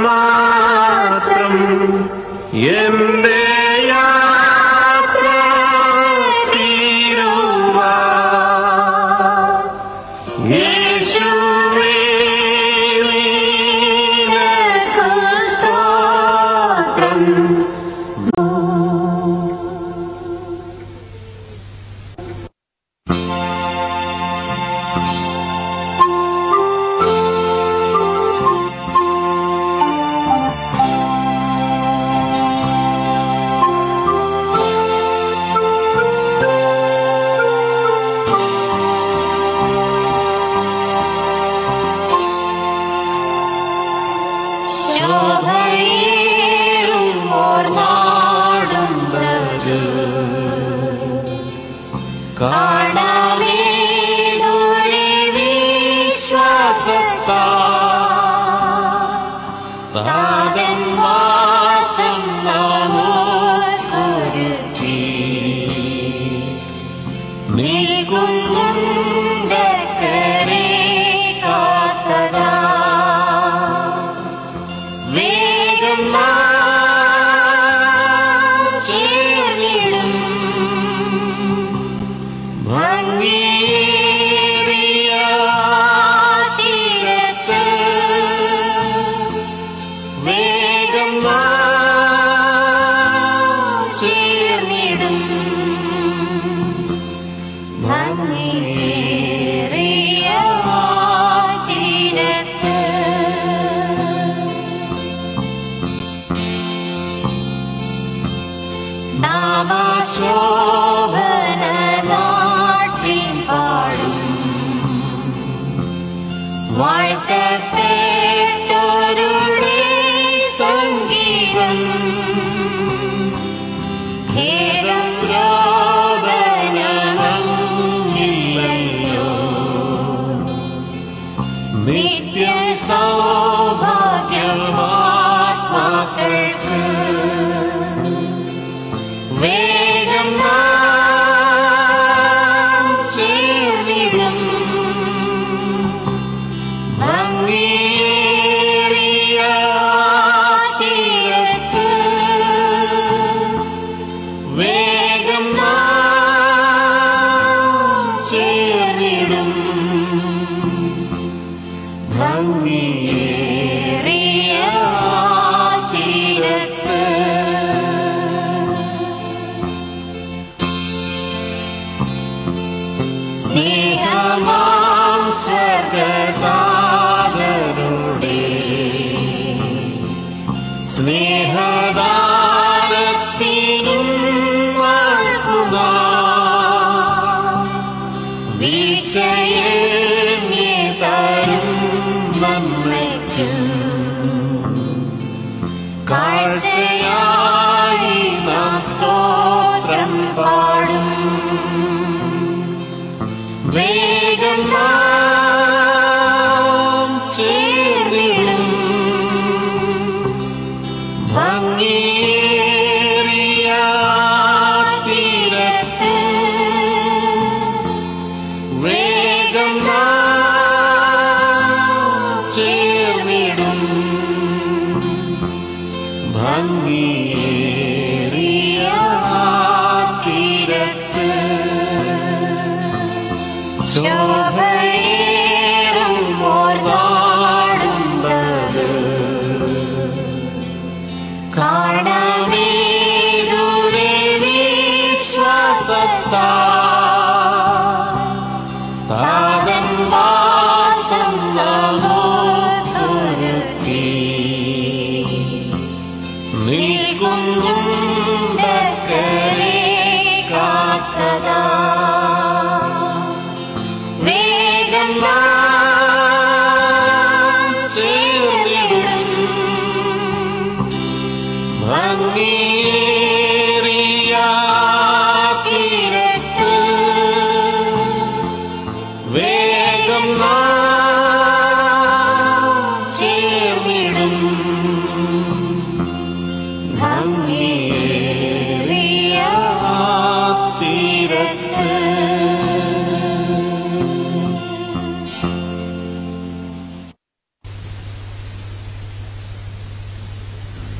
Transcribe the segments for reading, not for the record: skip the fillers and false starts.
മാത്രം എന്റെ യാത്ര തീരുവാൻ യേശുവേ നിനക്കു സ്തോത്രം.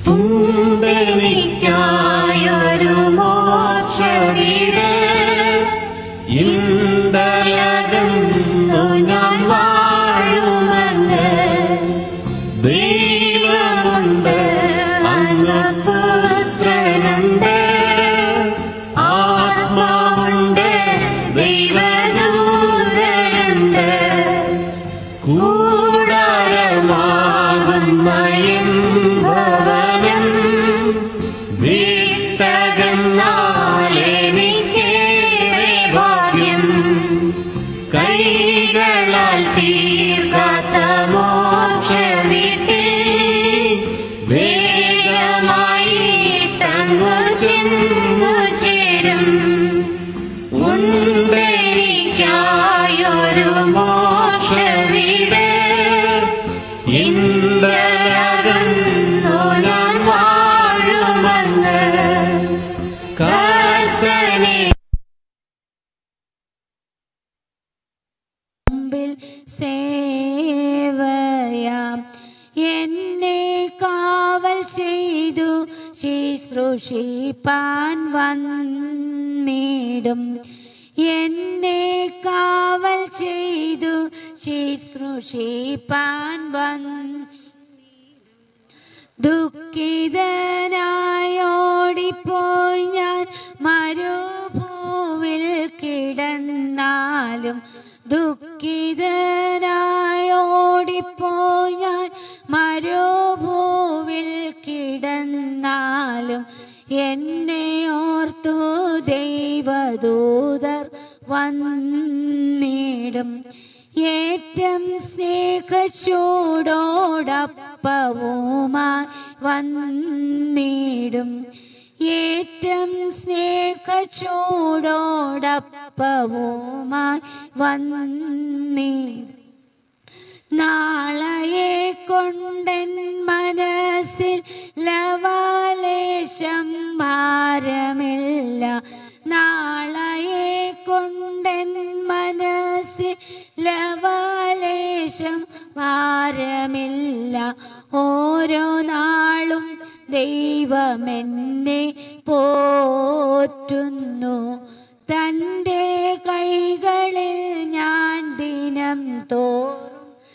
ഉണ്ടെനിക്കായൊരു മോക്ഷവീട് ഇന്തലകന്നു ഞാൻ വാഴുമങ്ങ് ദൈവമുണ്ട് അങ്ങ് പുത്രനുണ്ട് ആത്മാവുണ്ട് ദൈവദൂതനുണ്ട് കൂടാരമാകുന്നയും ഭവനം വിട്ടകന്നാലെനിക്കേറെ ഭാഗ്യം കൈകളാൽ തീർക്കാത്ത മോക്ഷവീട്ടിൽ വേഗമായിട്ടങ്ങു ചെന്നു ചേരും ഉണ്ടെനിക്കായൊരു മോക്ഷവീട് ഇന്തലകന്നു ഞാൻ വാഴുമങ്ങ് കർത്തനെ മുമ്പിൽ സേവയാം എന്നെ കാവൽ ചെയ്തു ശുശ്രൂഷിപ്പാൻ വന്നിടും എന്നെ കാവൽ ചെയ്തു ശുശ്രൂഷിപ്പാൻ ദുഃഖിതനായോടിപ്പോയി ഞാൻ മരുഭൂവിൽ കിടന്നാലും ദുഃഖിതനായോടിപ്പോയി ഞാൻ മരുഭൂവിൽ കിടന്നാലും എന്നെ ഓർത്തു ദൈവദൂതർ വന്നിടും ഏറ്റം സ്നേഹച്ചൂടോടപ്പവുമായി വന്നിടും ഏറ്റം സ്നേഹച്ചൂടോടപ്പവുമായി വന്നിടും നാളയെ കൊണ്ടെൻ മനസ്സിൽ ലവലേശം ഭാരമില്ല നാളയെ കൊണ്ടെൻ മനസ്സിൽ ലവലേശം ഭാരമില്ല ഓരോ നാളും ദൈവമെന്നെ പോറ്റുന്നു തൻ്റെ കൈകളിൽ ഞാൻ ദിനം തോറും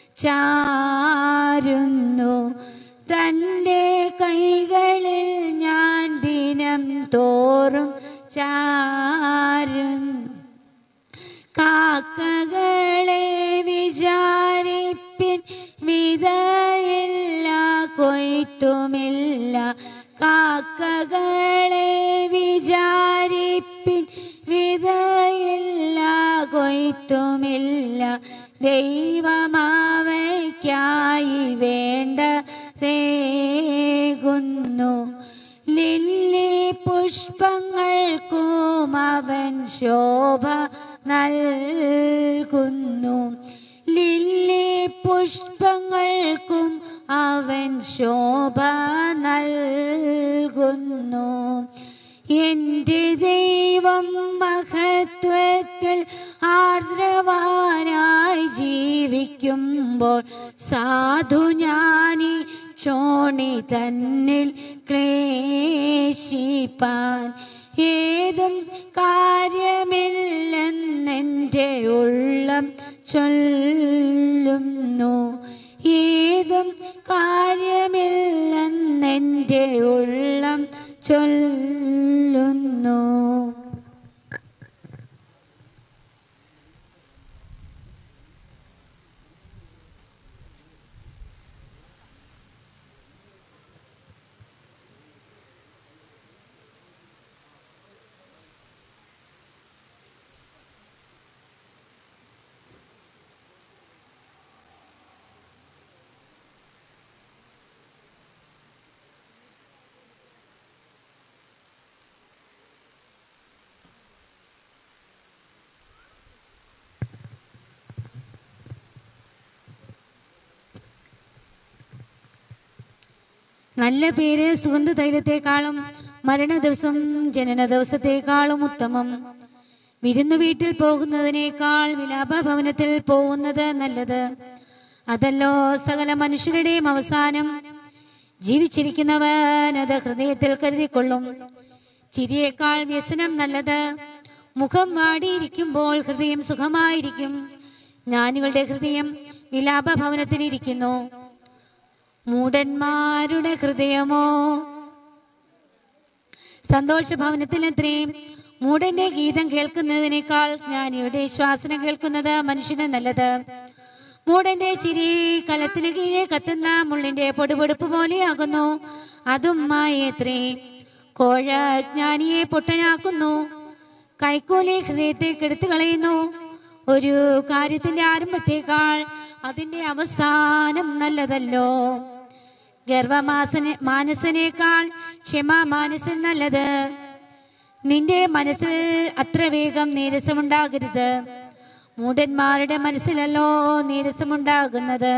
ചാരുന്നു തൻ്റെ കൈകളിൽ ഞാൻ ദിനം തോറും ചാരുന്നു കാക്കകളെ വിചാരിപ്പിൻ വിതയില്ല കൊയ്ത്തുമില്ല കാക്കകളെ വിചാരിപ്പിൻ വിതയില്ല കൊയ്ത്തുമില്ല ദൈവമാവയ്ക്കായി വേണ്ടതേകുന്നു ലില്ലി പുഷ്പങ്ങൾക്കും അവൻ ശോഭ നൽകുന്നു ലില്ലി പുഷ്പങ്ങൾക്കും അവൻ ശോഭ നൽകുന്നു എൻ്റെ ദൈവം മഹത്വത്തിൽ ആർദ്രവാനായി ജീവിക്കുമ്പോൾ സാധു ജ്ഞാനി ക്ഷോണി തന്നിൽ ക്ലേശിപ്പാൻ ഏതും കാര്യമില്ലെന്നെൻ്റെ ഉള്ളം ചൊല്ലുന്നു ഏതും കാര്യമില്ലെന്നെൻ്റെ ഉള്ളം ചൊല്ലുന്നു നല്ല പേര് സുഗന്ധ തൈലത്തെക്കാളും മരണ ദിവസം ജനന ദിവസത്തെക്കാളും ഉത്തമം. വിരുന്നു വീട്ടിൽ പോകുന്നതിനേക്കാൾ വിലാപഭവനത്തിൽ പോകുന്നത് നല്ലത്. അതല്ലോ സകല മനുഷ്യരുടെയും അവസാനം. ജീവിച്ചിരിക്കുന്നവൻ അത് ഹൃദയത്തിൽ കരുതിക്കൊള്ളും. ചിരിയേക്കാൾ വ്യസനം നല്ലത്. മുഖം വാടിയിരിക്കുമ്പോൾ ഹൃദയം സുഖമായിരിക്കും. ജ്ഞാനികളുടെ ഹൃദയം വിലാപ ഭവനത്തിലിരിക്കുന്നു, മൂഢന്മാരുടെ ഹൃദയമോ സന്തോഷ ഭവനത്തിലെത്രയും. മൂഢന്റെ ഗീതം കേൾക്കുന്നതിനേക്കാൾ ജ്ഞാനിയുടെ ശ്വാസനം കേൾക്കുന്നത് മനുഷ്യന് നല്ലത്. മൂഢന്റെ ചിരി കലത്തിന് കീഴെ കത്തുന്ന മുള്ളിന്റെ പൊടിപൊടുപ്പ് പോലെയാകുന്നു, അതും മായേത്രേ. കോഴ ജ്ഞാനിയെ പൊട്ടനാക്കുന്നു, കൈക്കൂലി ഹൃദയത്തെ കെടുത്തു കളയുന്നു. ഒരു കാര്യത്തിന്റെ ആരംഭത്തേക്കാൾ അതിന്റെ അവസാനം നല്ലതല്ലോ. മാനസനേക്കാൾ ക്ഷമാമാനസൻ നല്ലത്. നിന്റെ മനസ്സിൽ അത്ര വേഗം നീരസമുണ്ടാകരുത്. മൂഢന്മാരുടെ മനസ്സിലല്ലോ നീരസമുണ്ടാകുന്നത്.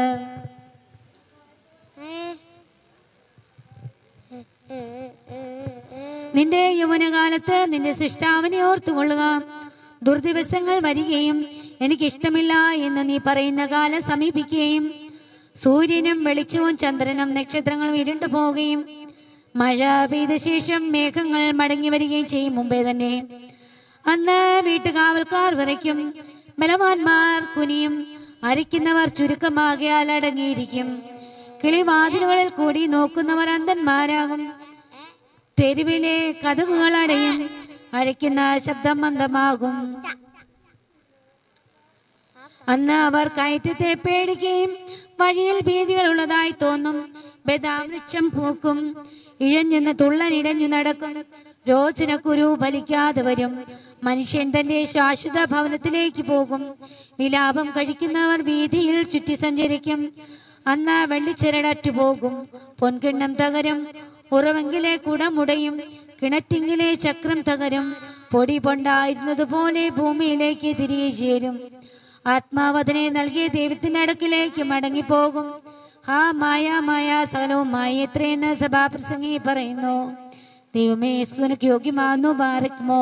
നിന്റെ യൗവനകാലത്ത് നിന്റെ സൃഷ്ടാവിനെ ഓർത്തുകൊള്ളുക. ദുർദിവസങ്ങൾ വരികയും എനിക്കിഷ്ടമില്ല എന്ന് നീ പറയുന്ന കാലം സമീപിക്കുകയും സൂര്യനും വെളിച്ചവും ചന്ദ്രനും നക്ഷത്രങ്ങളും ഇരുണ്ടു പോവുകയും മഴ പെയ്ത ശേഷം മേഘങ്ങൾ മടങ്ങി വരികയും ചെയ്യും മുമ്പേ തന്നെ. അന്ന് വീട്ടുകാവൽക്കാർ വിറയ്ക്കും, ബലവാന്മാർ കുനിയും, അരിക്കുന്നവർ ചുരുക്കമാകിയാൽ അടങ്ങിയിരിക്കും. കിളിവാതിലുകളിൽ കൂടി നോക്കുന്നവർ അന്ധന്മാരാകും. തെരുവിലെ കതകുകൾ അടയും, അരയ്ക്കുന്ന ശബ്ദം മന്ദമാകും. അന്ന് അവർ കയറ്റത്തെ പേടിക്കുകയും വഴിയിൽ ഭീതികൾ ഉള്ളതായി തോന്നും. ബദാവൃക്ഷം പൂക്കും, ഇഴഞ്ഞെന്ന് തുള്ളൻ ഇടഞ്ഞു നടക്കും. രോചനക്കുരു ഫലിക്കാതെ വരും. മനുഷ്യൻ തന്റെ ശാശ്വത ഭവനത്തിലേക്ക് പോകും. വിലാപം കഴിക്കുന്നവർ വീതിയിൽ ചുറ്റി സഞ്ചരിക്കും. അന്ന് വെള്ളിച്ചിരടറ്റു പോകും, പൊൻകിണ്ണം തകരും, ഉറവെങ്കിലെ കുടമുടയും, കിണറ്റിങ്കിലെ ചക്രം തകരും. പൊടി പൊണ്ടായിരുന്നതുപോലെ ഭൂമിയിലേക്ക് തിരികെ ചേരും. ആത്മാവതിനെ നൽകിയ ദൈവത്തിന്റെ അടുക്കിലേക്ക് മടങ്ങിപ്പോകും. ഹാ മായ മായ സകലവും മായ എത്രയെന്ന് സഭാപ്രസംഗി പറയുന്നു. ദൈവമേ യേശുവിനക്ക് യോഗ്യമാകുന്നു. ബാരക്മോ.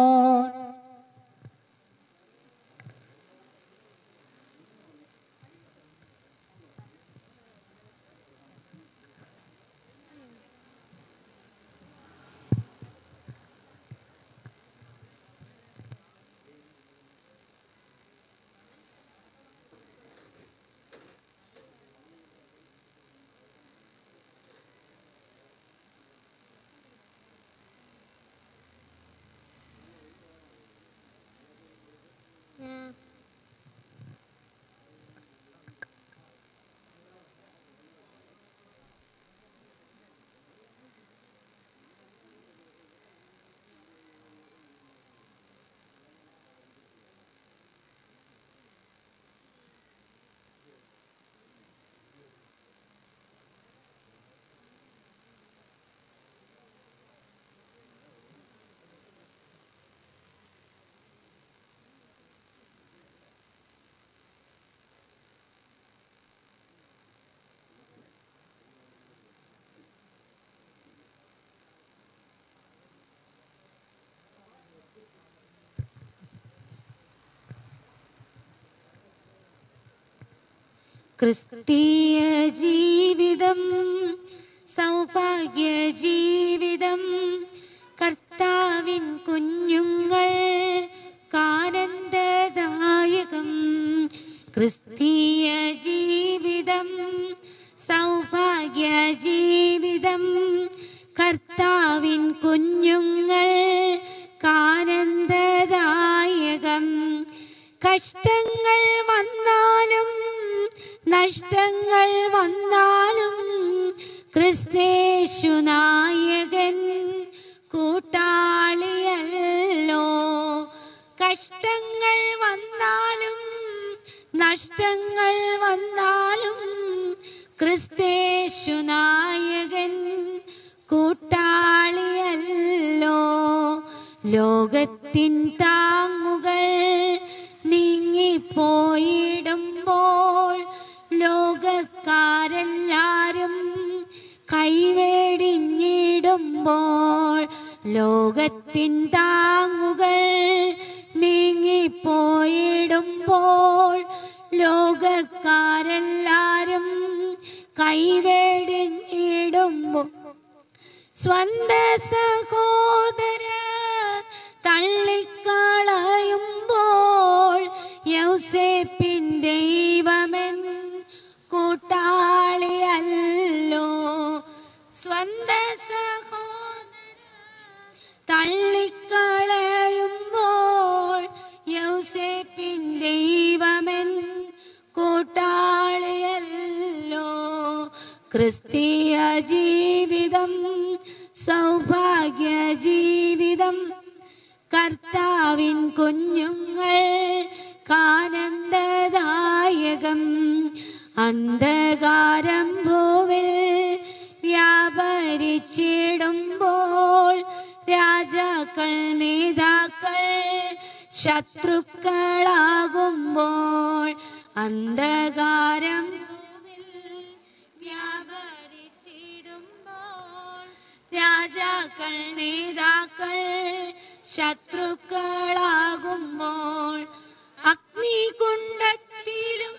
ക്രിസ്തീയ ജീവിതം സൗഭാഗ്യ ജീവിതം, കർത്താവിൻ കുഞ്ഞുങ്ങൾ കാനന്ദദായകം. ക്രിസ്തീയ ജീവിതം സൗഭാഗ്യ ജീവിതം, കർത്താവിൻ കുഞ്ഞുങ്ങൾ കാനന്ദദായകം. കഷ്ടങ്ങൾ വന്നാലും നഷ്ടങ്ങൾ വന്നാലും ക്രിസ്തേശു നായകൻ കൂട്ടാളിയല്ലോ. കഷ്ടങ്ങൾ വന്നാലും നഷ്ടങ്ങൾ വന്നാലും ക്രിസ്തേശു നായകൻ കൂട്ടാളിയല്ലോ. ലോകത്തിൻ താങ്ങുകൾ നീങ്ങിപ്പോയിടുമ്പോൾ ലോകക്കാരെല്ലാരും കൈവേടിഞ്ഞിടുമ്പോൾ, ലോകത്തിൻ താങ്ങുകൾ നീങ്ങിപ്പോയിടുമ്പോൾ ലോകക്കാരെല്ലാരും കൈവേടിഞ്ഞിടുമ്പോൾ വിടുമ്പോ സ്വന്ത സഹോദര തള്ളിക്കളയുമ്പോൾ യൗസേപ്പിൻ ദൈവമൻ കൂട്ടാളിയല്ലോ. സ്വന്ത സഹോദര തള്ളിക്കളയുമ്പോൾ യൗസേപ്പിൻ ദൈവമൻ കൂട്ടാളിയല്ലോ. ക്രിസ്തീയ ജീവിതം സൗഭാഗ്യ ജീവിതം കർത്താവിൻ കുഞ്ഞുങ്ങൾ കാനന്ദദായകം. അന്ധകാരം ഭൂവിൽ വ്യാപരിച്ചിടുമ്പോൾ രാജാക്കൾ നേതാക്കൾ ശത്രുക്കളാകുമ്പോൾ അന്ധകാരം ഭൂവിൽ വ്യാപരിച്ചിടുമ്പോൾ രാജാക്കൾ നേതാക്കൾ ശത്രുക്കളാകുമ്പോൾ അഗ്നികുണ്ഡത്തിലും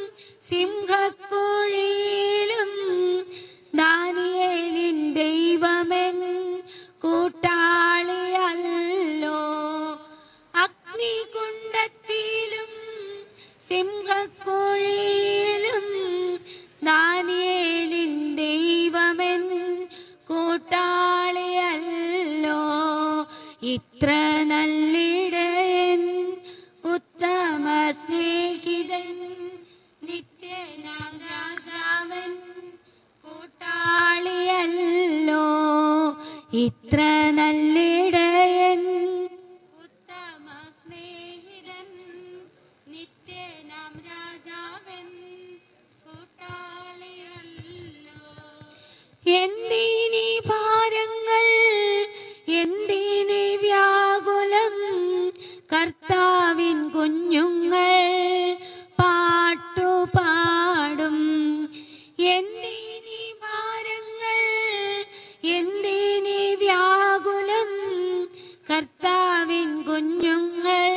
സിംഹക്കുഴിയിലും ദാനിയേലിൻ ദൈവമൻ കൂട്ടാളിയല്ലോ. അഗ്നികുണ്ഡത്തിലും സിംഹക്കുഴിയിലും ദാനിയേലിൻ ദൈവമൻ കൂട്ടാളിയല്ലോ. ഇത്ര നല്ലിടയൻ ഉത്തമ സ്നേഹിതൻ നിത്യനാം രാജാവൻ കൂട്ടാളിയല്ലോ. ഇത്ര നല്ലിടയൻ ഉത്തമ സ്നേഹിതൻ നിത്യനാം രാജാവൻ കൂട്ടാളിയല്ലോ. എന്തിനീ ഭാരങ്ങൾ എന്തിനീ വ്യാകുലം കർത്താവിൻ കുഞ്ഞുങ്ങൾ പാട്ടുപാടും. എന്തിനീ ഭാരങ്ങൾ എന്തിനീ വ്യാകുലം കർത്താവിൻ കുഞ്ഞുങ്ങൾ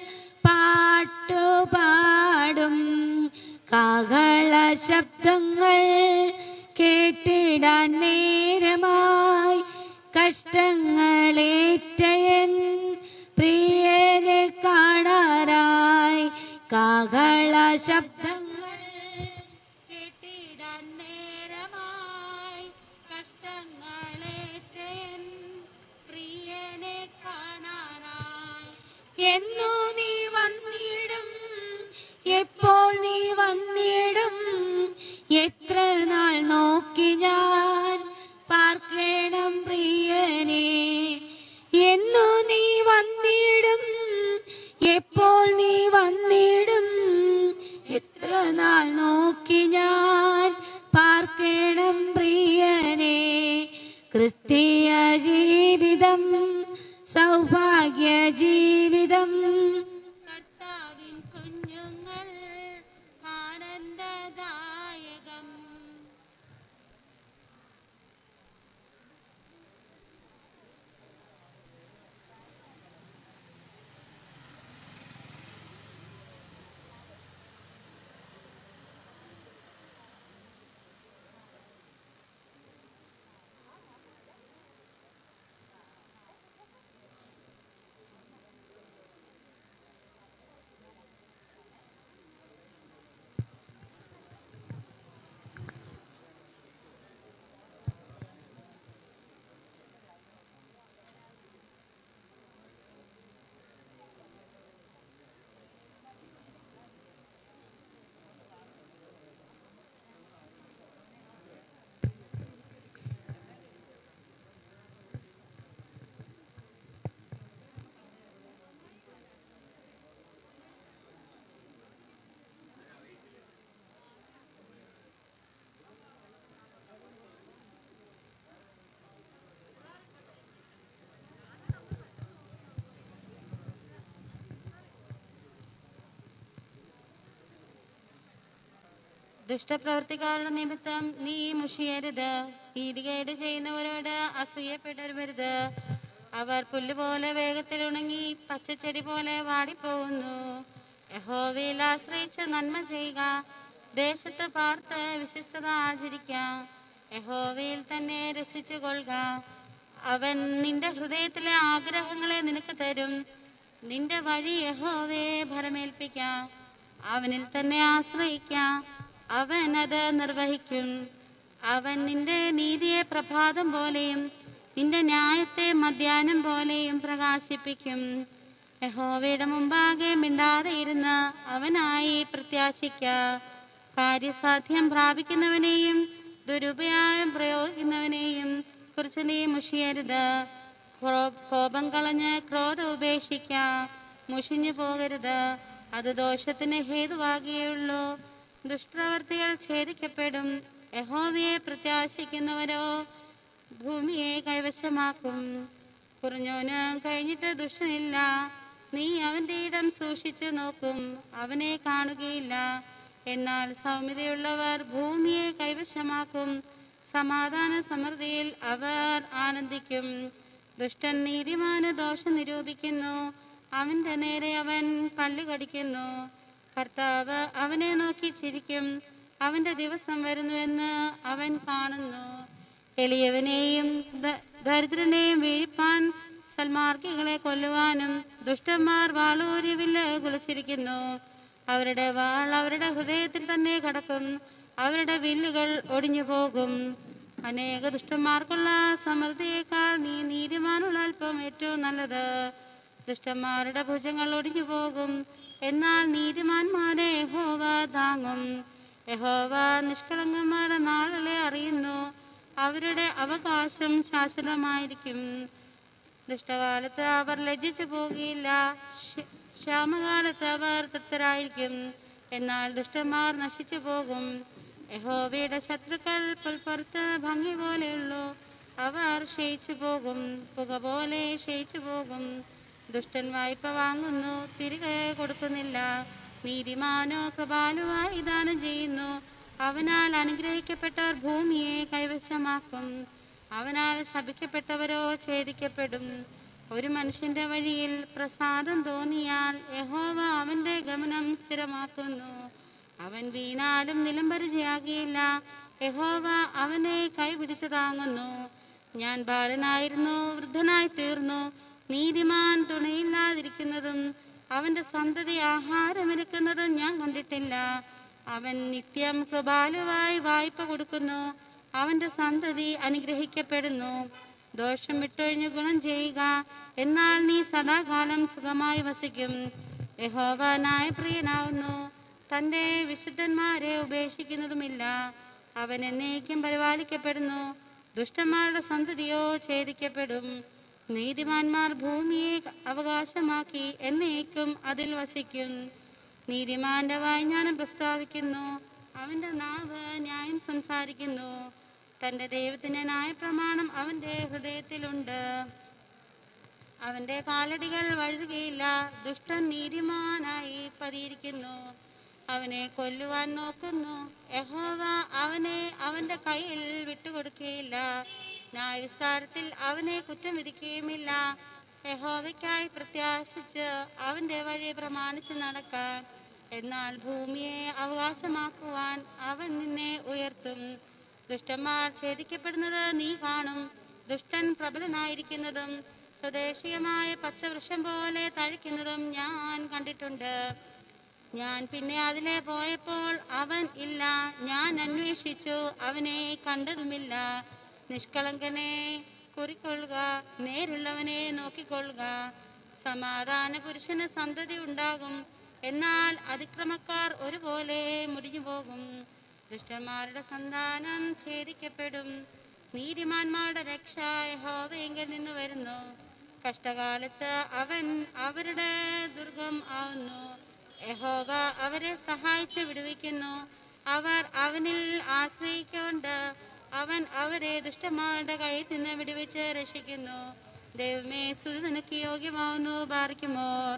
പാട്ടുപാടും. കാഹള ശബ്ദങ്ങൾ കേട്ടിടാൻ നേരമായി കഷ്ടങ്ങളേറ്റയൻ പ്രിയനെ കാണാറായി. കാഹള ശബ്ദങ്ങൾ കേട്ടിടാൻ നേരമായി കഷ്ടങ്ങളേറ്റയൻ പ്രിയനെ കാണാറായി. എന്നു നീ വന്നിടും എപ്പോൾ നീ വന്നിടും എത്ര നാൾ നോക്കി ഞാൻ പാർക്കണം പ്രിയനെ. എന്നു നീ വന്നിടും എപ്പോൾ നീ വന്നിടും എത്ര നാൾ നോക്കി ഞാൻ പാർക്കണം പ്രിയനെ. ക്രിസ്തീയ ജീവിതം സൗഭാഗ്യ ജീവിതം കർത്താവിൻ കുഞ്ഞുങ്ങൾ ആനന്ദദായകം. ദുഷ്ടപ്രവൃത്തിക്കാരുടെ നിമിത്തം നീ മുഷിയരുത്. നീതികേട് ചെയ്യുന്നവരോട് അസൂയപ്പെടരുത്. അവർ പുല്ലുപോലെ വേഗത്തിൽ ഉണങ്ങി പച്ചച്ചെടി പോലെ വാടിപ്പോകുന്നു. യഹോവയിൽ ആശ്രയിച്ച് നന്മ ചെയ്യുക. ദേശത്ത് പാർത്ത് വിശ്വസ്തത ആചരിക്കാം. യഹോവയിൽ തന്നെ രസിച്ചു കൊള്ളുക. അവൻ നിന്റെ ഹൃദയത്തിലെ ആഗ്രഹങ്ങളെ നിനക്ക് തരും. നിന്റെ വഴി യഹോവയെ ഭരമേൽപ്പിക്കാം. അവനിൽ തന്നെ ആശ്രയിക്കാം. അവൻ അത് നിർവഹിക്കും. അവൻ നിന്റെ നീതിയെ പ്രഭാതം പോലെയും നിന്റെ ന്യായത്തെ മധ്യാഹ്നം പോലെയും പ്രകാശിപ്പിക്കും. യഹോവയുടെ മുമ്പാകെ മിണ്ടാതെ ഇരുന്ന് അവനായി പ്രത്യാശിക്ക. കാര്യസാധ്യം പ്രാപിക്കുന്നവനെയും ദുരുപയോഗം പ്രയോഗിക്കുന്നവനെയും കുറിച്ച് നീ മുഷിയരുത്. കോപം കളഞ്ഞ് ക്രോധം ഉപേക്ഷിക്ക. മുഷിഞ്ഞു പോകരുത്, അത് ദോഷത്തിന് ഹേതുവാകുകയുള്ളൂ. ദുഷ്പ്രവർത്തികൾ ഛേദിക്കപ്പെടും. യഹോവയെ പ്രത്യാശിക്കുന്നവരോ ഭൂമിയെ കൈവശമാക്കും. കുറഞ്ഞോന് കഴിഞ്ഞിട്ട് ദുഷ്ടനില്ല. നീ അവന്റെ ഇടം സൂക്ഷിച്ചു നോക്കും, അവനെ കാണുകയില്ല. എന്നാൽ സൗമ്യതയുള്ളവർ ഭൂമിയെ കൈവശമാക്കും. സമാധാന സമൃദ്ധിയിൽ അവർ ആനന്ദിക്കും. ദുഷ്ടൻ നീതിമാന് ദോഷം നിരൂപിക്കുന്നു. അവന്റെ നേരെ അവൻ പല്ല് കടിക്കുന്നു. കർത്താവ് അവനെ നോക്കി ചിരിക്കും. അവന്റെ ദിവസം വരുന്നുവെന്ന് അവൻ കാണുന്നു. എളിയവനെയും ദരിദ്രനെയും വീഴ്പ്പാൻ സൽമാർഗികളെ കൊല്ലുവാനും ദുഷ്ടന്മാർ വാളൂരി വില്ല് കുലച്ചിരിക്കുന്നു. അവരുടെ വാൾ അവരുടെ ഹൃദയത്തിൽ തന്നെ കടക്കും. അവരുടെ വില്ലുകൾ ഒടിഞ്ഞു പോകും. അനേക ദുഷ്ടന്മാർക്കുള്ള സമൃദ്ധിയേക്കാൾ നീതിമാനുള്ള അല്പം ഏറ്റവും നല്ലത്. ദുഷ്ടന്മാരുടെ ഭുജങ്ങൾ ഒടിഞ്ഞു പോകും, എന്നാൽ നീതിമാന്മാരെ യഹോവ താങ്ങും. യഹോവ നിഷ്കളങ്കന്മാരുടെ നാളുകളെ അറിയുന്നു. അവരുടെ അവകാശം ശാശ്വതമായിരിക്കും. ദുഷ്ടകാലത്ത് അവർ ലജ്ജിച്ചു പോകുകയില്ല. ക്ഷാമകാലത്ത് അവർ തൃപ്തരായിരിക്കും. എന്നാൽ ദുഷ്ടന്മാർ നശിച്ചു പോകും. യഹോവയുടെ ശത്രുക്കൾ പുൽപ്പുറത്ത് ഭംഗി പോലെയുള്ളൂ. അവർ ക്ഷയിച്ചു പോകും, പുക പോലെ ക്ഷയിച്ചു പോകും. ദുഷ്ടൻ വായ്പ വാങ്ങുന്നു, തിരികെ കൊടുക്കുന്നില്ല. നീതിമാനോ കൃപാലുവായി ദാനം ചെയ്യുന്നു. അവനാൽ അനുഗ്രഹിക്കപ്പെട്ടവർ ഭൂമിയെ കൈവശമാക്കും. അവനാൽ ശപിക്കപ്പെട്ടവരോ ഛേദിക്കപ്പെടും. ഒരു മനുഷ്യന്റെ വഴിയിൽ പ്രസാദം തോന്നിയാൽ യഹോവ അവന്റെ ഗമനം സ്ഥിരമാക്കുന്നു. അവൻ വീണാലും നിലംപരിചയാകിയില്ല. യഹോവ അവനെ കൈപിടിച്ചു താങ്ങുന്നു. ഞാൻ ബാലനായിരുന്നു, വൃദ്ധനായി തീർന്നു. നീതിമാൻ തുണയില്ലാതിരിക്കുന്നതും അവന്റെ സന്തതി ആഹാരമെടുക്കുന്നതും ഞാൻ കണ്ടിട്ടില്ല. അവൻ നിത്യം കൃപാലുവായി വായ്പ കൊടുക്കുന്നു. അവന്റെ സന്തതി അനുഗ്രഹിക്കപ്പെടുന്നു. ദോഷം വിട്ടൊഴിഞ്ഞ് ഗുണം ചെയ്യുക, എന്നാൽ നീ സദാകാലം സുഖമായി വസിക്കും. യഹോവ ന്യായപ്രിയനാവുന്നു, തൻ്റെ വിശുദ്ധന്മാരെ ഉപേക്ഷിക്കുന്നതുമില്ല. അവൻ എന്നേക്കും പരിപാലിക്കപ്പെടുന്നു. ദുഷ്ടന്മാരുടെ സന്തതിയോ ഛേദിക്കപ്പെടും. നീതിമാന്മാർ ഭൂമിയെ അവകാശമാക്കി എന്നേക്കും അതിൽ വസിക്കും. നീതിമാന്റെ വായ്ജ്ഞാനം പ്രസ്താവിക്കുന്നു. അവന്റെ നാവ് ന്യായം സംസാരിക്കുന്നു. തൻ്റെ ദൈവത്തിന്റെ ന്യായപ്രമാണം അവന്റെ ഹൃദയത്തിലുണ്ട്. അവന്റെ കാലടികൾ വഴുതുകയില്ല. ദുഷ്ടൻ നീതിമാനായി പതിയിരിക്കുന്നു. അവനെ കൊല്ലുവാൻ നോക്കുന്നു. യഹോവ അവനെ അവന്റെ കയ്യിൽ വിട്ടുകൊടുക്കുകയില്ല. ന്യായവിസ്താരത്തിൽ അവനെ കുറ്റം വിധിക്കുകയുമില്ല. യഹോവയ്ക്കായി പ്രത്യാശിച്ച് അവന്റെ വഴി പ്രമാണിച്ച് നടക്കാൻ. എന്നാൽ ഭൂമിയെ അവകാശമാക്കുവാൻ അവൻ നിന്നെ ഉയർത്തും. ദുഷ്ടന്മാർ ഛേദിക്കപ്പെടുന്നത് നീ കാണും. ദുഷ്ടൻ പ്രബലനായിരിക്കുന്നതും സ്വദേശീയമായ പച്ചവൃക്ഷം പോലെ തഴിക്കുന്നതും ഞാൻ കണ്ടിട്ടുണ്ട്. ഞാൻ പിന്നെ അതിലെ പോയപ്പോൾ അവൻ ഇല്ല. ഞാൻ അന്വേഷിച്ചു, അവനെ കണ്ടതുമില്ല. നിഷ്കളങ്കനെ കുറിക്കൊള്ളുക, നേരുള്ളവനെ നോക്കിക്കൊള്ളുക. സമാധാന പുരുഷന് സന്തതി ഉണ്ടാകും, എന്നാൽ അതിക്രമക്കാർ ഒരുപോലെ മുടിഞ്ഞു പോകും. ദുഷ്ടന്മാരുടെ സന്താനം ഛേദിക്കപ്പെടും. നീതിമാന്മാരുടെ രക്ഷ യഹോവയെങ്കിൽ നിന്ന് വരുന്നു. കഷ്ടകാലത്ത് അവൻ അവരുടെ ദുർഗം ആവുന്നു. യഹോവ അവരെ സഹായിച്ച് വിടുവിക്കുന്നു. അവർ അവനിൽ ആശ്രയിക്കൊണ്ട് അവൻ അവരെ ദുഷ്ടന്മാരുടെ കയ്യിൽ നിന്ന് വിടുവിച്ച് രക്ഷിക്കുന്നു. ദൈവമേ, സ്തുതി നിനക്ക് യോഗ്യമാവുന്നു. ബാറിക്കുമോർ.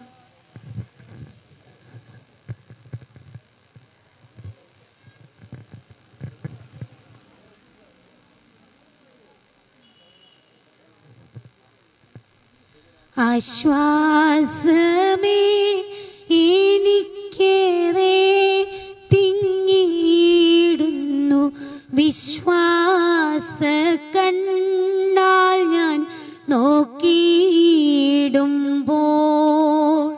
ആശ്വാസമേ എനിക്കേറെ തിങ്ങിയിടുന്നു വിശ്വാസ കണ്ണാൽ ഞാൻ നോക്കിയിടുമ്പോൾ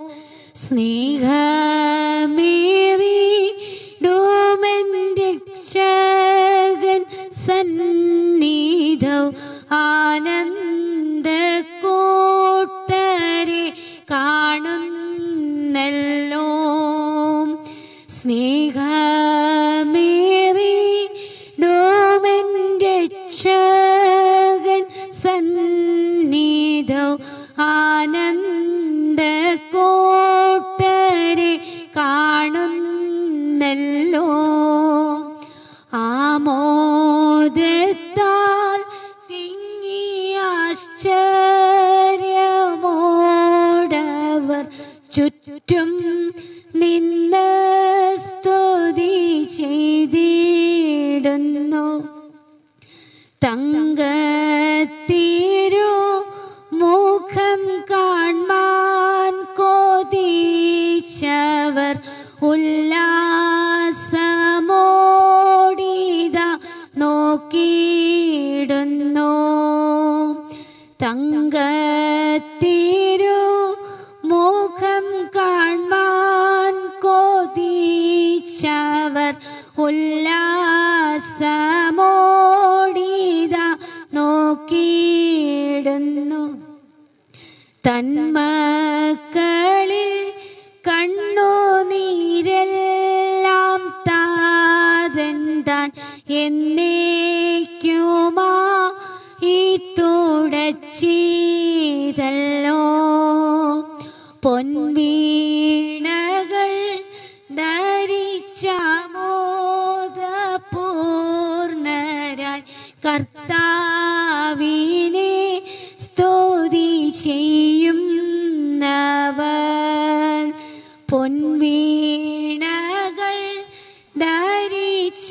സ്നേഹമേറിടുമെൻ രക്ഷകൻ സന്നിധൗ ആനന്ദക്കോട്ടരെ കാണുന്നല്ലോ. സ്നേഹമേറിടുമെൻ രക്ഷകൻ സന്നിധൗ ആനന്ദക്കോട്ടരെ കാണുന്നല്ലോ. ആമോദത്താൽ തിങ്ങിയ ആശ്ചര്യമോടവർ ചുറ്റും നിന്ന് സ്തുതി ചെയ്തിടുന്നു. തങ്കത്തിരു മുഖം കാൺമാൻ കൊതിച്ചവർ ഉല്ലാസമോടിത നോക്കിയിടുന്നു. തങ്കത്തിരു മുഖം കാൺമാൻ കൊതിച്ചവർ ഉല്ലാസമോടിത നോക്കിയിടുന്നു. തന്മക്കളിൽ കണ്ണുനീരെല്ലാം താതൻ താൻ എന്നേക്കുമായി തുടച്ചിതല്ലോ. പൊൻവീണകൾ ധരിച്ച മോദപൂർണരായി കർത്താവിനെ സ്തുതി ചെയ്യുന്നവർ. പൊൻവീണകൾ ധരിച്ച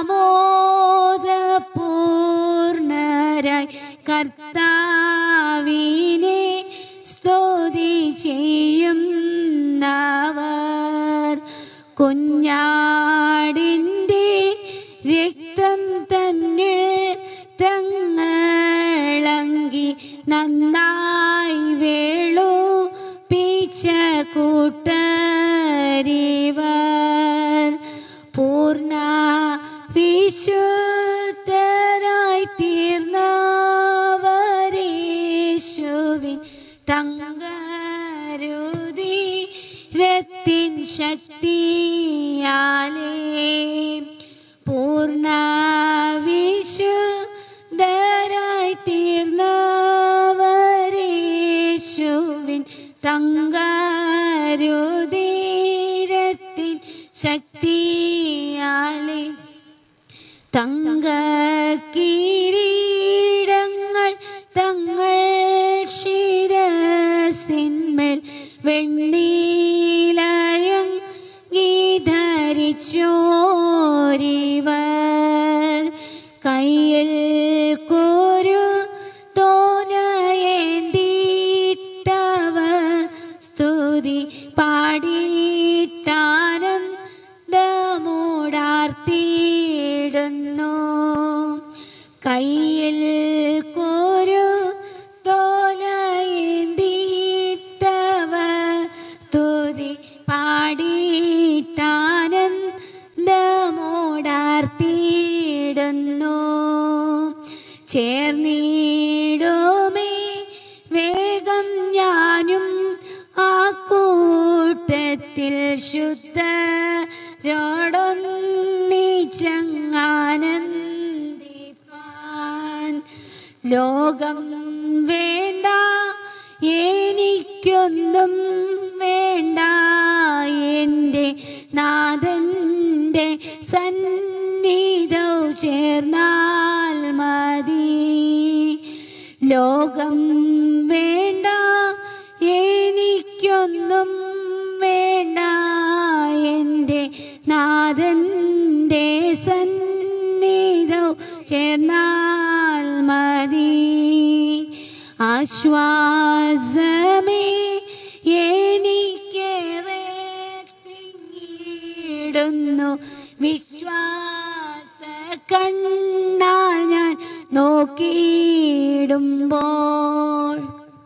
മോദപൂർണരായി കർത്താവിനെ സ്തുതി ചെയ്യുന്നവർ. കുഞ്ഞാടിൻ്റെ രക്തം തന്നിൽ തങ്ങളങ്കി നന്നായി വേളുപ്പിച്ച കൂട്ടരിവർ. പൂർണ്ണ വിശുദ്ധരായി തീർന്നവരേശുവിൻ തങ്കരുതിരത്തിൻ ശക്തിയാലേ. പൂർണ്ണ വിശുദ്ധരായി തീർന്നവരേശുവിൻ തങ്കരുതിരത്തിൻ ശക്തിയാലേ. തങ്കക്കിരീടങ്ങൾ തങ്ങൾ ശിരസിന്മേൽ വെണ്ണീലയങ്കി ധരിച്ചോരിവർ. കയ്യിൽ കോരു തോലയേന്തിട്ടവർ സ്തുതി പാടിയിട്ടാനന്ദമൂടാർത്തിയിടുന്നു. കയ്യിൽ കോരു തോലയേന്തിട്ടവർ സ്തുതി പാടിയിട്ടാനന്ദമൂടാർത്തിയിടുന്നു. ചേർന്നിടുമേ വേഗം ഞാനും ആ കൂട്ടത്തിൽ ശുദ്ധരോടൊന്നിച്ചങ്ങാനന്ദിപ്പാൻ. ലോകം വേണ്ട എനിക്കൊന്നും വേണ്ട, എൻ്റെ നാഥൻ്റെ സന്നിധൗ ചേർന്നാൽ മതി. ലോകം വേണ്ട എനിക്കൊന്നും വേണ്ട, എൻ്റെ നാഥൻ്റെ സന്നിധൗ ചേർന്നാൽ മതി. ആശ്വാസമേ എനിക്കേറെ തിങ്ങിടുന്നു, വിശ്വാസ കണ്ണാൽ ഞാൻ നോക്കിയിടുമ്പോൾ.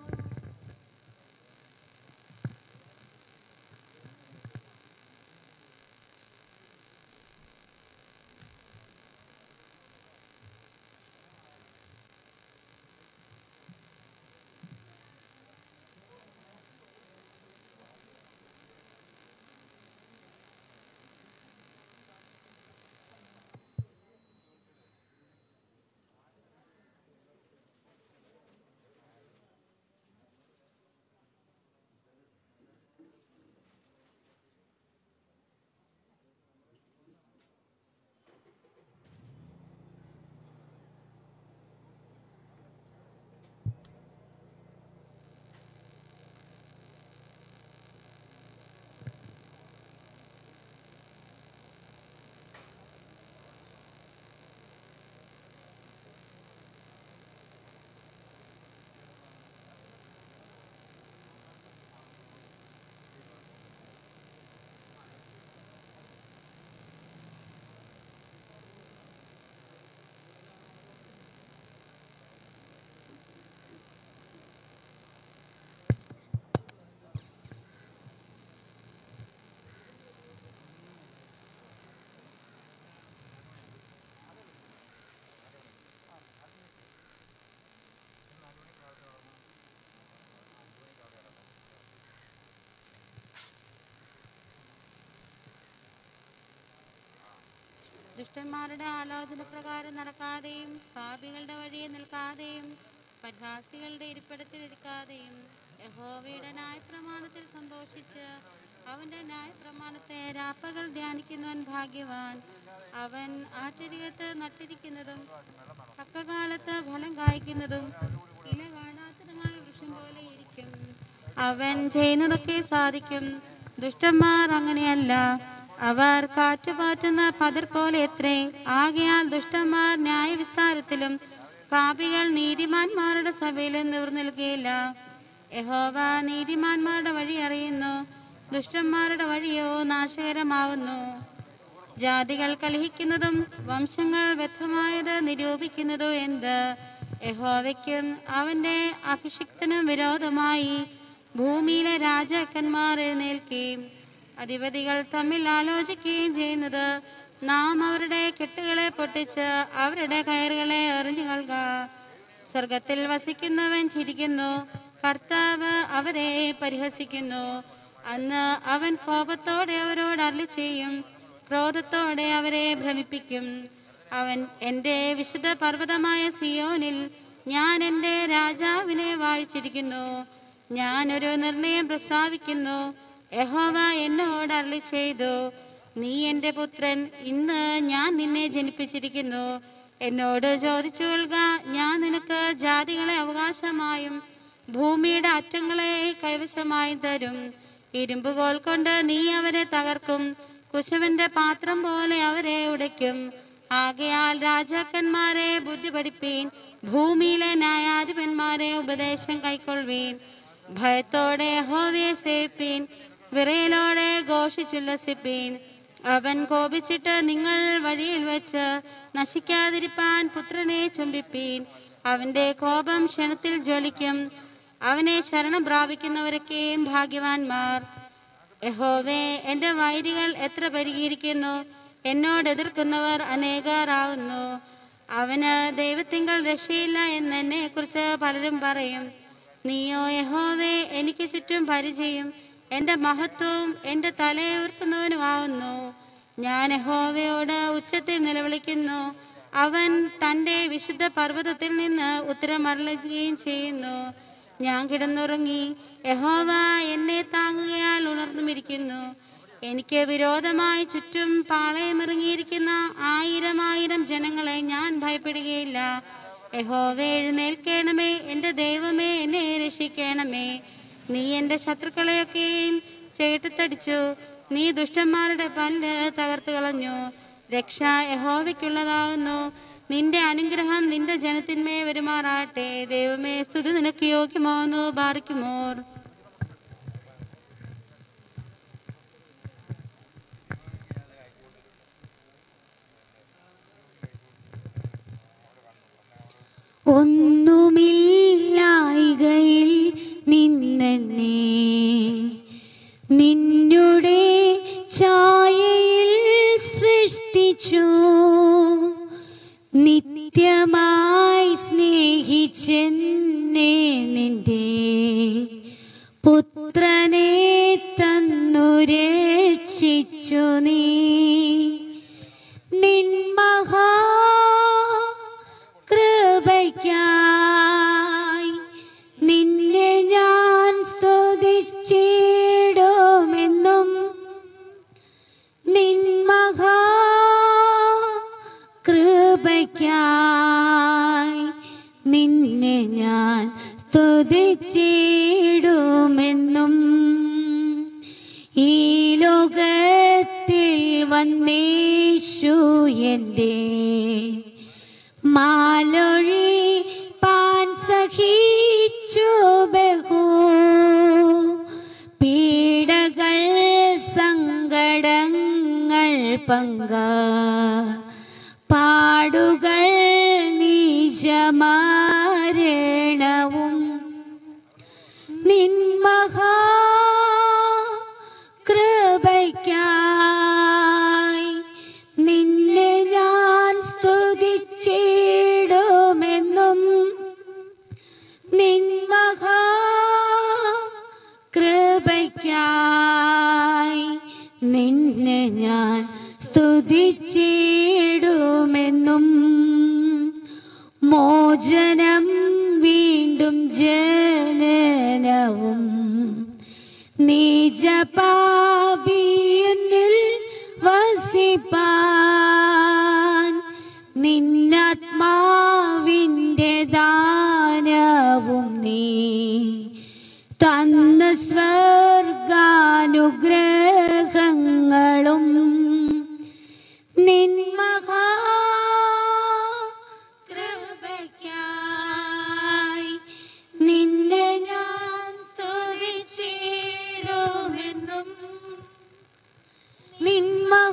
ദുഷ്ടന്മാരുടെ ആലോചന പ്രകാരം നടക്കാതെയും പാപികളുടെ വഴിയെ നിൽക്കാതെയും പരിഹാസികളുടെ ഇരിപ്പിടത്തിൽ ഇരിക്കാതെയും യഹോവയുടെ ന്യായപ്രമാണത്തിൽ സന്തോഷിച്ച് അവന്റെ ന്യായപ്രമാണത്തെ രാപ്പകൽ ധ്യാനിക്കുന്നവൻ ഭാഗ്യവാൻ. അവൻ ആശ്ചര്യത്ത് നട്ടിരിക്കുന്നതും തക്കകാലത്ത് ഫലം കായ്ക്കുന്നതും ഇല കാണാത്തതുമായ വൃക്ഷം പോലെ ഇരിക്കും. അവൻ ചെയ്യുന്നതൊക്കെ സാധിക്കും. ദുഷ്ടന്മാർ അങ്ങനെയല്ല, അവർ കാറ്റുപാറ്റുന്ന പതിർ പോലെ എത്രേ. ആകയാൽ ദുഷ്ടന്മാർ ന്യായവിസ്താരത്തിലും പാപികൾ നീതിമാന്മാരുടെ സഭയിലും നിവർന്നിൽക്കുകയില്ല. യഹോവ നീതിമാന്മാരുടെ വഴി അറിയുന്നു, ദുഷ്ടന്മാരുടെ വഴിയോ നാശകരമാവുന്നു. ജാതികൾ കലഹിക്കുന്നതും വംശങ്ങൾ വ്യക്തമായത് നിരൂപിക്കുന്നതോ എന്ത്? യഹോവയ്ക്കും അവന്റെ അഭിഷിക്തനും വിരോധമായി ഭൂമിയിലെ രാജാക്കന്മാർ എഴുന്നേൽക്കുകയും അധിപതികൾ തമ്മിൽ ആലോചിക്കുകയും ചെയ്യുന്നത് നാം അവരുടെ കെട്ടുകളെ പൊട്ടിച്ച് അവരുടെ കയറുകളെ എറിഞ്ഞു കളക. സ്വർഗത്തിൽ വസിക്കുന്നവൻ ചിരിക്കുന്നു, കർത്താവ് അവരെ പരിഹസിക്കുന്നു. അന്ന് അവൻ കോപത്തോടെ അവരോട് അരുളിച്ചെയ്യും, ക്രോധത്തോടെ അവരെ ഭ്രമിപ്പിക്കും. അവൻ എൻ്റെ വിശുദ്ധ പർവ്വതമായ സിയോനിൽ ഞാൻ എൻ്റെ രാജാവിനെ വാഴിച്ചിരിക്കുന്നു. ഞാനൊരു നിർണയം പ്രസ്താവിക്കുന്നു. യഹോവ എന്നോട് അരുളിച്ചെയ്തു, നീ എൻ്റെ പുത്രൻ, ഇന്ന് ഞാൻ നിന്നെ ജനിപ്പിച്ചിരിക്കുന്നു. എന്നോട് ചോദിച്ചു കൊള്ളുക, ഞാൻ നിനക്ക് ജാതികളെ അവകാശമായും ഭൂമിയുടെ അറ്റങ്ങളെ കൈവശമായും തരും. ഇരുമ്പുകോൽ കൊണ്ട് നീ അവരെ തകർക്കും, കുശവന്റെ പാത്രം പോലെ അവരെ ഉടയ്ക്കും. ആകയാൽ രാജാക്കന്മാരെ ബുദ്ധി പഠിപ്പീൻ, ഭൂമിയിലെ ന്യായാധിപന്മാരെ ഉപദേശം കൈക്കൊള്ളുവീൻ. ഭയത്തോടെ യഹോവയെ സേവിപ്പീൻ, വിറയലോടെ ഘോഷിച്ചുല്ലസിപ്പീൻ. അവൻ കോപിച്ചിട്ട് നിങ്ങൾ വഴിയിൽ വെച്ച് നശിക്കാതിരിപ്പാൻ പുത്രനെ ചുംബിപ്പീൻ. അവന്റെ കോപം ക്ഷണത്തിൽ ജ്വലിക്കും. അവനെ ശരണം പ്രാപിക്കുന്നവരൊക്കെയും ഭാഗ്യവാന്മാർ. യഹോവേ, എൻ്റെ വൈരികൾ എത്ര പെരുകിയിരിക്കുന്നു, എന്നോട് എതിർക്കുന്നവർ അനേകരാകുന്നു. അവന് ദൈവത്തിങ്കൽ രക്ഷയില്ല എന്ന് എന്നെ കുറിച്ച് പലരും പറയും. നീയോ യഹോവേ എനിക്ക് ചുറ്റും പരിചയം, എൻ്റെ മഹത്വവും എൻ്റെ തലയെ ഉയർത്തുന്നവനുമാകുന്നു. ഞാൻ യഹോവയോട് ഉച്ചത്തിൽ നിലവിളിക്കുന്നു, അവൻ തൻ്റെ വിശുദ്ധ പർവ്വതത്തിൽ നിന്ന് ഉത്തരമരുളുകയും ചെയ്യുന്നു. ഞാൻ കിടന്നുറങ്ങി, യഹോവ എന്നെ താങ്ങുകയാൽ ഉണർന്നുമിരിക്കുന്നു. എനിക്ക് വിരോധമായി ചുറ്റും പാളയമിറങ്ങിയിരിക്കുന്ന 1000 ജനങ്ങളെ ഞാൻ ഭയപ്പെടുകയില്ല. യഹോവേ, എഴുന്നേൽക്കണമേ, എൻ്റെ ദൈവമേ, എന്നെ രക്ഷിക്കണമേ. നീ എൻ്റെ ശത്രുക്കളെയൊക്കെയും ചേട്ടത്തടിച്ചു, നീ ദുഷ്ടന്മാരുടെ പല്ല് തകർത്തു കളഞ്ഞു. രക്ഷ യഹോവയ്ക്കുള്ളതാകുന്നു. നിന്റെ അനുഗ്രഹം നിന്റെ ജനത്തിന്മേൽ വരുമാറാട്ടെ. ദൈവമേ, സ്തുതി നിനക്ക് യോഗ്യമാകുന്നു. ബാറിക്കുമോർ. ഒന്നുമില്ലായ്കയിൽ നിന്നെന്നെ നിന്നുടെ ഛായയിൽ സൃഷ്ടിച്ചു. നിത്യമായി സ്നേഹിച്ചെന്നെ നിന്റെ പുത്രനെ തന്നു രക്ഷിച്ചു നീ. നിൻ മഹാകൃപയ്ക്കായി നിന്നെ ഞാൻ സ്തുതിച്ചിടുമെന്നും. നിൻ മഹാകൃപയ്ക്കായി നിന്നെ ഞാൻ സ്തുതിച്ചിടുമെന്നും. ഈ ലോകത്തിൽ വന്നേശു എൻ്റെ മാലൊഴിപ്പാൻ സഹിച്ചു ബഹു പീഡകൾ സങ്കടങ്ങൾ പങ്ക പാടുകൾ നീചമരണവും. നിൻ മഹാകൃപയ്ക്കായി നിന്നെ ഞാൻ സ്തുതിച്ചിടുമെന്നും. നിൻ മഹാകൃപയ്ക്കായി നിന്നെ ഞാൻ സ്തുതിച്ചിടുമെന്നും. മോചനം വീണ്ടും ജനനവും നീചപാപിയിൽ വസിപ്പാൻ നിന്നാത്മാവിൻ്റെ ദാനവും നീ തന്ന സ്വർഗാനുഗ്രഹങ്ങളും. നിൻ മഹാകൃപയ്ക്കായി നിന്നെ ഞാൻ സ്തുതിച്ചിടുമെന്നും. നിൻ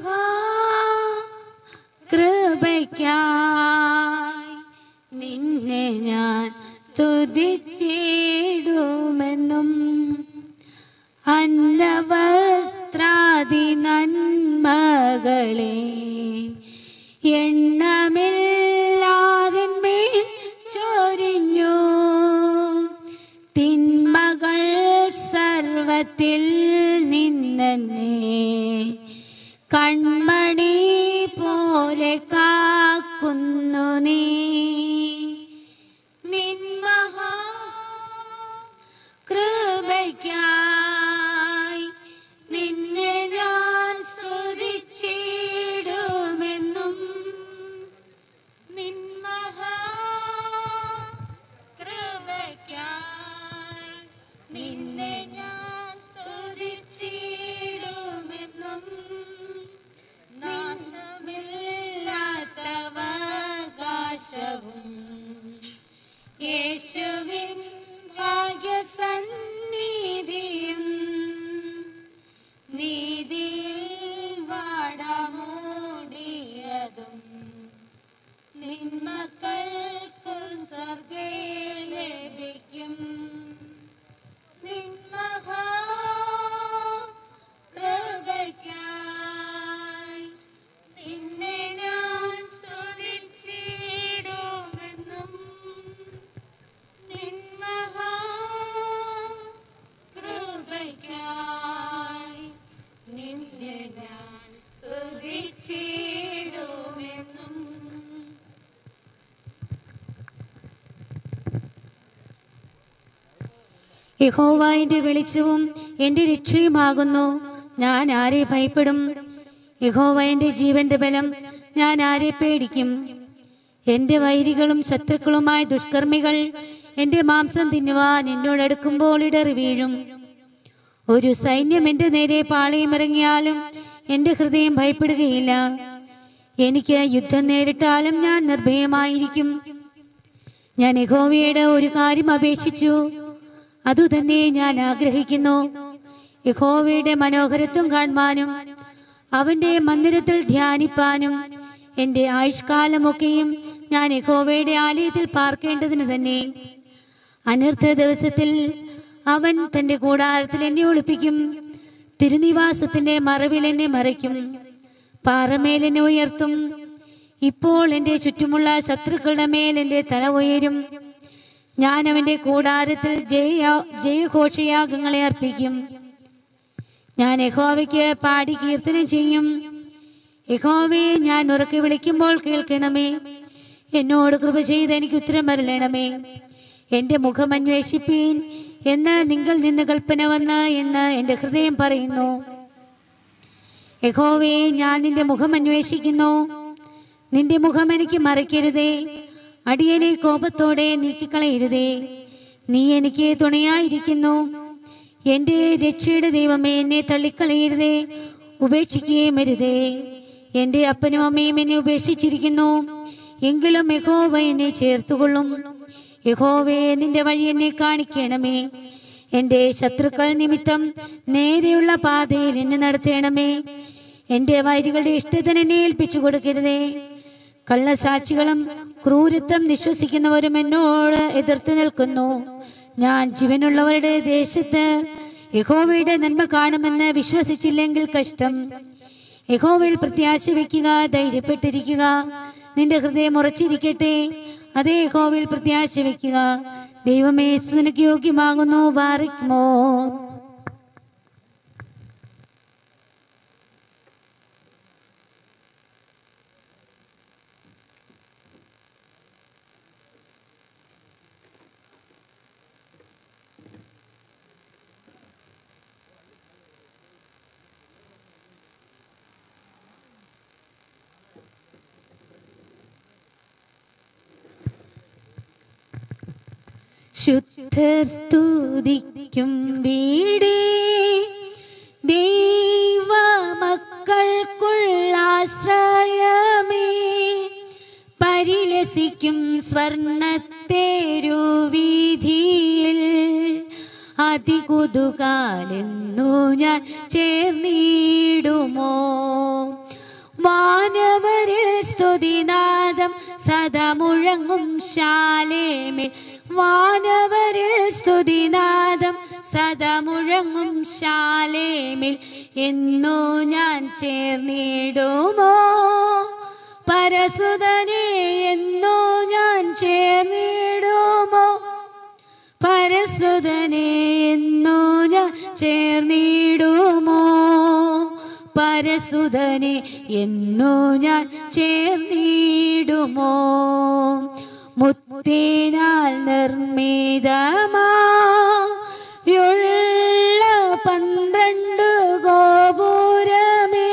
മഹാകൃപയ്ക്കായി നിന്നെ ഞാൻ സ്തുതിച്ചിടുമെന്നും. അന്നവസ്ത്രാദി നന്മകളെ എണ്ണമില്ലാതിന്മേൽ ചൊരിഞ്ഞു. തിന്മകൾ സർവത്തിൽ നിന്നെ കൺമണി പോലെ കാക്കുന്നു നീ. നിൻ മഹാകൃപയ്ക്കായി നിന്നെ ഞാൻ സ്തുതിച്ചിടുമെന്നും. നിൻ മഹാകൃപയ്ക്കായി നിന്നെ ഞാൻ സ്തുതിച്ചിടുമെന്നും. നാശമില്ലാത്തവകാശവും യേശുവിൻ ഭാഗ്യസന്നിധിയും നീതിയിൽ വാടമൂടിയതും നിൻ മക്കൾക്കും സ്വർഗ്ഗേ ലഭിക്കും. നിൻ മഹാകൃപയ്ക്കായി നിന്നെ ഞാൻ സ്തുതിച്ചിടുമെന്നും. നിൻ മഹാകൃപയ്ക്കായി നിന്നെ ഞാൻ സ്തുതിച്ചിടുമെന്നും. യഹോവ എൻ്റെ വെളിച്ചവും എൻ്റെ രക്ഷയുമാകുന്നു. ഞാൻ ആരെ ഭയപ്പെടും? യഹോവ എൻ്റെ ജീവന്റെ ബലം, ഞാൻ ആരെ പേടിക്കും? എൻ്റെ വൈരികളും ശത്രുക്കളുമായ ദുഷ്കർമ്മികൾ എൻ്റെ മാംസം തിന്നുവാൻ എന്നോടടുക്കുമ്പോൾ ഇടറി വീഴും. ഒരു സൈന്യം എൻ്റെ നേരെ പാളയമിറങ്ങിയാലും എൻ്റെ ഹൃദയം ഭയപ്പെടുകയില്ല. എനിക്ക് യുദ്ധം നേരിട്ടാലും ഞാൻ നിർഭയമായിരിക്കും. ഞാൻ യഹോവയുടെ ഒരു കാര്യം അപേക്ഷിച്ചു, അതുതന്നെ ഞാൻ ആഗ്രഹിക്കുന്നു. യഹോവയുടെ മനോഹരത്വം കാണുവാനും അവന്റെ മന്ദിരത്തിൽ ധ്യാനിപ്പാനും എൻ്റെ ആയുഷ്കാലമൊക്കെയും ഞാൻ യഹോവയുടെ ആലയത്തിൽ പാർക്കേണ്ടതിന് തന്നെ. അനർത്ഥ ദിവസത്തിൽ അവൻ തന്റെ കൂടാരത്തിൽ എന്നെ ഒളിപ്പിക്കും. തിരുനിവാസത്തിന്റെ മറവിൽ എന്നെ മറയ്ക്കും. പാറമേൽ എന്നെ ഉയർത്തും. ഇപ്പോൾ എൻ്റെ ചുറ്റുമുള്ള ശത്രുക്കളുടെ മേൽ എൻ്റെ തല ഉയരും. ഞാൻ അവന്റെ കൂടാരത്തിൽ ജയഘോഷയാഗങ്ങളെ അർപ്പിക്കും. ഞാൻ യഹോവയ്ക്ക് പാടി കീർത്തനം ചെയ്യും. യഹോവേ, ഞാൻ ഉറക്കെ വിളിക്കുമ്പോൾ കേൾക്കണമേ. എന്നോട് കൃപ ചെയ്ത് എനിക്ക് ഉത്തരം അരുളണമേ. എൻ്റെ മുഖം അന്വേഷിപ്പീൻ എന്ന് നിങ്ങൾ നിന്ന് കൽപ്പന വന്ന് എന്ന് എൻ്റെ ഹൃദയം പറയുന്നു. യഹോവേ, ഞാൻ നിന്റെ മുഖം അന്വേഷിക്കുന്നു. നിന്റെ മുഖം എനിക്ക് മറയ്ക്കരുതേ. അടിയനെ കോപത്തോടെ നീക്കിക്കളയരുതേ. നീ എനിക്ക് തുണയായിരിക്കുന്നു. എൻ്റെ രക്ഷയുടെ ദൈവമേ, എന്നെ തള്ളിക്കളയരുതേ, ഉപേക്ഷിക്കുകയും അരുതേ. എൻ്റെ അപ്പനും അമ്മയും എന്നെ ഉപേക്ഷിച്ചിരിക്കുന്നു, എങ്കിലും യഹോവ എന്നെ ചേർത്തുകൊള്ളും. യഹോവേ, നിന്റെ വഴി എന്നെ കാണിക്കണമേ. എൻ്റെ ശത്രുക്കൾ നിമിത്തം നേരെയുള്ള പാതയിൽ എന്നെ നടത്തണമേ. എൻ്റെ വൈരികളുടെ ഇഷ്ടത്തിന് എന്നെ ഏൽപ്പിച്ചു കൊടുക്കരുതേ. കള്ളസാക്ഷികളും ക്രൂരത്വം നിശ്വസിക്കുന്നവരും എന്നോട് എതിർത്ത് നിൽക്കുന്നു. ഞാൻ ജീവനുള്ളവരുടെ ദേശത്ത് യഹോവയുടെ നന്മ കാണുമെന്ന് വിശ്വസിച്ചില്ലെങ്കിൽ കഷ്ടം. യഹോവയിൽ പ്രത്യാശ വയ്ക്കുക, ധൈര്യപ്പെട്ടിരിക്കുക. നിന്റെ ഹൃദയം ഉറച്ചിരിക്കട്ടെ. അതേ യഹോവയിൽ പ്രത്യാശ വയ്ക്കുക. ദൈവമേ, സ്തുതിക്ക് യോഗ്യമാകുന്നു. ബാറിക്മോ. ശുദ്ധർ സ്തുതിക്കും വീടേ, ദൈവമക്കൾക്കുള്ളാശ്രയമേ, പരിലസിക്കും സ്വർണ്ണത്തേരുവീഥിയിൽ അതികുതുകാലെന്നു ഞാൻ ചേർന്നിടുമോ. വാനവരിൽ സ്തുതിനാദം സദാ മുഴങ്ങും ശാലേമേൽ. വാനവരിൽ സ്തുതിനാദം സദാ മുഴങ്ങും ശാലേമേൽ എന്നു ഞാൻ ചേർന്നിടുമോ. പരസുതനെ എന്നു ഞാൻ ചേർന്നിടുമോ. പരസുതനെ എന്നു ഞാൻ ചേർന്നിടുമോ. പരസുതനെ എന്നു ഞാൻ ചേർന്നിടുമോ. മുത്തിനാൽ നിർമ്മിതമായുള്ള 12 ഗോപുരമേ,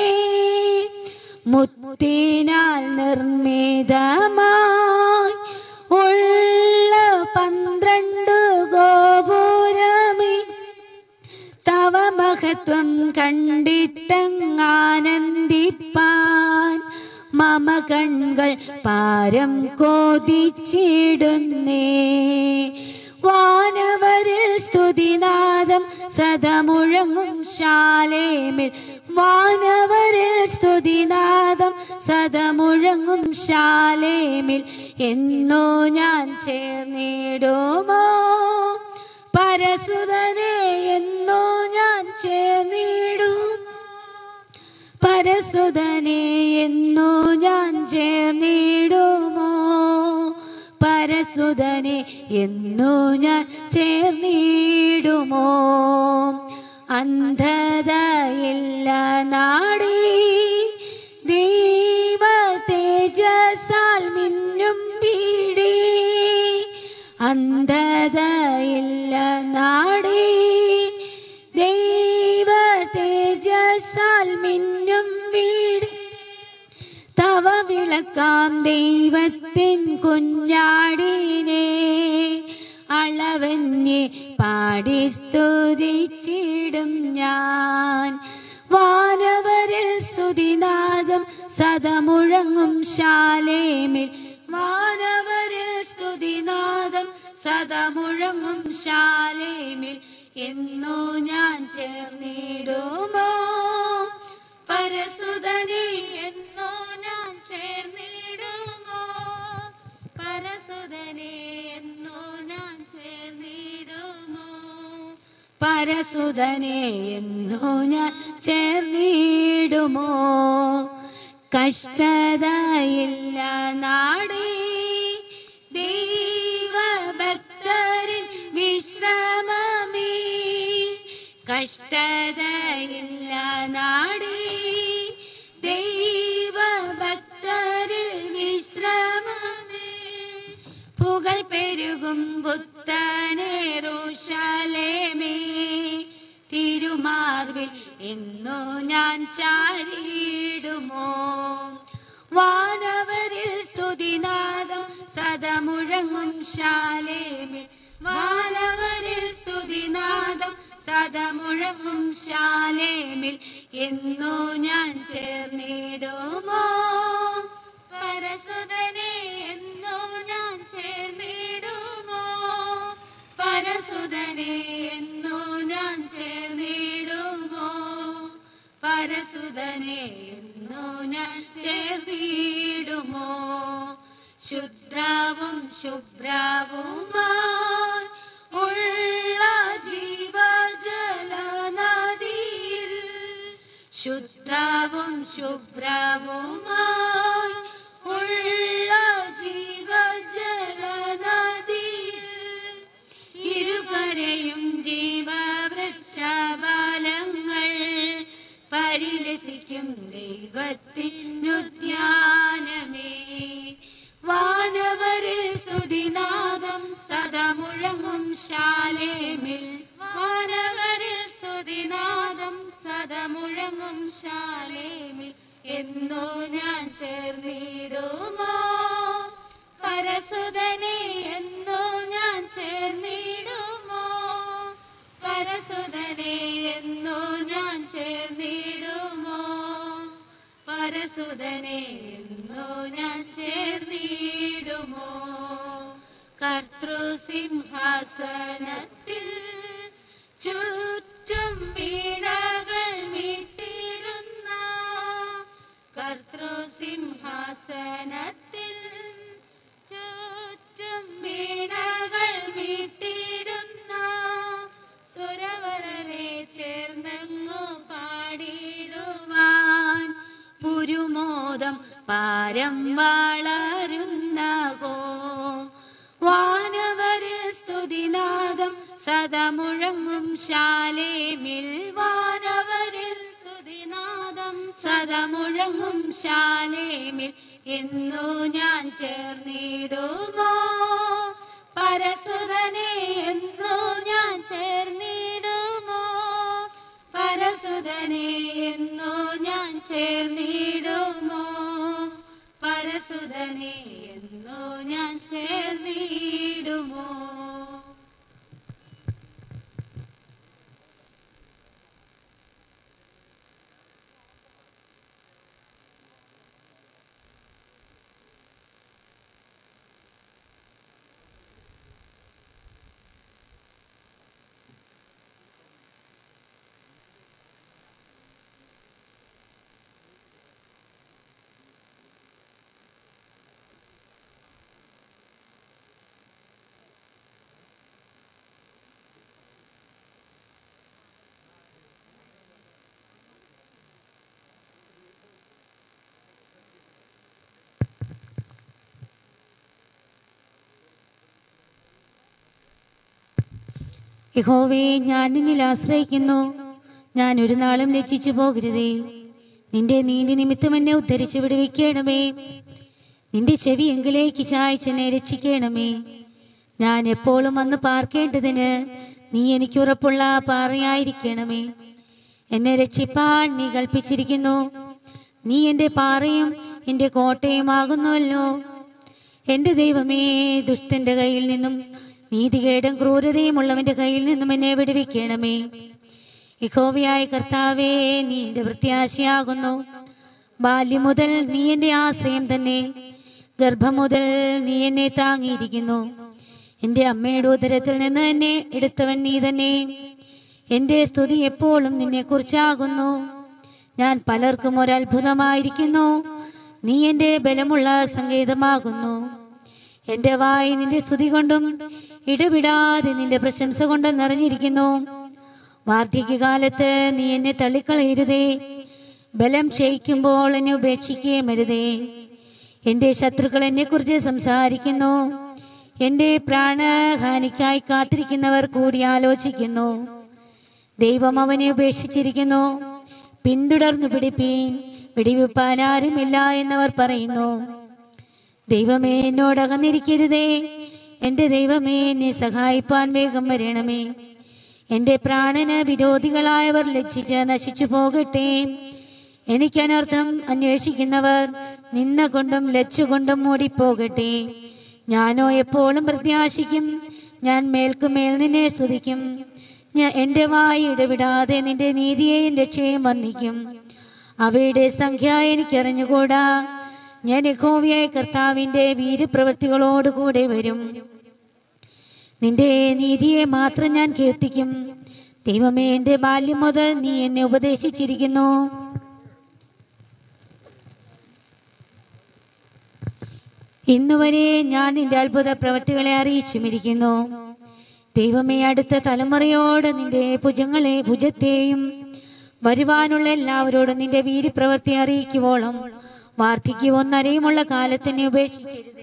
മുത്തിനാൽ നിർമ്മിതമായി ഉള്ള 12 ഗോപുരമേ, തവ മഹത്വം കണ്ടിട്ടങ്ങാനന്ദിപ്പാൻ മമ കൺകൾ പാരം കോതിച്ചിടുന്നേ. വാനവരിൽ സ്തുതിനാദം സദാ മുഴങ്ങും ശാലേമേൽ. വാനവരിൽ സ്തുതിനാദം സദാ മുഴങ്ങും ശാലേമേൽ എന്നു ഞാൻ ചേർന്നിടുമോ. പരസുതനെ എന്നു ഞാൻ ചേർന്നിടും. പരസുതനെ എന്നു ഞാൻ ചേർന്നിടുമോ. പരസുതനെ എന്നു ഞാൻ ചേർന്നിടുമോ. അന്ധതയില്ല നാടീ, ദൈവ തേജസാൽ മിന്നും വീടേ. അന്ധതയില്ല നാടീ, ദൈവ തേജസാൽ മിന്നും വീട്. തവ വിളക്കാം ദൈവത്തിൻ കുഞ്ഞാടിനെ, അളവന്യെ പാടി സ്തുതിച്ചിടും ഞാൻ. വാനവരിൽ സ്തുതിനാദം സദാ മുഴങ്ങും ശാലേമേൽ. വാനവരിൽ സ്തുതിനാദം സദാ മുഴങ്ങും ശാലേമേൽ എന്നു ഞാൻ ചേർന്നിടുമോ. പരസുതനെ എന്നു ഞാൻ ചേർന്നിടുമോ. പരസുതനെ എന്നോ ഞാൻ ചേർന്നിടുമോ പരസുതനെ എന്നോ ഞാൻ ചേർന്നിടുമോ കഷ്ടതയില്ല നാടേ ദൈവഭക്തരിൽ വിശ്രമമേ കഷ്ടതയില്ല നാടേ ദൈവഭക്തരിൽ വിശ്രമമേ പുകൾ പെരുകും പുത്തനേറുശലേമേ തിരുമാർവിൽ എന്നോ ഞാൻ ചാരിടുമോ വാനവരിൽ സ്തുതിനാദം സദമുഴങ്ങും ശാലേമിൽ വാനവരിൽ സ്തുതിനാദം സദമുഴങ്ങും ശാലേമിൽ എന്നോ ഞാൻ ചേർന്നിടുമോ പരസുതനെ എന്നോ ഞാൻ ചേർന്നിടുമോ പരസുതനെ എന്നോ ഞാൻ ചേർന്നിടുമോ പരസുതനെ എന്നോ ഞാൻ ചേർന്നിടുമോ ശുദ്ധവും ശുഭ്രവുമായി ഉള്ള ജീവജല നദിയിൽ ശുദ്ധവും ശുഭ്രവുമായി ഉള്ള ജീവജല നദിയിൽ ഇരുകരയും ജീവവൃക്ഷഫലങ്ങൾ പരിലസിക്കും ദൈവത്തിനുദ്യാനമേ വാനവരിൽ സ്തുതിനാദം സദമുഴങ്ങും ശാലേമിൽ വാനവരിൽ സ്തുതിനാദം സദമുഴങ്ങും ശാലേമിൽ എന്നോ ഞാൻ ചേർന്നിടുമോ പരസുതനെ എന്നോ ഞാൻ ചേർന്നിടുമോ പരസുതനെ എന്നോ ഞാൻ ചേർന്നിടുമോ പരസുതനെ എന്നോ ഞാൻ ചേർന്നിടുമോ കർത്തൃസിംഹാസനത്തിൽ ചുറ്റും വീണകൾ മീട്ടിടുന്ന കർത്തൃസിംഹാസനത്തിൽ ചുറ്റും വീണകൾ മീട്ടിടുന്ന സുരവരരെ ചേർന്നങ്ങു പാടിടുവാൻ പുരുമോദം പാരം വളരുന്നകോ വാനവരിൽ സ്തുതിനാദം സദമുഴങ്ങും ശാലേമിൽ വാനവരിൽ സ്തുതിനാദം സദമുഴങ്ങും ശാലേമിൽ എന്നോ ഞാൻ ചേർന്നിടുമോ പരസുതനെ എന്നോ ഞാൻ ചേർന്നിടുമോ പരസുതനെ എന്നോ ഞാൻ ചേർന്നിടുമോ പരസുതനെ എന്നോ ഞാൻ ചേർന്നിടുമോ യഹോവേ ഞാൻ നിന്നിൽ ആശ്രയിക്കുന്നു ഞാൻ ഒരു നാളും ലജ്ജിച്ചു പോകരുതേ നിന്റെ നീതി നിമിത്തം എന്നെ ഉദ്ധരിച്ചു വിടുവിക്കണമേ നിന്റെ ചെവി എങ്കിലേക്ക് ചായച്ചെന്നെ രക്ഷിക്കണമേ ഞാൻ എപ്പോഴും വന്ന് പാർക്കേണ്ടതിന് നീ എനിക്ക് ഉറപ്പുള്ള പാറയായിരിക്കണമേ എന്നെ രക്ഷിപ്പാൻ നീ കൽപ്പിച്ചിരിക്കുന്നു നീ എൻ്റെ പാറയും എൻ്റെ കോട്ടയുമാകുന്നുവല്ലോ എൻ്റെ ദൈവമേ ദുഷ്ടന്റെ കയ്യിൽ നിന്നും നീതികേടും ക്രൂരതയും ഉള്ളവന്റെ കയ്യിൽ നിന്നും എന്നെ വിടുവിക്കണമേ യഹോവയായ കർത്താവേ നീ എൻ്റെ പ്രത്യാശയാകുന്നു ബാല്യം മുതൽ നീ എൻ്റെ ആശ്രയം തന്നെ ഗർഭം മുതൽ നീ എന്നെ താങ്ങിയിരിക്കുന്നു എൻ്റെ അമ്മയുടെ ഉദരത്തിൽ നിന്ന് എന്നെ എടുത്തവൻ നീ തന്നെ എൻ്റെ സ്തുതി എപ്പോഴും നിന്നെ കുറിച്ചാകുന്നു ഞാൻ പലർക്കും ഒരത്ഭുതമായിരിക്കുന്നു നീ എൻ്റെ ബലമുള്ള സങ്കേതമാകുന്നു എന്റെ വായി നിന്റെ സ്തുതി കൊണ്ടും ഇടവിടാതെ നിന്റെ പ്രശംസ കൊണ്ടും നിറഞ്ഞിരിക്കുന്നു. വാർദ്ധക്യകാലത്ത് നീ എന്നെ തള്ളിക്കളയരുതേ. ബലം ക്ഷയിക്കുമ്പോൾ എന്നെ ഉപേക്ഷിക്കുകയും അരുതേ. എന്റെ ശത്രുക്കൾ എന്നെ കുറിച്ച് സംസാരിക്കുന്നു. എന്റെ പ്രാണഹാനിക്കായി കാത്തിരിക്കുന്നവർ കൂടി ആലോചിക്കുന്നു. ദൈവം അവനെ ഉപേക്ഷിച്ചിരിക്കുന്നു, പിന്തുടർന്നു പിടിപ്പീൻ, വെടിവെപ്പാൻ ആരുമില്ല എന്നവർ പറയുന്നു. ദൈവമേ, എന്നോട് അകന്നിരിക്കരുതേ. എന്റെ ദൈവമേ, എന്നെ സഹായിപ്പാൻ വേഗം വരണമേ. എന്റെ പ്രാണന് വിരോധികളായവർ ലജ്ജിച്ച് നശിച്ചു പോകട്ടെ. എനിക്ക് അനർത്ഥം അന്വേഷിക്കുന്നവർ നിന്ന കൊണ്ടും ലജ്ജ കൊണ്ടും മൂടിപ്പോകട്ടെ. ഞാനോ എപ്പോഴും പ്രത്യാശിക്കും. ഞാൻ മേൽക്കുമേൽ നിന്നെ സ്തുതിക്കും. എന്റെ വായി ഇടവിടാതെ നിന്റെ നീതിയെയും രക്ഷയും വർണ്ണിക്കും. അവയുടെ സംഖ്യ എനിക്കറിഞ്ഞുകൂടാ. ഞാൻ യഹോവയായ കർത്താവിന്റെ വീര്യപ്രവൃത്തികളോടുകൂടെ വരും. നിന്റെ നീതിയെ മാത്രം ഞാൻ കീർത്തിക്കും. ദൈവമേ, എന്റെ ബാല്യം മുതൽ നീ എന്നെ ഉപദേശിച്ചിരിക്കുന്നു. ഇന്നുവരെ ഞാൻ നിന്റെ അത്ഭുത പ്രവൃത്തികളെ അറിയിച്ചുമിരിക്കുന്നു. ദൈവമേ, അടുത്ത തലമുറയോട് നിന്റെ ഭുജത്തെയും വരുവാനുള്ള എല്ലാവരോടും നിന്റെ വീര്യപ്രവൃത്തി അറിയിക്കുവോളം വാർദ്ധക്യവും നരയുമുള്ള കാലത്തിനെ ഉപേക്ഷിക്കരുതേ.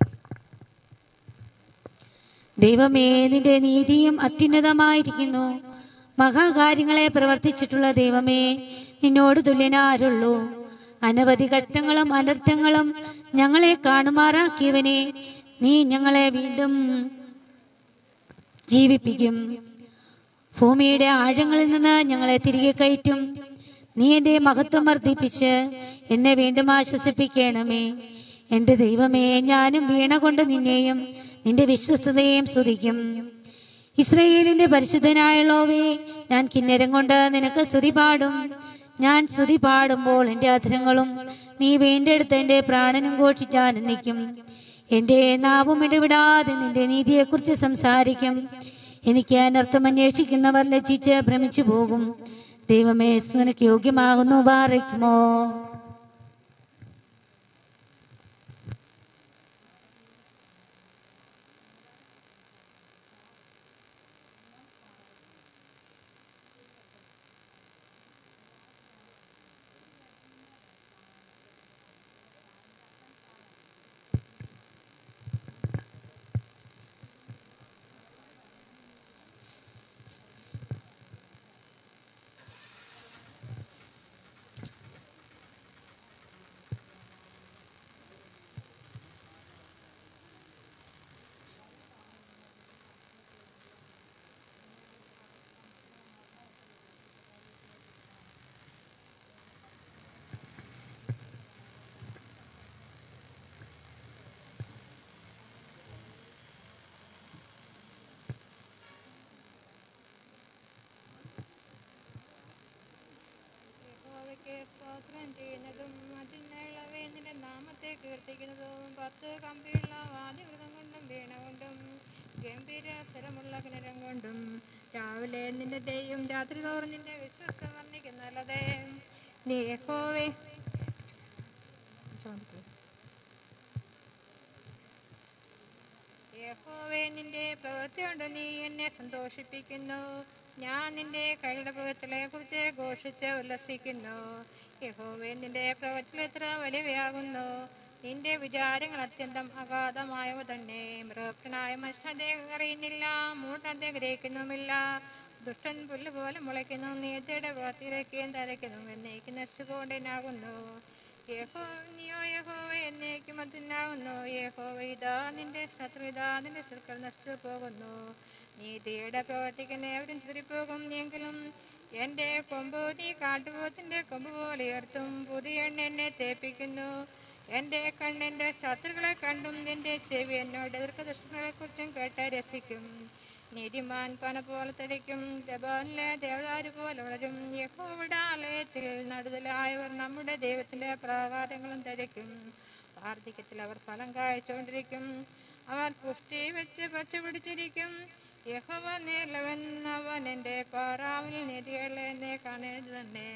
ദൈവമേ, നിന്റെ നീതിയും അത്യുന്നതമായിരിക്കുന്നു. മഹാകാര്യങ്ങളെ പ്രവർത്തിച്ചിട്ടുള്ള ദൈവമേ, നിന്നോട് തുല്യനാരുള്ളൂ. അനവധി കഷ്ടങ്ങളും അനർത്ഥങ്ങളും ഞങ്ങളെ കാണുമാറാക്കിയവനെ, നീ ഞങ്ങളെ വീണ്ടും ജീവിപ്പിക്കും. ഭൂമിയുടെ ആഴങ്ങളിൽ നിന്ന് ഞങ്ങളെ തിരികെ കയറ്റും. നീ എൻ്റെ മഹത്വം വർദ്ധിപ്പിച്ച് എന്നെ വീണ്ടും ആശ്വസിപ്പിക്കണമേ. എൻ്റെ ദൈവമേ, ഞാനും വീണ കൊണ്ട് നിന്നെയും നിന്റെ വിശ്വസ്തതയെയും സ്തുതിക്കും. ഇസ്രായേലിന്റെ പരിശുദ്ധനായുള്ളവേ, ഞാൻ കിന്നരം കൊണ്ട് നിനക്ക് സ്തുതി പാടും. ഞാൻ സ്തുതി പാടുമ്പോൾ എൻ്റെ അധരങ്ങളും നീ വീണ്ടെടുത്ത എൻ്റെ പ്രാണനും ഘോഷിച്ചാനന്ദിക്കും. എൻ്റെ നാവും ഇടവിടാതെ നിന്റെ നീതിയെക്കുറിച്ച് സംസാരിക്കും. എനിക്ക് അനർത്ഥം അന്വേഷിക്കുന്നവർ ലജ്ജിച്ച് ഭ്രമിച്ചു പോകും. ദൈവമേ, നിനക്ക് യോഗ്യമാകുന്നു. ബാറയ്ക്കുമോ. സ്തോത്രം ചെയ്യുന്നതും അതിനുള്ളവേ നിന്റെ നാമത്തെ കീർത്തിക്കുന്നതും 10 കമ്പിയുള്ള വാദ്യവൃതം കൊണ്ടും വീണ കൊണ്ടും ഗംഭീര സ്വരമുള്ള കിണരം കൊണ്ടും രാവിലെ നിന്റെ ദൈവം രാത്രി തോറും നിന്റെ വിശ്വസം വർണ്ണിക്കുന്നതേ. നീ യഹോവേ യഹോവേ, നിന്റെ പ്രവൃത്തി കൊണ്ട് നീ എന്നെ സന്തോഷിപ്പിക്കുന്നു. ഞാൻ നിന്റെ കൈയുടെ പ്രവൃത്തികളെ കുറിച്ച് ഘോഷിച്ച് ഉല്ലസിക്കുന്നു. യഹോവേ, നിന്റെ പ്രവൃത്തികൾ എത്ര വലിയവയാകുന്നു. നിന്റെ വിചാരങ്ങൾ അത്യന്തം അഗാധമായവ തന്നെ. മൃഗപ്രനായ മനുഷ്യനെ അറിയുന്നില്ല, മൂഢനെ ഗ്രഹിക്കുന്നുമില്ല. ദുഷ്ടൻ പുല്ല് പോലെ മുളയ്ക്കുന്നു, നീതിയുടെ പ്രവൃത്തിയിലേക്കും തരയ്ക്കുന്നു. എന്നേക്ക് നശിച്ചുകൊണ്ടേനാകുന്നു. നീയോ യഹോവ എന്നേക്കും അതിനാകുന്നു. യഹോവ, ഇതാ നിന്റെ ശത്രു, ഇതാ നിന്റെ ശത്രുക്കൾ നശിച്ചു പോകുന്നു. നീതിയുടെ പ്രവർത്തിക്കുന്ന അവരും ചിതറിപ്പോകും. എങ്കിലും എൻ്റെ കൊമ്പ് നീ കാട്ടുപോത്തിന്റെ കൊമ്പ് പോലെ ഉയർത്തും. പുതിയ എണ്ണ എന്നെ തേപ്പിക്കുന്നു. എൻ്റെ കണ്ണെൻ്റെ ശത്രുക്കളെ കണ്ടും എൻ്റെ ചെവി എന്നോട് ദീർഘദൃഷ്ടങ്ങളെ കുറിച്ചും കേട്ട് രസിക്കും. നീതിമാൻ പന പോലെ തരിക്കും, ലബാനിലെ ദേവദാരു പോലെ വളരും. യഹോവയുടെ ആലയത്തിൽ നടുതലായവർ നമ്മുടെ ദൈവത്തിൻ്റെ പ്രാകാരങ്ങളും ധരിക്കും. വാർദ്ധക്യത്തിൽ അവർ ഫലം കായ്ച്ചുകൊണ്ടിരിക്കും. അവർ പുഷ്ടി വെച്ച് പച്ചപിടിച്ചിരിക്കും. യഹോവ നീർലവൻ, അവൻ എൻ്റെ പാറാവിൽ നീതികളെ എന്നെ കാണേണ്ടത് തന്നെ.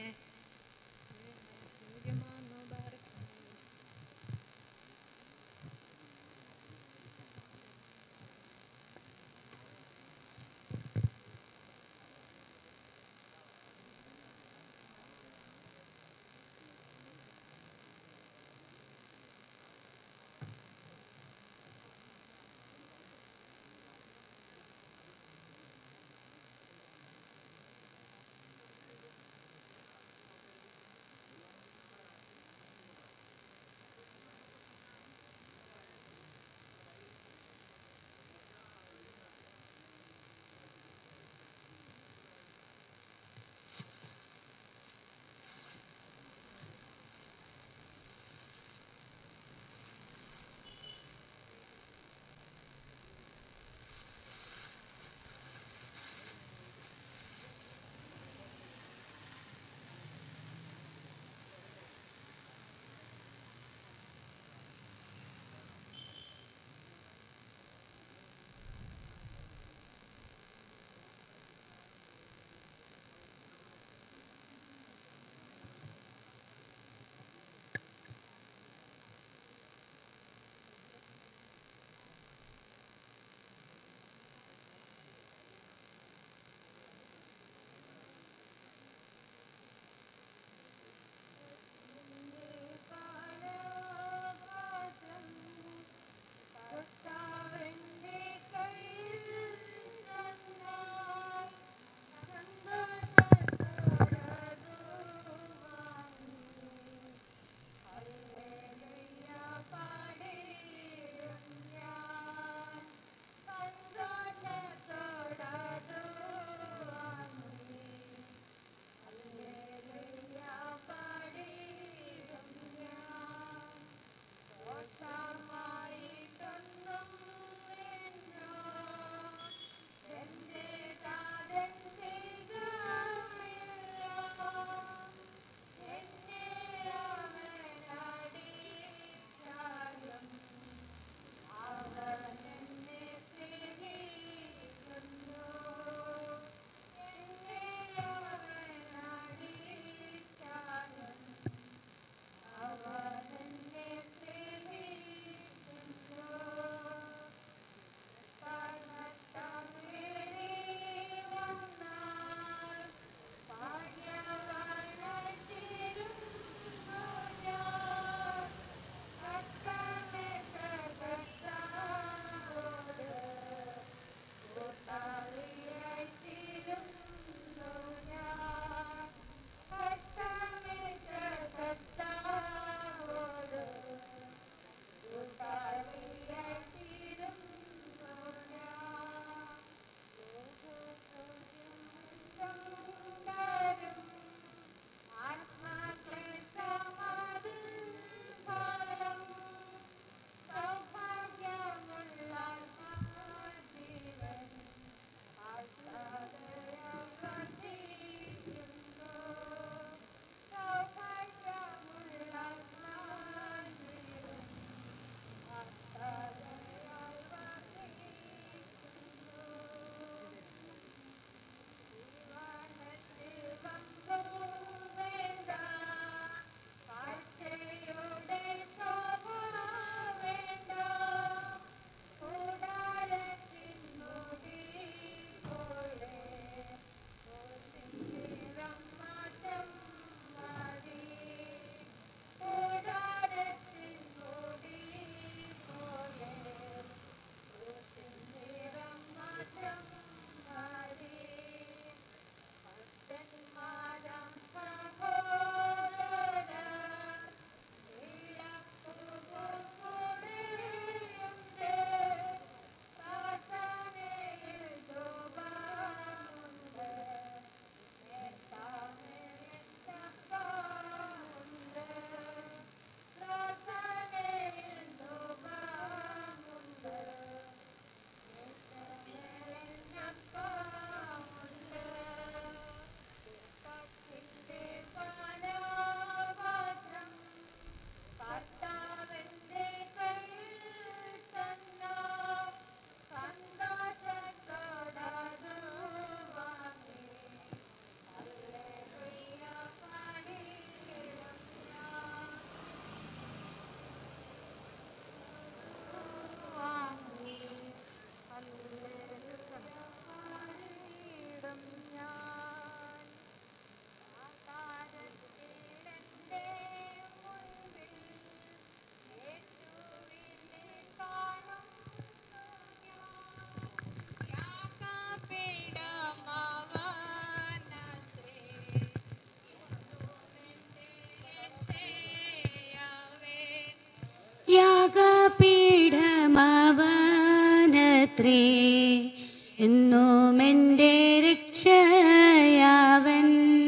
രക്ഷകനത്രേ, എന്നും എൻ്റെ രക്ഷയാവൻ.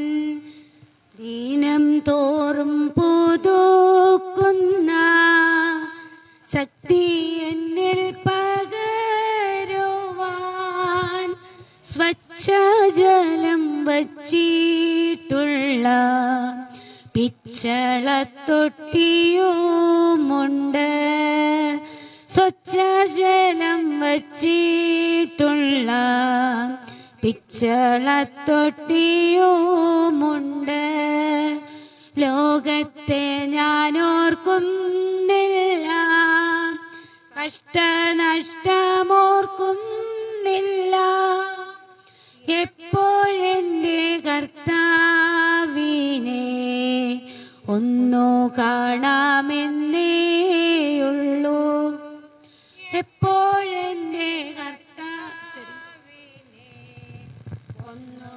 ദീനം തോറും പുതുക്കുന്ന ശക്തി എന്നിൽ പകരുവാൻ, സ്വച്ഛജലം വച്ചിട്ടുള്ള പിച്ചളത്തൊട്ടിയുമുണ്ട്. സ്വച്ഛജലം വച്ചിട്ടുള്ള പിച്ചളത്തൊട്ടിയുമുണ്ട്. ലോകത്തെ ഞാനോർക്കുന്നില്ല, കഷ്ടനഷ്ടമോർക്കുന്നില്ല. എപ്പോഴെൻ്റെ കർത്താവിനെ ഒന്നു കാണാമെന്നേയുള്ളൂ. എപ്പോഴെൻ്റെ കർത്താവിനെ ഒന്നു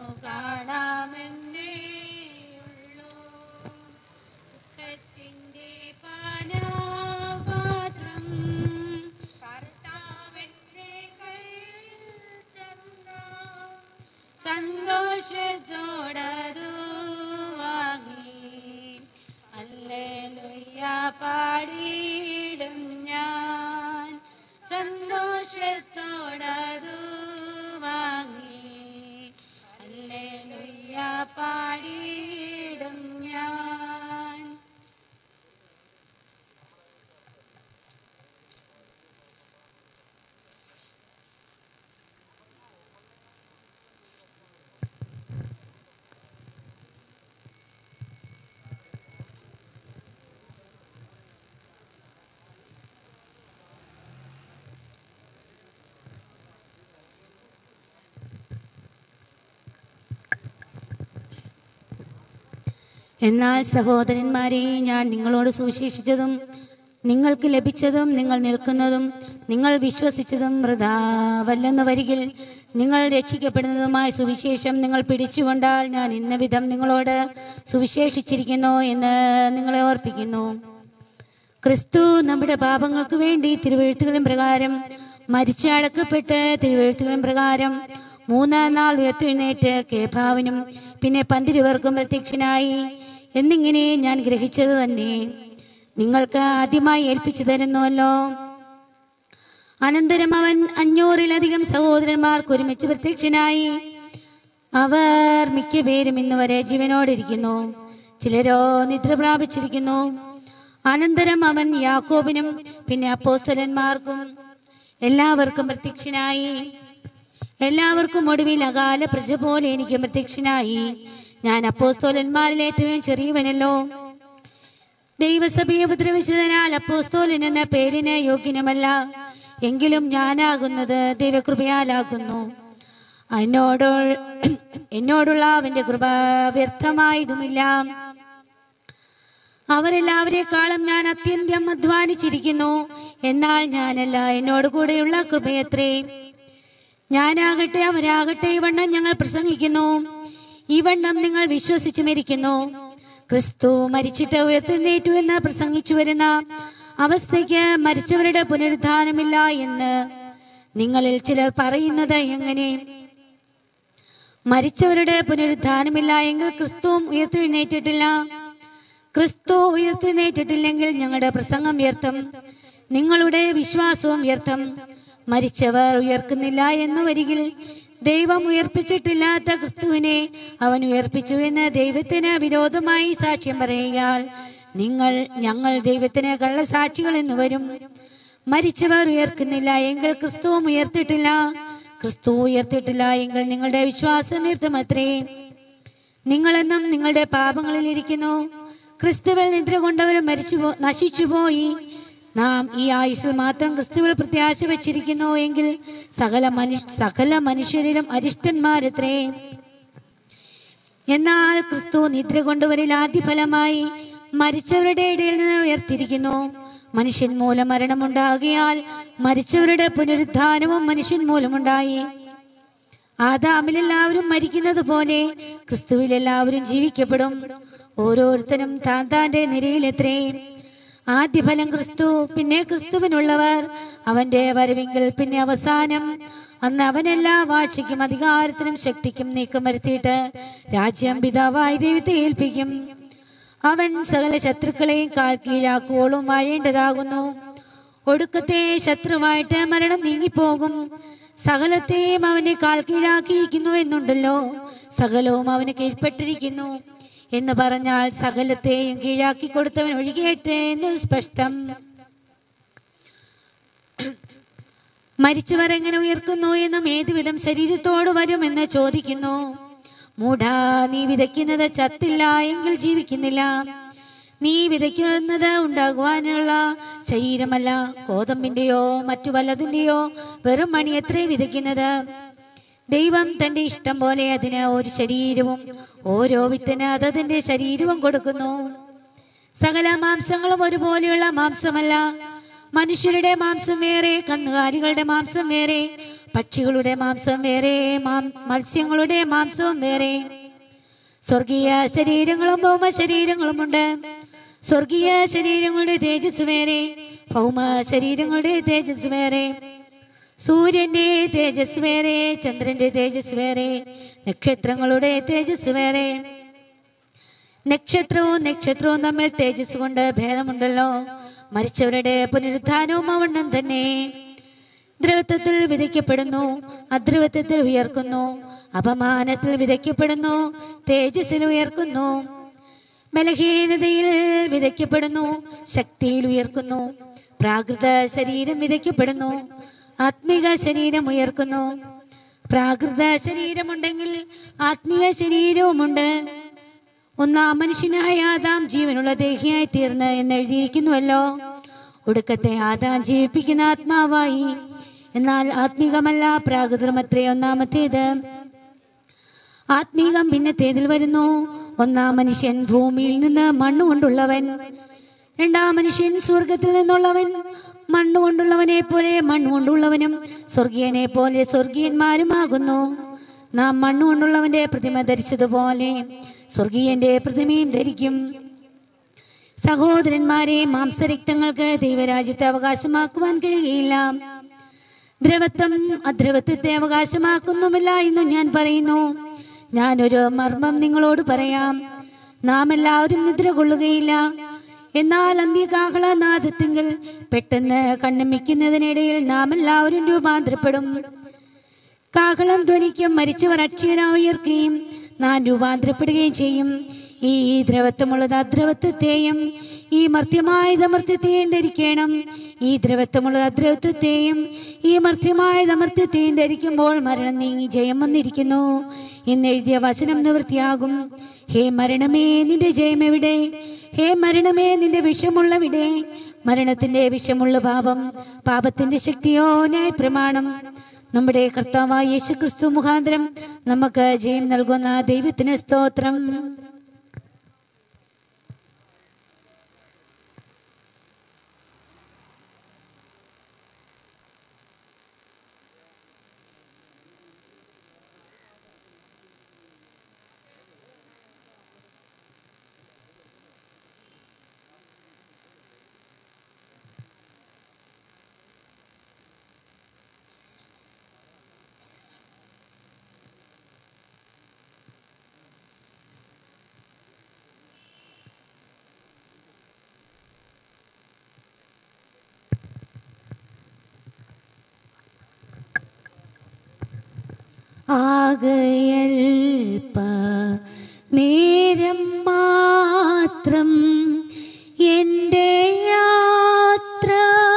കാണാമെന്നേയുള്ളൂ. ദുഃഖത്തിൻ്റെ പാനപാത്രം കർത്താവിൻ്റെ കയ്യിൽ തന്നാം, സന്തോഷത്തോടതു വാങ്ങി ഹല്ലേലൂയ പാടിയിടും ഞാൻ. സന്തോഷത്തോടതു വാങ്ങി ഹല്ലേലൂയ പാടിയിടും ഞാൻ. എന്നാൽ സഹോദരന്മാരെ, ഞാൻ നിങ്ങളോട് സുവിശേഷിച്ചതും നിങ്ങൾക്ക് ലഭിച്ചതും നിങ്ങൾ നിൽക്കുന്നതും നിങ്ങൾ വിശ്വസിച്ചതും വൃഥാവല്ലെന്ന് വരികിൽ, നിങ്ങൾ രക്ഷിക്കപ്പെടുന്നതുമായ സുവിശേഷം നിങ്ങൾ പിടിച്ചുകൊണ്ടാൽ ഞാൻ ഇന്ന വിധം നിങ്ങളോട് സുവിശേഷിച്ചിരിക്കുന്നു എന്ന് നിങ്ങളെ ഓർപ്പിക്കുന്നു. ക്രിസ്തു നമ്മുടെ പാപങ്ങൾക്ക് വേണ്ടി തിരുവെഴുത്തുകളും പ്രകാരം മരിച്ച് അടക്കപ്പെട്ട് തിരുവെഴുത്തുകളും പ്രകാരം 3-ാം നാൾ ഉയർത്തെഴുന്നേറ്റ് കേഫാവിനും പിന്നെ 12 പേർക്കും പ്രത്യക്ഷനായി എന്നിങ്ങനെ ഞാൻ ഗ്രഹിച്ചത് തന്നെ നിങ്ങൾക്ക് ആദ്യമായി ഏൽപ്പിച്ചു തരുന്നുവല്ലോ. അനന്തരം അവൻ 500-ലധികം സഹോദരന്മാർക്ക് ഒരുമിച്ച് പ്രത്യക്ഷനായി. അവർ മിക്കപേരും ഇന്നുവരെ ജീവനോടിരിക്കുന്നു, ചിലരോ നിദ്ര പ്രാപിച്ചിരിക്കുന്നു. അനന്തരം അവൻ യാക്കോബിനും പിന്നെ അപ്പോസ്തലന്മാർക്കും എല്ലാവർക്കും പ്രത്യക്ഷനായി. എല്ലാവർക്കും ഒടുവിൽ അകാല പ്രജ പോലെ എനിക്ക് പ്രത്യക്ഷനായി. ഞാൻ അപ്പോസ്തലന്മാരിൽ ഏറ്റവും ചെറിയവനല്ലോ. ദൈവസഭയെ ഉപദ്രവിച്ചതിനാൽ അപ്പോസ്തലൻ എന്ന പേരിന് യോഗ്യനുമല്ല. എങ്കിലും ഞാനാകുന്നത് ദൈവകൃപയാലാകുന്നു. എന്നോടുള്ള അവന്റെ കൃപ വ്യർത്ഥമായതുമില്ല. അവരെല്ലാവരെക്കാളും ഞാൻ അത്യന്തം അധ്വാനിച്ചിരിക്കുന്നു. എന്നാൽ ഞാനല്ല, എന്നോട് കൂടെയുള്ള കൃപയത്രേ. ഞാനാകട്ടെ അവരാകട്ടെ ഇവണ്ണം ഞങ്ങൾ പ്രസംഗിക്കുന്നു, ഇവണ്ണം നിങ്ങൾ വിശ്വസിച്ചു മരിക്കുന്നു. ക്രിസ്തു മരിച്ചിട്ട് ഉയർത്തെഴുന്നേറ്റു എന്ന് പ്രസംഗിച്ചു വരുന്ന അവസ്ഥയ്ക്ക് മരിച്ചവരുടെ പുനരുദ്ധാനമില്ല എന്ന് നിങ്ങളിൽ ചിലർ പറയുന്നത് എങ്ങനെ? മരിച്ചവരുടെ പുനരുദ്ധാനമില്ല എങ്കിൽ ക്രിസ്തുവും ഉയർത്തെഴുന്നേറ്റിട്ടില്ല. ക്രിസ്തു ഉയർത്തെഴുന്നേറ്റിട്ടില്ലെങ്കിൽ ഞങ്ങളുടെ പ്രസംഗം വ്യർത്ഥം, നിങ്ങളുടെ വിശ്വാസവും വ്യർത്ഥം. മരിച്ചവർ ഉയർക്കുന്നില്ല എന്ന് വരികിൽ ദൈവം ഉയർപ്പിച്ചിട്ടില്ലാത്ത ക്രിസ്തുവിനെ അവൻ ഉയർപ്പിച്ചു എന്ന് ദൈവത്തിന് വിരോധമായി സാക്ഷ്യം പറയുകയാൽ ഞങ്ങൾ ദൈവത്തിന് കള്ളസാക്ഷികൾ എന്ന് വരും. മരിച്ചവർ ഉയർക്കുന്നില്ല എങ്കിൽ ക്രിസ്തുവും ഉയർത്തിട്ടില്ല. ക്രിസ്തു ഉയർത്തിട്ടില്ല എങ്കിൽ നിങ്ങളുടെ വിശ്വാസം വ്യർത്ഥമത്രേ. നിങ്ങളെന്നും നിങ്ങളുടെ പാപങ്ങളിൽ ഇരിക്കുന്നു. ക്രിസ്തുവിൽ നിദ്ര കൊണ്ടവരും നശിച്ചുപോയി. നാം ഈ ആയുസ്സിൽ മാത്രം ക്രിസ്തുവിൽ പ്രത്യാശ വെച്ചിരിക്കുന്നു എങ്കിൽ സകല മനുഷ്യരിലും അരിഷ്ടന്മാരത്രേ. എന്നാൽ ക്രിസ്തു നിദ്ര കൊണ്ടവരിൽ ആദ്യഫലമായി മരിച്ചവരുടെ ഇടയിൽ നിന്ന് ഉയർത്തിരിക്കുന്നു. മനുഷ്യൻ മൂലം മരണമുണ്ടാകിയാൽ മരിച്ചവരുടെ പുനരുദ്ധാനവും മനുഷ്യൻ മൂലമുണ്ടായി. ആദാമിൽ എല്ലാവരും മരിക്കുന്നത് പോലെ ക്രിസ്തുവിൽ എല്ലാവരും ജീവിക്കപ്പെടും. ഓരോരുത്തരും താൻ താന്റെ നിരയിലെത്രേ. ആദ്യഫലം ക്രിസ്തു, പിന്നെ ക്രിസ്തുവിനുള്ളവർ, അവന്റെ വരവിങ്കിൽ പിന്നെ അവസാനം. അന്ന് അവനെല്ലാ വാഴ്ചയ്ക്കും അധികാരത്തിനും ശക്തിക്കും നീക്കം വരുത്തിയിട്ട് രാജ്യം പിതാവായ ദൈവത്തെ ഏൽപ്പിക്കും. അവൻ സകല ശത്രുക്കളെയും കാൽ കീഴാക്കുവോളും വാഴേണ്ടതാകുന്നു. ഒടുക്കത്തെ ശത്രുവായിട്ട് മരണം നീങ്ങിപ്പോകും. സകലത്തെയും അവന്റെ കാൽ കീഴാക്കിയിരിക്കുന്നു എന്നുണ്ടല്ലോ. സകലവും അവന് കീഴ്പ്പെട്ടിരിക്കുന്നു എന്ന് പറഞ്ഞാൽ സകലത്തെയും കീഴാക്കി കൊടുത്തവൻ ഒഴികെട്ടെ എന്ന് സ്പഷ്ടം. മരിച്ചവർ എങ്ങനെ ഉയർക്കുന്നു എന്നും ഏതുവിധം ശരീരത്തോട് വരുമെന്ന് ചോദിക്കുന്നു. മൂഢാ, നീ വിതയ്ക്കുന്നത് ചത്തില്ല എങ്കിൽ ജീവിക്കുന്നില്ല. നീ വിതയ്ക്കുന്നത് ഉണ്ടാകുവാനുള്ള ശരീരമല്ല, കോതമ്പിന്റെയോ മറ്റു വല്ലതിന്റെയോ വെറും മണിയത്രേ വിതയ്ക്കുന്നത്. ദൈവം തന്റെ ഇഷ്ടം പോലെ അതിന് ഒരു ശരീരവും ഓരോ വിത്തിന് അതതിന്റെ ശരീരവും കൊടുക്കുന്നു. സകല മാംസങ്ങളും ഒരുപോലെയുള്ള മാംസമല്ല. മനുഷ്യരുടെ മാംസം വേറെ, കന്നുകാലികളുടെ മാംസം വേറെ, പക്ഷികളുടെ മാംസം വേറെ, മത്സ്യങ്ങളുടെ മാംസവും വേറെ. സ്വർഗീയ ശരീരങ്ങളും ഭൗമ ശരീരങ്ങളുമുണ്ട്. സ്വർഗീയ ശരീരങ്ങളുടെ തേജസ് വേറെ, ഭൗമ ശരീരങ്ങളുടെ തേജസ് വേറെ. സൂര്യന്റെ തേജസ് വേറെ, ചന്ദ്രന്റെ തേജസ് വേറെ, നക്ഷത്രങ്ങളുടെ തേജസ് വേറെ. നക്ഷത്രവും തമ്മിൽ തേജസ് കൊണ്ട് ഭേദമുണ്ടല്ലോ. മരിച്ചവരുടെ പുനരുത്ഥാനവും അവണ്ണം തന്നെ. ദ്രവത്വത്തിൽ വിതയ്ക്കപ്പെടുന്നു, അദ്രവത്വത്തിൽ ഉയർക്കുന്നു. അപമാനത്തിൽ വിതയ്ക്കപ്പെടുന്നു, തേജസ്സിൽ ഉയർക്കുന്നു. ബലഹീനതയിൽ വിതയ്ക്കപ്പെടുന്നു, ശക്തിയിൽ ഉയർക്കുന്നു. പ്രാകൃത ശരീരം വിതയ്ക്കപ്പെടുന്നു, ആത്മീക ശരീരം ഉയർക്കുന്നു. പ്രാകൃത ശരീരമുണ്ടെങ്കിൽ ആത്മീയ ശരീരവുമുണ്ട്. ഒന്നാം മനുഷ്യനായ ആദാം ജീവനുള്ള ദേഹിയായി തീർന്ന് എന്ന് എഴുതിയിരിക്കുന്നുവല്ലോ. ഒടുക്കത്തെ ആദാം ജീവിപ്പിക്കുന്ന ആത്മാവായി. എന്നാൽ ആത്മീകമല്ല, പ്രാകൃതമത്രേ ഒന്നാമത്തേത്. ആത്മീകം പിന്നത്തേതിൽ വരുന്നു. ഒന്നാം മനുഷ്യൻ ഭൂമിയിൽ നിന്ന് മണ്ണുകൊണ്ടുള്ളവൻ, രണ്ടാം മനുഷ്യൻ സ്വർഗത്തിൽ നിന്നുള്ളവൻ. മണ്ണുകൊണ്ടുള്ളവനെ പോലെ മണ്ണുകൊണ്ടുള്ളവനും സ്വർഗീയനെ പോലെ സ്വർഗീയന്മാരുമാകുന്നു. നാം മണ്ണുകൊണ്ടുള്ളവന്റെ പ്രതിമ ധരിച്ചതുപോലെ സ്വർഗീയന്റെ പ്രതിമയും ധരിക്കും. സഹോദരന്മാരെ, മാംസരക്തങ്ങൾക്ക് ദൈവരാജ്യത്തെ അവകാശമാക്കുവാൻ കഴിയുകയില്ല. ദ്രവത്വം അദ്രവത്വത്തെ അവകാശമാക്കുന്നുമില്ല എന്നും ഞാൻ പറയുന്നു. ഞാനൊരു മർമ്മം നിങ്ങളോട് പറയാം. നാം എല്ലാവരും നിദ്ര കൊള്ളുകയില്ല. എന്നാൽ അന്ത്യകാഹളനാദത്തിങ്കിൽ പെട്ടെന്ന് കണ്ണുമിക്കുന്നതിനിടയിൽ നാം എല്ലാവരും രൂപാന്തരപ്പെടും. കാഹളം ധ്വനിക്കും, മരിച്ചവർ അക്ഷയരായി ഉയർക്കുകയും നാം രൂപാന്തരപ്പെടുകയും ചെയ്യും. ഈ ദ്രവത്വമുള്ളത് അദ്രവത്വത്തെയും ഈ മർത്യമായത് അമർത്യത്തെയും ധരിക്കണം. ഈ ദ്രവത്വമുള്ളത് അദ്രവത്വത്തെയും ഈ മർത്യമായത് അമർത്യത്തെയും ധരിക്കുമ്പോൾ മരണം നീങ്ങി ജയം വന്നിരിക്കുന്നു എന്നെഴുതിയ വചനം നിവൃത്തിയാകും. ഹേ മരണമേ, നിന്റെ ജയം എവിടെ? ഹേ മരണമേ, നിന്റെ വിഷമുള്ളവിടെ? മരണത്തിന്റെ വിഷമുള്ള പാപം, പാപത്തിന്റെ ശക്തിയോ ന്യായപ്രമാണം. നമ്മുടെ കർത്താവായ യേശുക്രിസ്തു മുഖാന്തരം നമുക്ക് ജയം നൽകുന്ന ദൈവത്തിന് സ്തോത്രം. ആകയൽപ നേരം മാത്രം എൻ്റെ യാത്ര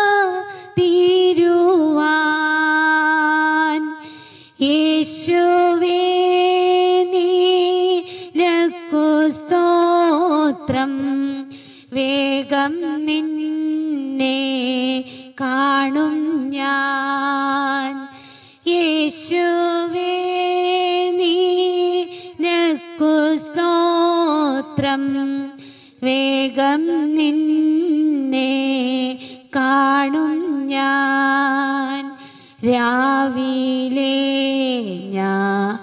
തീരുവാൻ യേശുവേ നിനക്കു സ്തോത്രം. വേഗം നിന്നെ കാണും ഞാൻ. യേശുവേ നിനക്കു സ്തോത്രം. വേഗം നിന്നെ കാണും ഞാൻ. രാവിലെ ഞാൻ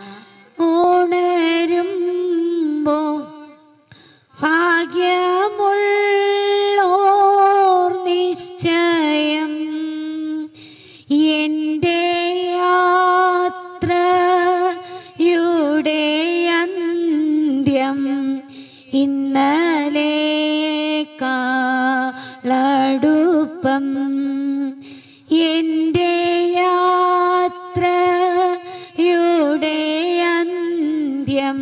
ഉണരുമ്പോൾ ഭാഗ്യമുള്ളോർ അന്ത്യം ഇന്നലേക്കാളടുപ്പം എൻ്റെ യാത്രയുടെ അന്ത്യം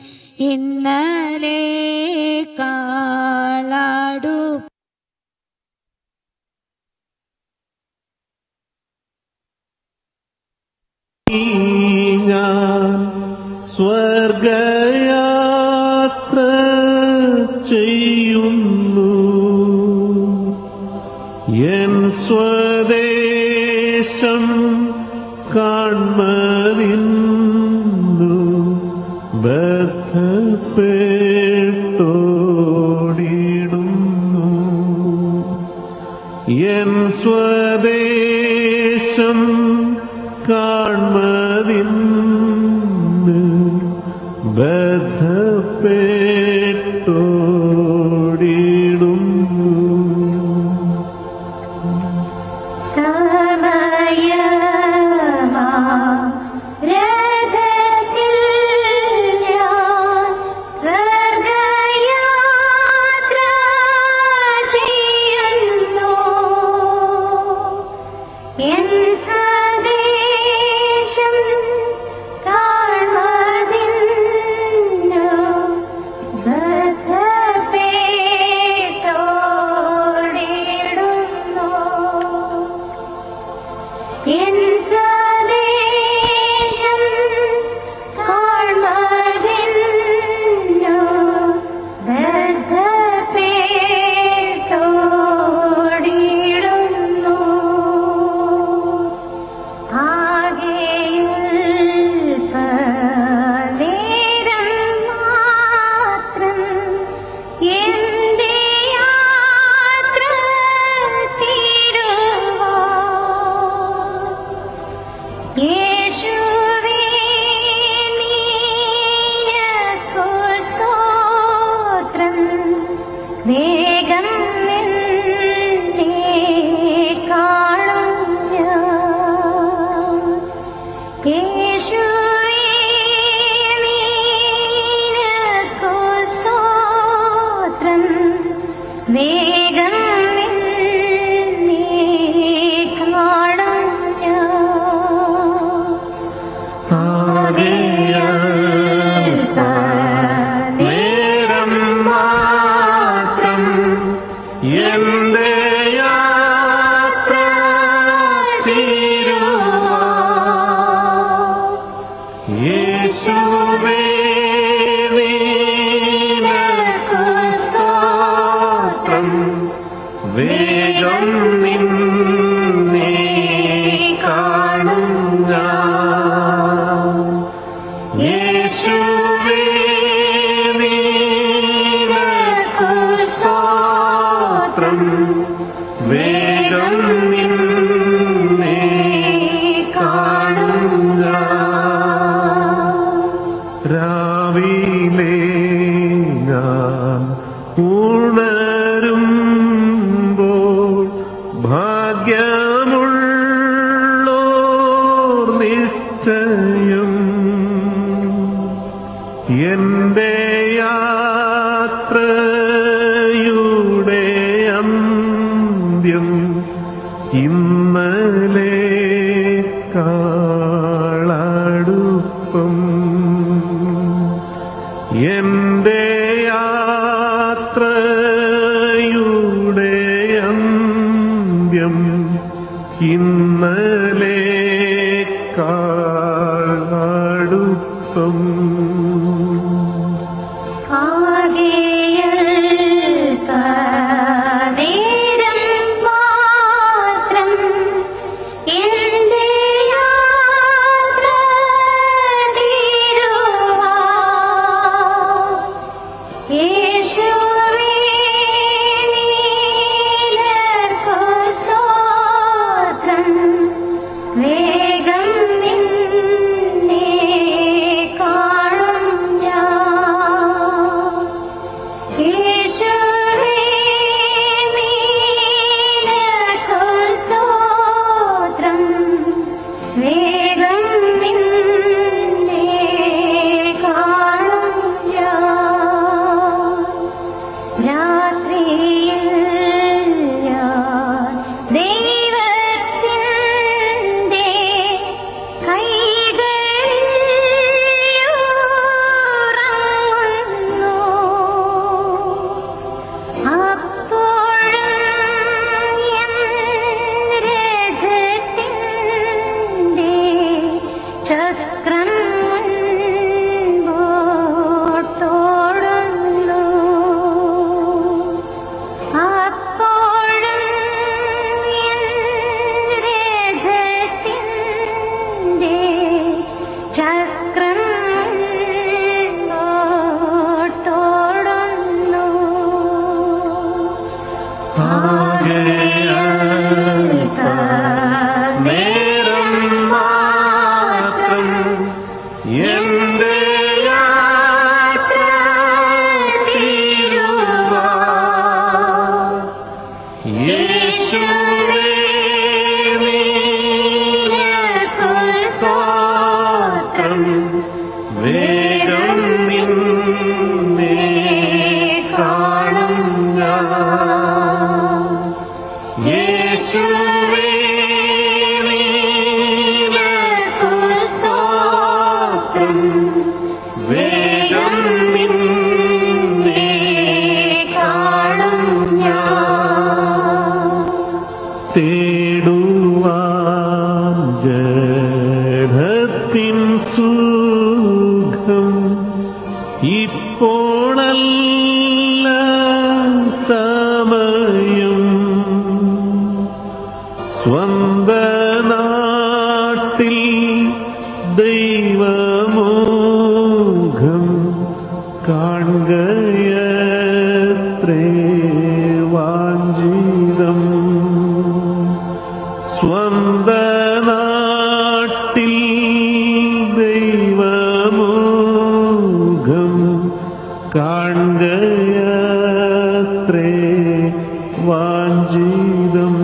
ഇന്നലേക്കാളടുപ്പം. ഞാൻ സ്വർഗയാത്ര ചെയ്യുന്നു, എൻ സ്വദേശം കാൺമതിന്നു ബദ്ധപ്പെട്ടോടിടുന്നു. എൻ സ്വദേശം കാൺമതിന്ന് ബദ്ധപ്പെട്ടോടിടുന്നു. വേഗം നിന്നെ കാണാൻ എന്റെ യാത്ര തീരുവാൻ യേശുവേ നിനക്കു സ്തോത്രം. വേഗം നിന്നെ കാണും ഞാൻ. യേശുവേ നിനക്കു സ്തോത്രം. വേഗം നിന്നെ കാണും ഞാൻ. തേടുവാൻ ജഡത്തിൻ സുഖം ഇപ്പോഴല്ല സമയം. സ്വന്ത നാട്ടിൽ ദൈവമുഖം കാണുകയത്രേ വാഞ്ചിതം. സ്വന്ത നാട്ടിൽ ദൈവമുഖം കാണുകയത്രേ വാഞ്ചിതം.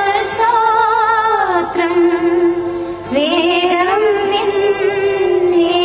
വേഗം നിന്നെ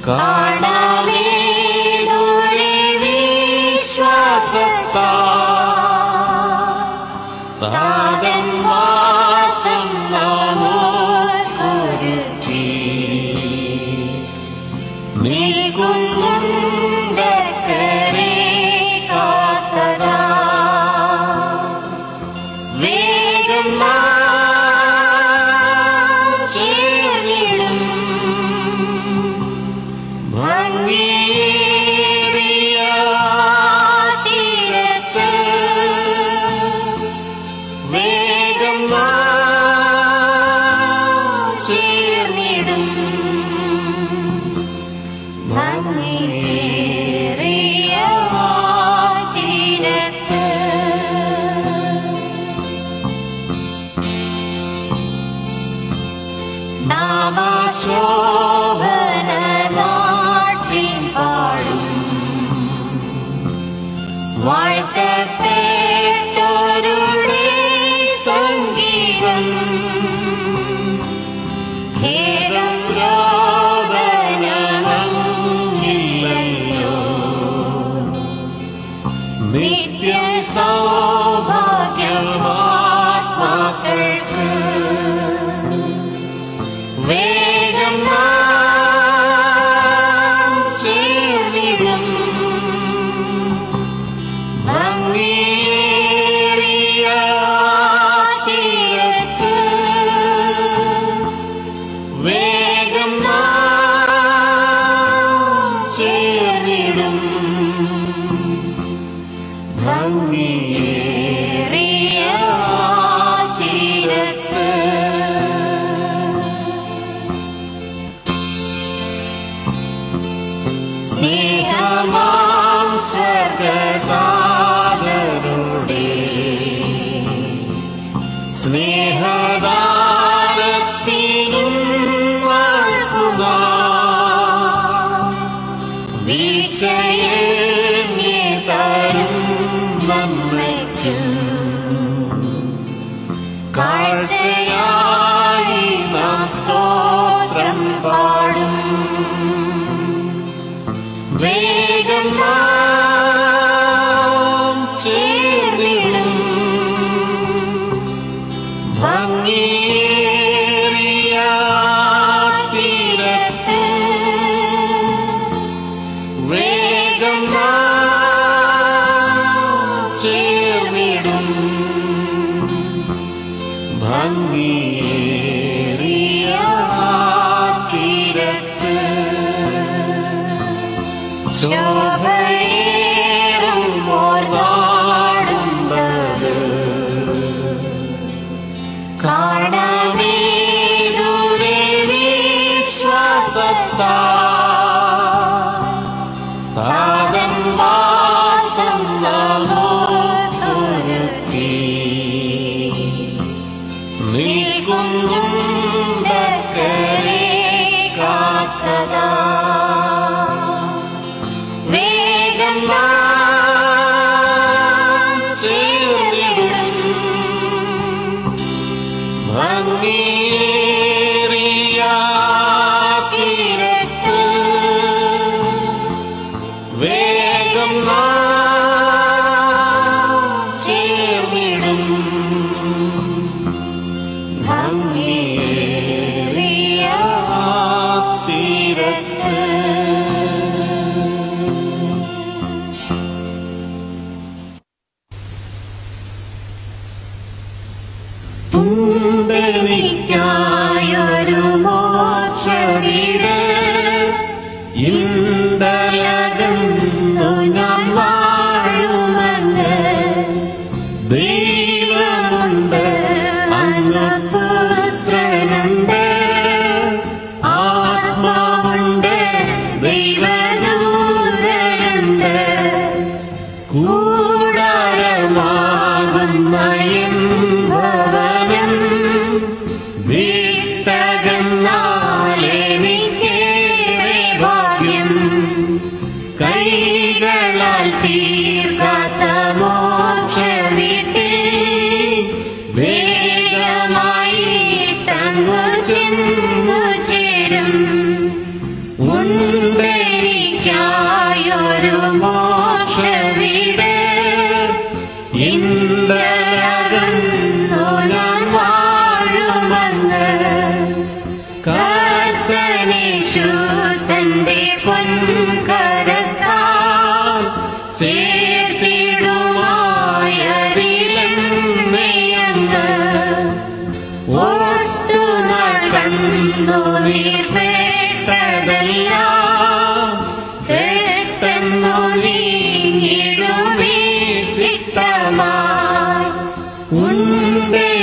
കാണാമേ ദൂരെ വിശ്വാസത്താൽ താതൻ വാസം നമുക്കൊരുക്കി. നീക്കുന്നുണ്ടക്കരെ കാത്തതാ വേഗം ചേർന്നിടും ഭംഗിയേറിയ തീരത്ത്. വേഗം ചേർന്നിടും ഭംഗിയേറിയ തീരത്ത്. നാമശോഭന നാട്ടിൻ പാടും വാഴ്ത്തപ്പെട്ടോരുടെ സംഗീതം. ഖേദം രോദനമങ്ങില്ലയോ നിത്യം സൗഭാഗ്യമാത്മാക്കൾക്ക്. വേഗം ചേർന്നിടും ഭംഗിയേറിയ തീരത്ത്. വേഗം ചേർന്നിടും ഭംഗിയേറിയ തീരത്ത്. സ്നേഹമാം സ്വർഗസാഗരുടെ സ്നേഹദാനത്തിനും വാഴ്ത്തുക. വീഴ്ചയെ തരും നന്മയ്ക്കും കാഴ്ചയായി നാം സ്തോത്രം പാടും. വേഗം ചേർന്നിടും ഭംഗിയേറിയ തീരത്ത്. വേഗം ചേർന്നിടും ഭംഗിയേറിയ തീരത്ത്. ശോഭയേറുമോർ നാടുണ്ടത് കാണാമേ ദൂരെ വിശ്വാസത്താൽ താതൻ വാസം നമുക്കൊരുക്കി. നീക്കുന്നുണ്ടക്കരെ കാത്തതാ വേഗം ചേർന്നിടും ഭംഗിയേറിയ തീരത്ത്. വേഗം ചേർന്നിടും ഭംഗിയേറിയ തീരത്ത്. എനിക്കായൊരു മോക്ഷവീട് ഇന്തലകന്നു ഞാൻ വാഴുമങ്ങ്. ദൈവമുണ്ട് അങ്ങ് പുത്രനുണ്ട് ആത്മാവുണ്ട് ദൈവദൂതനുണ്ട്. കൂടാരമാകുന്ന ഭവനം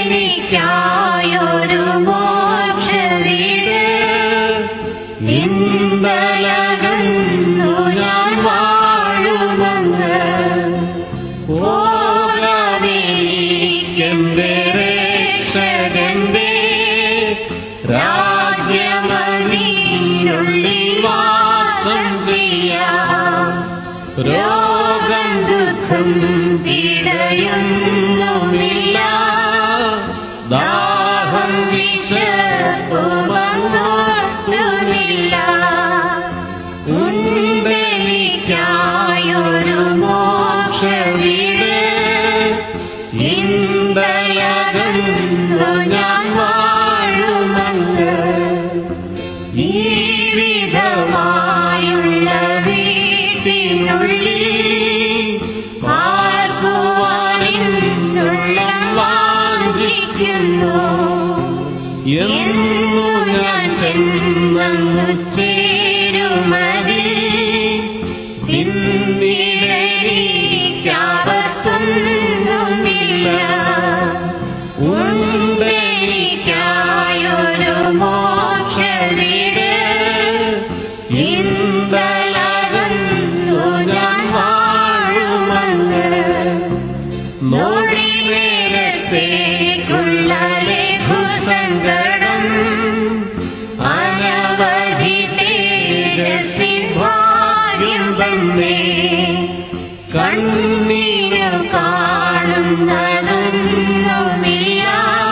എനിക്കായൊരു മോക്ഷവീട് ഇന്നലകന്നു ഞാൻ വാഴുമങ്ങ് ഓരവീക്കെന്റെ രക്ഷകന്റെ രാജ്യമതിനുള്ളിൽ വാസം ചെയ്യാം രോഗം ദുഃഖം പീഡയൊന്നുമില്ല ദാഹം വിശപ്പുമൊന്നുമില്ല ഉണ്ടെനിക്കായൊരു മോക്ഷവീട് ഇന്നലകന്നു ഞാൻ വാഴുമങ്ങ് ഈ വിധമായുള്ള വീട്ടിനുള്ളിൽ പാർക്കുവാനുള്ളം വാഞ്ചിക്കുന്നു എന്നു ഞാൻ ചെന്നു ചേരുമതിൽ പിന്നിലെനിക്കാപത്തൊന്നുമില്ല ഉണ്ടെനിക്കായൊരു മോക്ഷവീട് ഇന്നലകന്നു ഞാൻ വാഴുമങ്ങ് നോടിനേരത്തേക്കുള്ള ലഘുസങ്കടം അനവധി തേജസ്സിൻ ഭാഗ്യം തന്നെ കണ്ണീരു കാണുന്നതൊന്നുമില്ല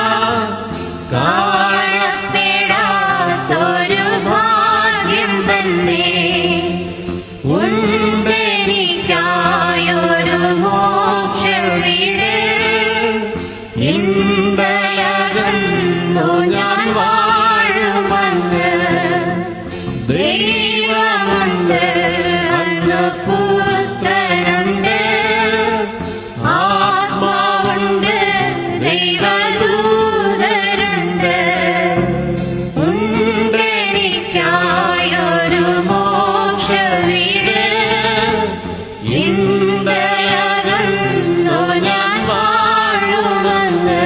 കാണപ്പെടാത്തൊരു ഭാഗ്യം തന്നെ ഉണ്ടെനിക്കായൊരു മോക്ഷവീട് ഇന്നലകന്നു ഞാൻ വാഴുമങ്ങ് ദൈവമുണ്ട് അങ്ങ് പുത്രനുണ്ട് ആത്മാവുണ്ട് ദൈവദൂതരുണ്ട് ഉണ്ടെനിക്കായൊരു മോക്ഷവീട് ഇന്നലകന്നു ഞാൻ വാഴുമങ്ങ്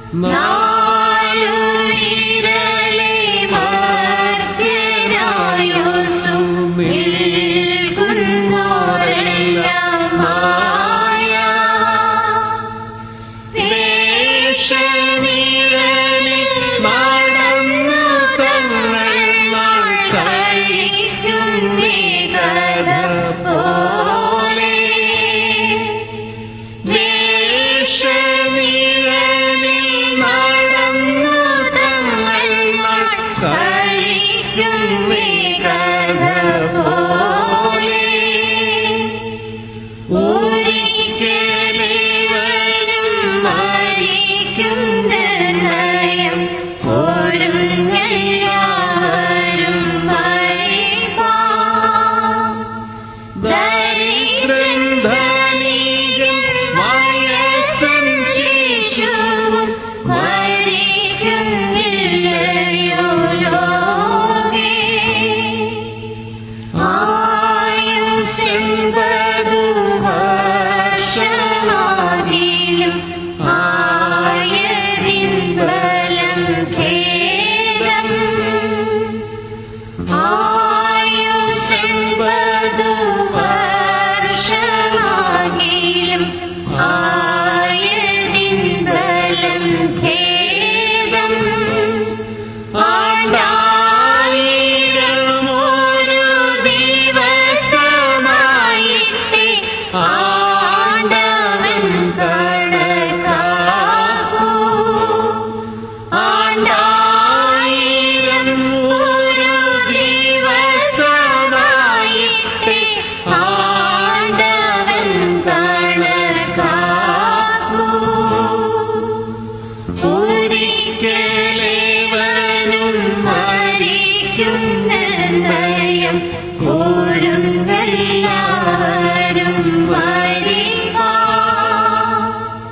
നാലു വിരലെ മർത്യരായുസ്സും നിൽക്കുന്നോരെല്ലാം മായ ദേശനിഴലിൽ നടന്നു തങ്ങൾ നാൾ കഴിക്കും കഥ പോലെ ദേശനിഴലിൽ നടന്നു തങ്ങൾ നാൾ കഴിക്കും കഥ പോലെ ഒരിക്കലേവരും മരിക്കും നിർണയം ഒരുങ്ങെല്ലാവരും മരിപ്പാം ദരിദ്രൻ ധനികൻ വയസ്സൻ ശിശുവും മരിക്കുന്നില്ലയോ ലോകേ ആയുസ്സെൺപതു വർഷമാകിലും ആയതിൻ ബലം ഖേദം ആയുസ്സെൺപതു വർഷമാകിലും ആയതിൻ ബലം ഖേദം ആണ്ടായിരമൊരു ദിവസമായിട്ടേ ആണ്ടവൻ കണക്കാക്കൂ ആണ്ടായിരം ഒരു ദിവസമായിട്ടേ ആണ്ടവൻ കണക്കാക്കൂ ഒരിക്കലേവനും മരിക്കും നിർണയം ഒരുങ്ങെല്ലാവരും മരിപ്പാം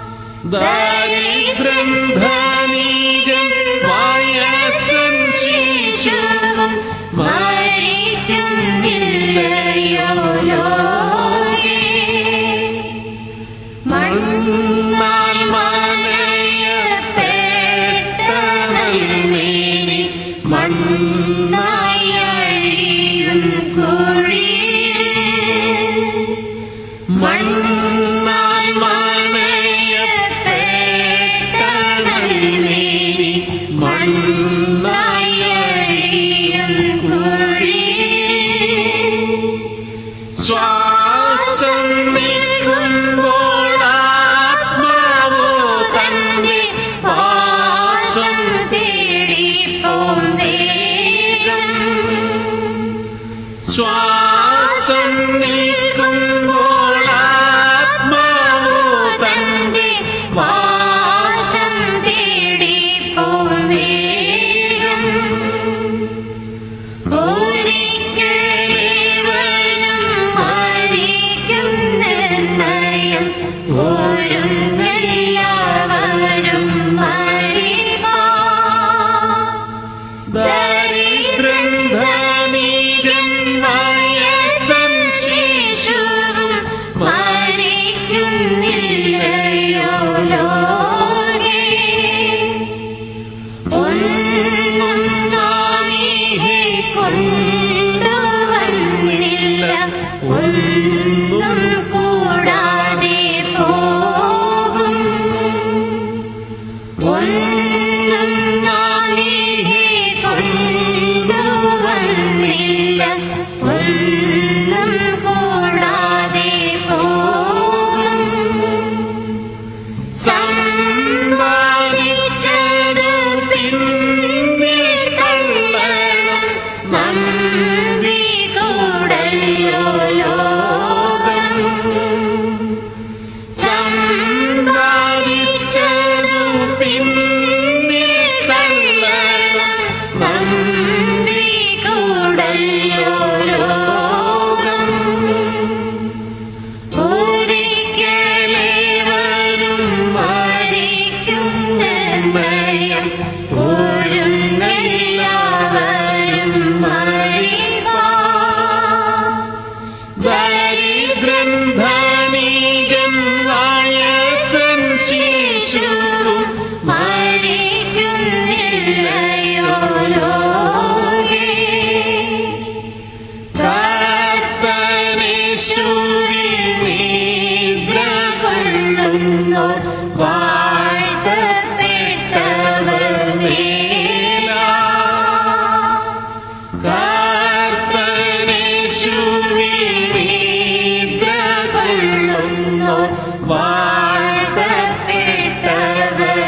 ദരിദ്രൻ ധനികൻ വയസ്സൻ ശിശുവും മരിക്കുന്നില്ലയോ ലോകേ മണ്ണാൽ മനയപ്പെട്ട നൽമേനി മണ്ണായി അഴിയും കുഴിയിൽ മണ്ണാൽ മനയപ്പെട്ട നൽമേനി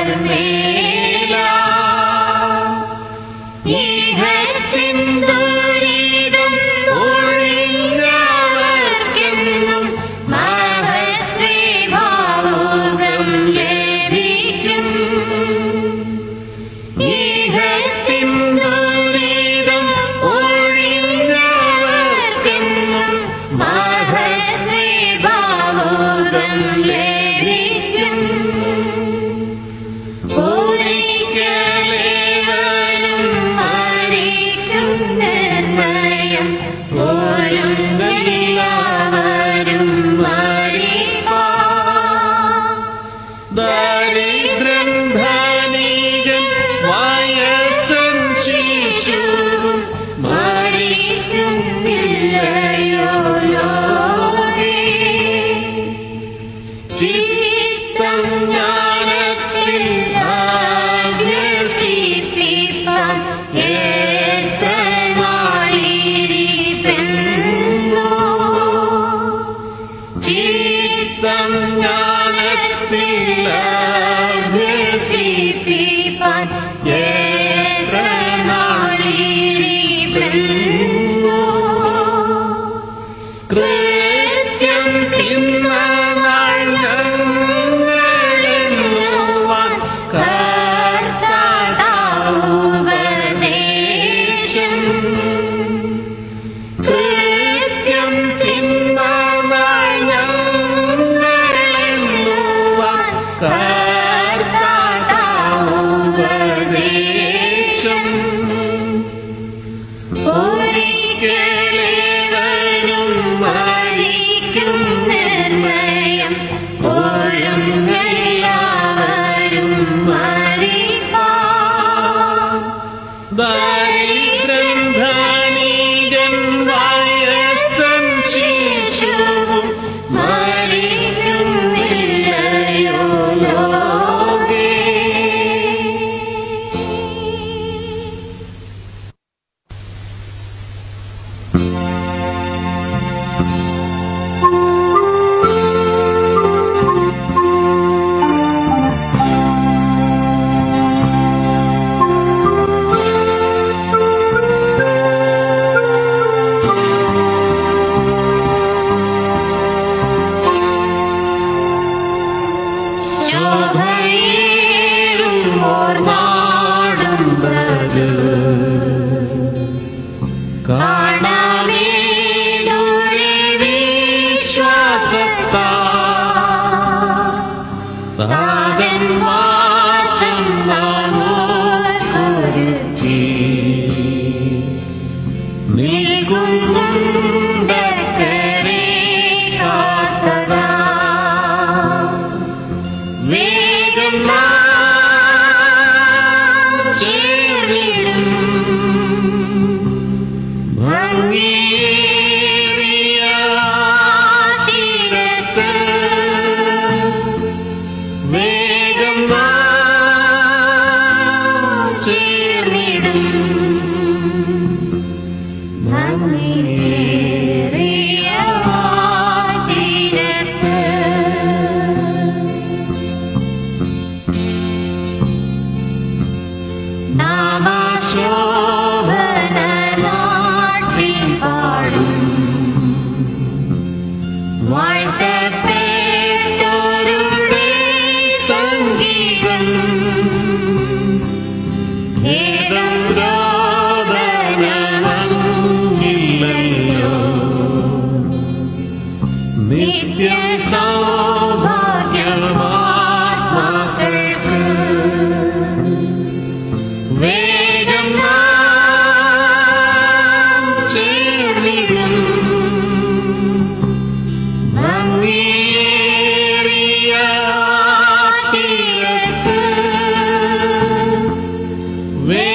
Where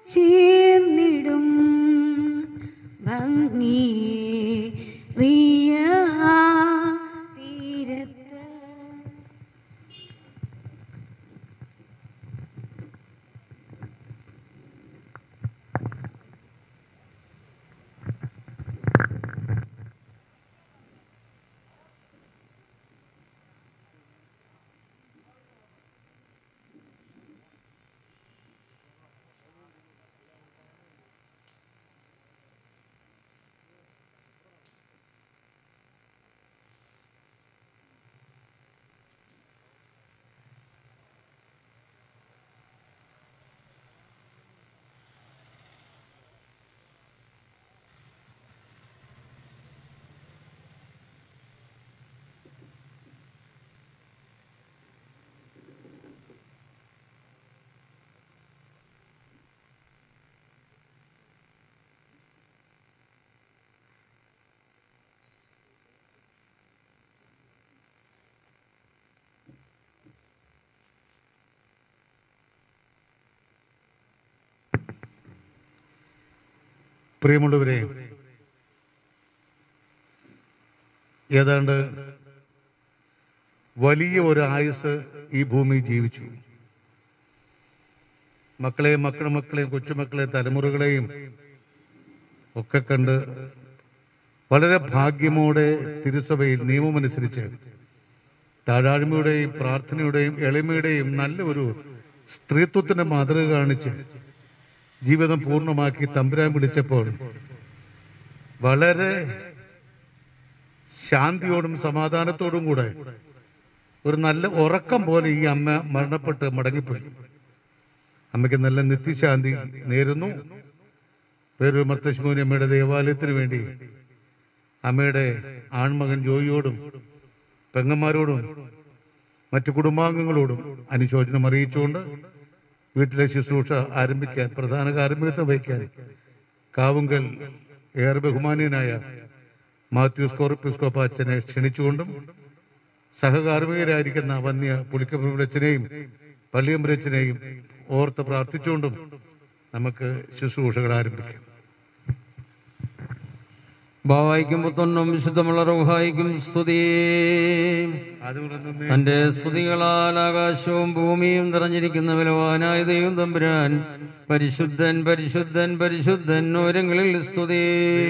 ചേർന്നിടും ഭംഗിയേറിയ തീരത്ത്. പ്രിയമുള്ളവരെ, ഏതാണ്ട് വലിയ ഒരു ആയുസ് ഈ ഭൂമി ജീവിച്ചു. മക്കളെയും മക്കളെയും കൊച്ചുമക്കളെയും തലമുറകളെയും ഒക്കെ കണ്ട് വളരെ ഭാഗ്യമോടെ തിരുസഭയിൽ നിയമമനുസരിച്ച് താഴാഴ്മയുടെയും പ്രാർത്ഥനയുടെയും എളിമയുടെയും നല്ല ഒരു സ്ത്രീത്വത്തിന്റെ മാതൃക കാണിച്ച് ജീവിതം പൂർണ്ണമാക്കി തമ്പുരാൻ വിളിച്ചപ്പോൾ വളരെ ശാന്തിയോടും സമാധാനത്തോടും കൂടെ ഒരു നല്ല ഉറക്കം പോലെ ഈ അമ്മ മരണപ്പെട്ട് മടങ്ങിപ്പോയി. അമ്മയ്ക്ക് നല്ല നിത്യശാന്തി നേരുന്നു. പേരൂർ മർത്തശ്ശിമോനി അമ്മയുടെ ദേവാലയത്തിന് വേണ്ടി അമ്മയുടെ ആൺമകൻ ജോയിയോടും പെങ്ങന്മാരോടും മറ്റു കുടുംബാംഗങ്ങളോടും അനുശോചനം അറിയിച്ചുകൊണ്ട് വീട്ടിലെ ശുശ്രൂഷ ആരംഭിക്കാൻ, പ്രധാന കാർമ്മികത്വം വഹിക്കാൻ കാവുങ്കൽ ഏറെ ബഹുമാനീയനായ മാത്യൂസ് കോർപ്പിസ്കോപ്പ അച്ഛനെ ക്ഷണിച്ചുകൊണ്ടും സഹകാർമ്മികരായിരിക്കുന്ന വന്യ പുളിക്കപ്പുരച്ചനെയും പള്ളിയമ്പരച്ചനെയും ഓർത്ത് പ്രാർത്ഥിച്ചുകൊണ്ടും നമുക്ക് ശുശ്രൂഷകൾ ആരംഭിക്കാം. ഭാവായിക്കും പുത്രനും വിശുദ്ധമുള്ള റൂഹായിക്കും സ്തുതി. തന്റെ സ്തുതികളാൽ ആകാശവും ഭൂമിയും നിറഞ്ഞിരിക്കുന്ന ബലവാനായ ദൈവം തമ്പുരാൻ പരിശുദ്ധൻ പരിശുദ്ധൻ പരിശുദ്ധൻ ഉയരങ്ങളിൽ സ്തുതി.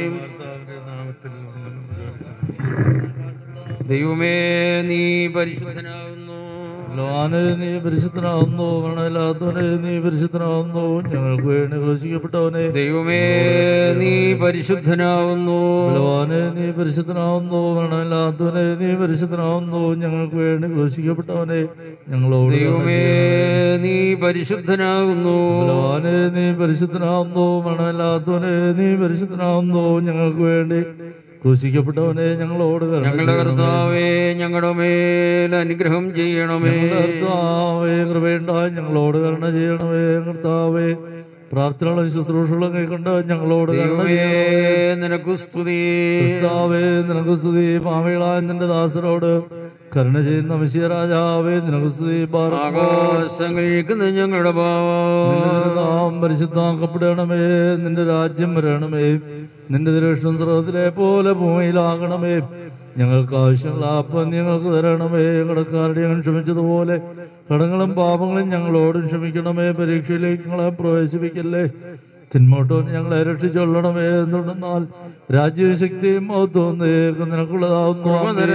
ദൈവമേ, നീ പരിശുദ്ധനാകുന്നു. നീ പരിശുദ്ധനാവുന്നു. മരണമില്ലാത്തവനെ നീ പരിശുദ്ധനാവുന്നു. ഞങ്ങൾക്ക് വേണ്ടി ക്രൂശിക്കപ്പെട്ടവനെ ദൈവമേ, നീ പരിശുദ്ധനാവുന്നു. നീ പരിശുദ്ധനാവുന്നു. മരണമില്ലാത്തവനെ നീ പരിശുദ്ധനാവുന്നു. ഞങ്ങൾക്ക് വേണ്ടി ക്രൂശിക്കപ്പെട്ടവനെ ഞങ്ങളോട് ദൈവമേ, നീ പരിശുദ്ധനാകുന്നു. നീ പരിശുദ്ധനാവുന്നു. മരണമില്ലാത്തവനെ നീ പരിശുദ്ധനാവുന്നു. ഞങ്ങൾക്ക് വേണ്ടി ക്രൂശിക്കപ്പെട്ടവനെ ഞങ്ങളോട് ഞങ്ങളുടെ കർത്താവേ, ഞങ്ങളുടെ മേൽ അനുഗ്രഹം ചെയ്യണമേ. കർത്താവേ, കൃപയുണ്ടായി ഞങ്ങളോട് കരുണ ചെയ്യണമേ. കർത്താവേ, പ്രാർത്ഥനകളും ശുശ്രൂഷകളും കൈക്കൊണ്ട് ഞങ്ങളോട് നിനക്ക് സ്തുതി. കർത്താവേ, നിനക്ക് സ്തുതി. പാവികളായ നിന്റെ ദാസരോട് കരുണ ചെയ്യുന്ന മിശിഹ രാജാവേ, നിനക്ക് സ്തുതി. ആകാശങ്ങളിരിക്കുന്ന ഞങ്ങളുടെ നാം പരിശുദ്ധാക്കപ്പെടണമേ. നിന്റെ രാജ്യം വരണമേ. നിന്റെ ദൃഷ്ടം സ്രോതത്തിലെ പോലെ ഭൂമിയിലാകണമേ. ഞങ്ങൾക്ക് ആവശ്യമുള്ള അപ്പം ഞങ്ങൾക്ക് തരണമേ. കടക്കാരുടെ ഞങ്ങൾ ക്ഷമിച്ചതുപോലെ കടങ്ങളും പാപങ്ങളും ഞങ്ങളോടും ക്ഷമിക്കണമേ. പരീക്ഷയിലേക്ക് ഞങ്ങളെ പ്രവേശിപ്പിക്കല്ലേ. തിന്മോട്ടോ ഞങ്ങളെ രക്ഷിച്ചൊള്ളണമേ. എന്തുണ്ടെന്നാൽ രാജ്യവും ശക്തിയും നിനക്കുള്ളതാവുന്നു.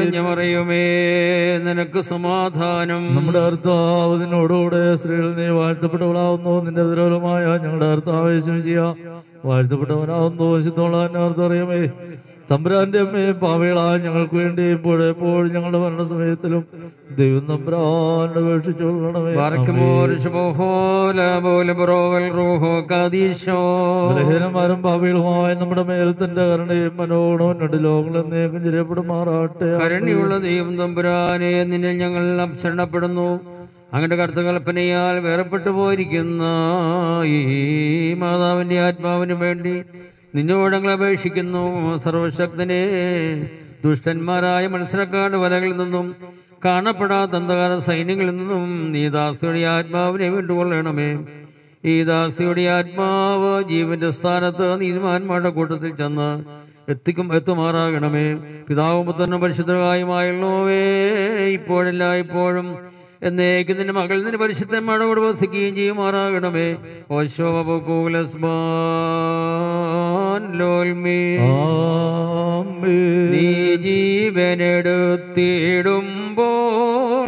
നിനക്ക് സമാധാനം. നമ്മുടെ കർത്താവ് നിന്നോടുകൂടെ സ്ത്രീകൾ നീ വാഴ്ത്തപ്പെട്ടവളാവുന്നു. നിന്റെ ദുരൂഹമായ ഞങ്ങളുടെ കർത്താവെ ശമിക്കുക വാഴ്ത്തപ്പെട്ടവനാവുന്നു. ശുദ്ധമുള്ളറിയമേ, തമ്പുരാന്റെ അമ്മയെ പാവകളായ ഞങ്ങൾക്ക് വേണ്ടി ഇപ്പോഴെപ്പോഴും ഞങ്ങളുടെ മരണസമയത്തിലും ദൈവം തമ്പുരാന്റെ അപേക്ഷിച്ചുകൊള്ളണമേ. ബലഹീനന്മാരും പാപികളുമായ നമ്മുടെ മേൽ തന്റെ കരുണയും മനോഗുണവും രണ്ട് ലോകങ്ങളും നീക്കം ചെറിയപ്പെടുമാറാട്ടെ. കരുണയുള്ള ദൈവം തമ്പുരാനെ, നിന്നെ ഞങ്ങൾ ശരണപ്പെടുന്നു. അങ്ങയുടെ കർത്തകൽപ്പനയാൽ വേർപെട്ടു പോയിരിക്കുന്ന ഈ മാതാവിന്റെ ആത്മാവിന് വേണ്ടി നിന്നോട് ഞങ്ങൾ അപേക്ഷിക്കുന്നു. സർവശക്തനെ, ദുഷ്ടന്മാരായ മത്സരക്കാരുടെ വലകളിൽ നിന്നും കാണപ്പെടാത്ത അന്ധകാര സൈന്യങ്ങളിൽ നിന്നും നീ ദാസിയുടെ ആത്മാവിനെ വീണ്ടുകൊള്ളണമേ. ഈ ദാസിയുടെ ആത്മാവ് ജീവന്റെ സ്ഥാനത്ത് നീതിമാന്മാരുടെ കൂട്ടത്തിൽ ചെന്ന് എത്തുമാറാകണമേ. പിതാവും പുത്രനും പരിശുദ്ധമായുള്ളവേ, ഇപ്പോഴല്ല ഇപ്പോഴും എന്നേക്കും നിന്റെ മകൾ നിന്റെ പരിശുദ്ധന്മാരുടെ കൂടെ വസിക്കുകയും ചെയ്യുമാറാകണമേ. നീ ജീവനെടുത്തിടുമ്പോൾ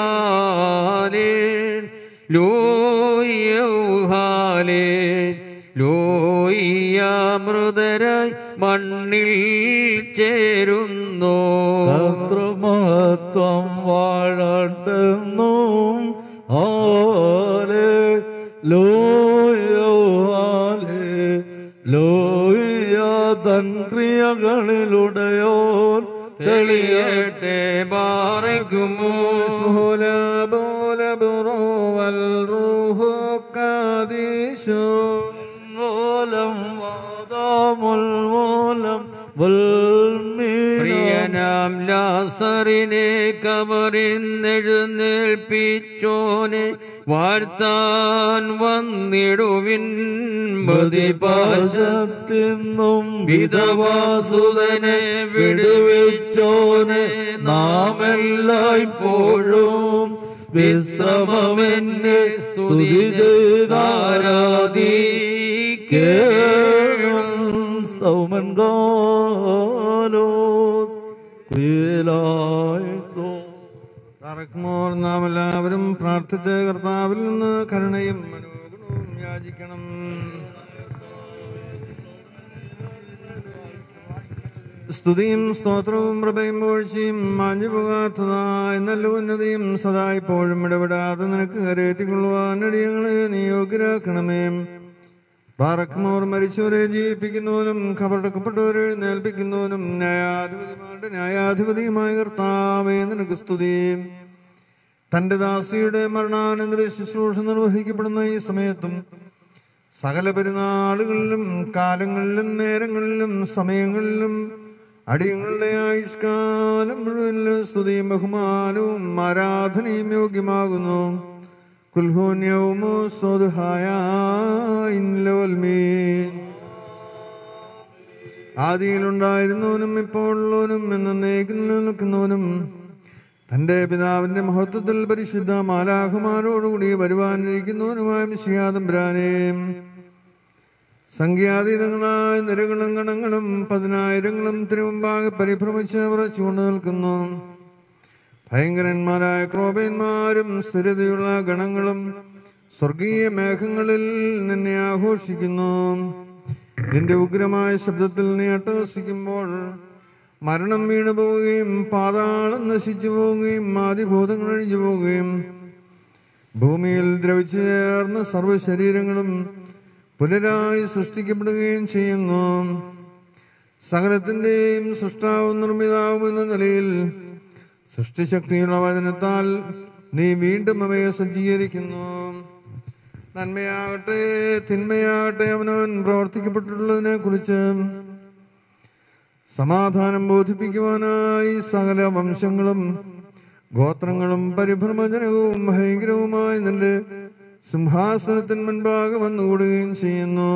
ലോയ്യമൃതരായി മണ്ണിൽ ചേരുന്നു. കർത്തൃമഹത്വം വാഴട്ടെന്നും ലോയ തൻ ക്രിയകളിലുടയോൻ തെളിയട്ടെ ബാറയ്ക്കുമോ മൂലം വാദാമുൽമൂലം പ്രിയനാം ലാസറിനെ കബറിന്നെഴുന്നേൽപ്പിച്ചോനെ വാഴ്ത്താൻ വന്നിടുവിൻ. പ്രതിപാശത്തിന്നും വിധവാസുതനെ വിടുവിച്ചോനെ നാം എല്ലായ്പ്പോഴും വിശ്രമമെന്നെ സ്തുതി ചെയ്താരാധിക്കേണം. സ്തോമൻ ഗോലോസ് ക്രിയലായസോ. നാം എല്ലാവരും പ്രാർത്ഥിച്ച് കർത്താവിൽ നിന്ന് കരുണയും മനോഗുണവും യാചിക്കണം. സ്തുതിയും സ്തോത്രവും പ്രഭയും വീഴ്ചയും മാഞ്ഞു പോകാത്തതായ നല്ല ഉന്നതിയും സദാ ഇപ്പോഴും ഇടപെടാതെ നിനക്ക് കരയേറ്റിക്കൊള്ളുവാൻ അടിയങ്ങളെ നീ യോഗ്യരാക്കണമേ. ബാറക്മോർ മരിച്ചവരെ ജീവിപ്പിക്കുന്നവനും ഖബറടക്കപ്പെട്ടവരെ എഴുന്നേൽപ്പിക്കുന്നവനും ന്യായാധിപതിമാരുടെ ന്യായാധിപതിയുമായ കർത്താവേ, നിനക്ക് സ്തുതി. തന്റെ ദാസിയുടെ മരണാനന്തര ശുശ്രൂഷ നിർവഹിക്കപ്പെടുന്ന ഈ സമയത്തും സകല പെരുന്നാളുകളിലും കാലങ്ങളിലും നേരങ്ങളിലും സമയങ്ങളിലും അടിയങ്ങളുടെ ആയുഷ്കാലം മുഴുവനും സ്തുതിയും ബഹുമാനവും ആരാധനയും യോഗ്യമാകുന്നു. ആദിയിലുണ്ടായിരുന്നവനും ഇപ്പോൾ ഉള്ളവനും എന്നേക്കും നിൽക്കുന്നവനും തന്റെ പിതാവിന്റെ മഹത്വത്തിൽ പരിശുദ്ധ മാലാഖമാരോടുകൂടി വരുവാനിരിക്കുന്നവനുമായ മിശിഹാതമ്പുരാനെ, സംഖ്യാതീതങ്ങളായ നിരകളും ഗണങ്ങളും പതിനായിരങ്ങളും തിരുമുമ്പാകെ പരിഭ്രമിച്ച് വിറച്ചുകൊണ്ട് നിൽക്കുന്നു. ഭയങ്കരന്മാരായ ക്രോപന്മാരും സ്ഥിരതയുള്ള ഗണങ്ങളും സ്വർഗീയ മേഘങ്ങളിൽ നിന്നെ ആഘോഷിക്കുന്നു. നിന്റെ ഉഗ്രമായ ശബ്ദത്തിൽ നീ അട്ടഹസിക്കുമ്പോൾ മരണം വീണു പോവുകയും പാതാളം നശിച്ചു പോവുകയും ആദിഭൂതങ്ങൾ അഴിഞ്ഞു പോവുകയും ഭൂമിയിൽ ദ്രവിച്ചു ചേർന്ന സർവ്വശരീരങ്ങളും പുനരായി സൃഷ്ടിക്കപ്പെടുകയും ചെയ്യുന്നു. സകലത്തിൻ്റെയും സൃഷ്ടാവും നിർമ്മിതാവും എന്ന നിലയിൽ സൃഷ്ടിശക്തിയുള്ള വചനത്താൽ നീ വീണ്ടും അവയെ സജ്ജീകരിക്കുന്നു. നന്മയാകട്ടെ തിന്മയാകട്ടെ അവനവൻ പ്രവർത്തിക്കപ്പെട്ടിട്ടുള്ളതിനെ കുറിച്ച് സമാധാനം ബോധിപ്പിക്കുവാനായി സകല വംശങ്ങളും ഗോത്രങ്ങളും പരിഭ്രമജനകവും ഭയങ്കരവുമായി നിന്റെ സിംഹാസനത്തിന് മുൻപാകെ വന്നുകൂടുകയും ചെയ്യുന്നു.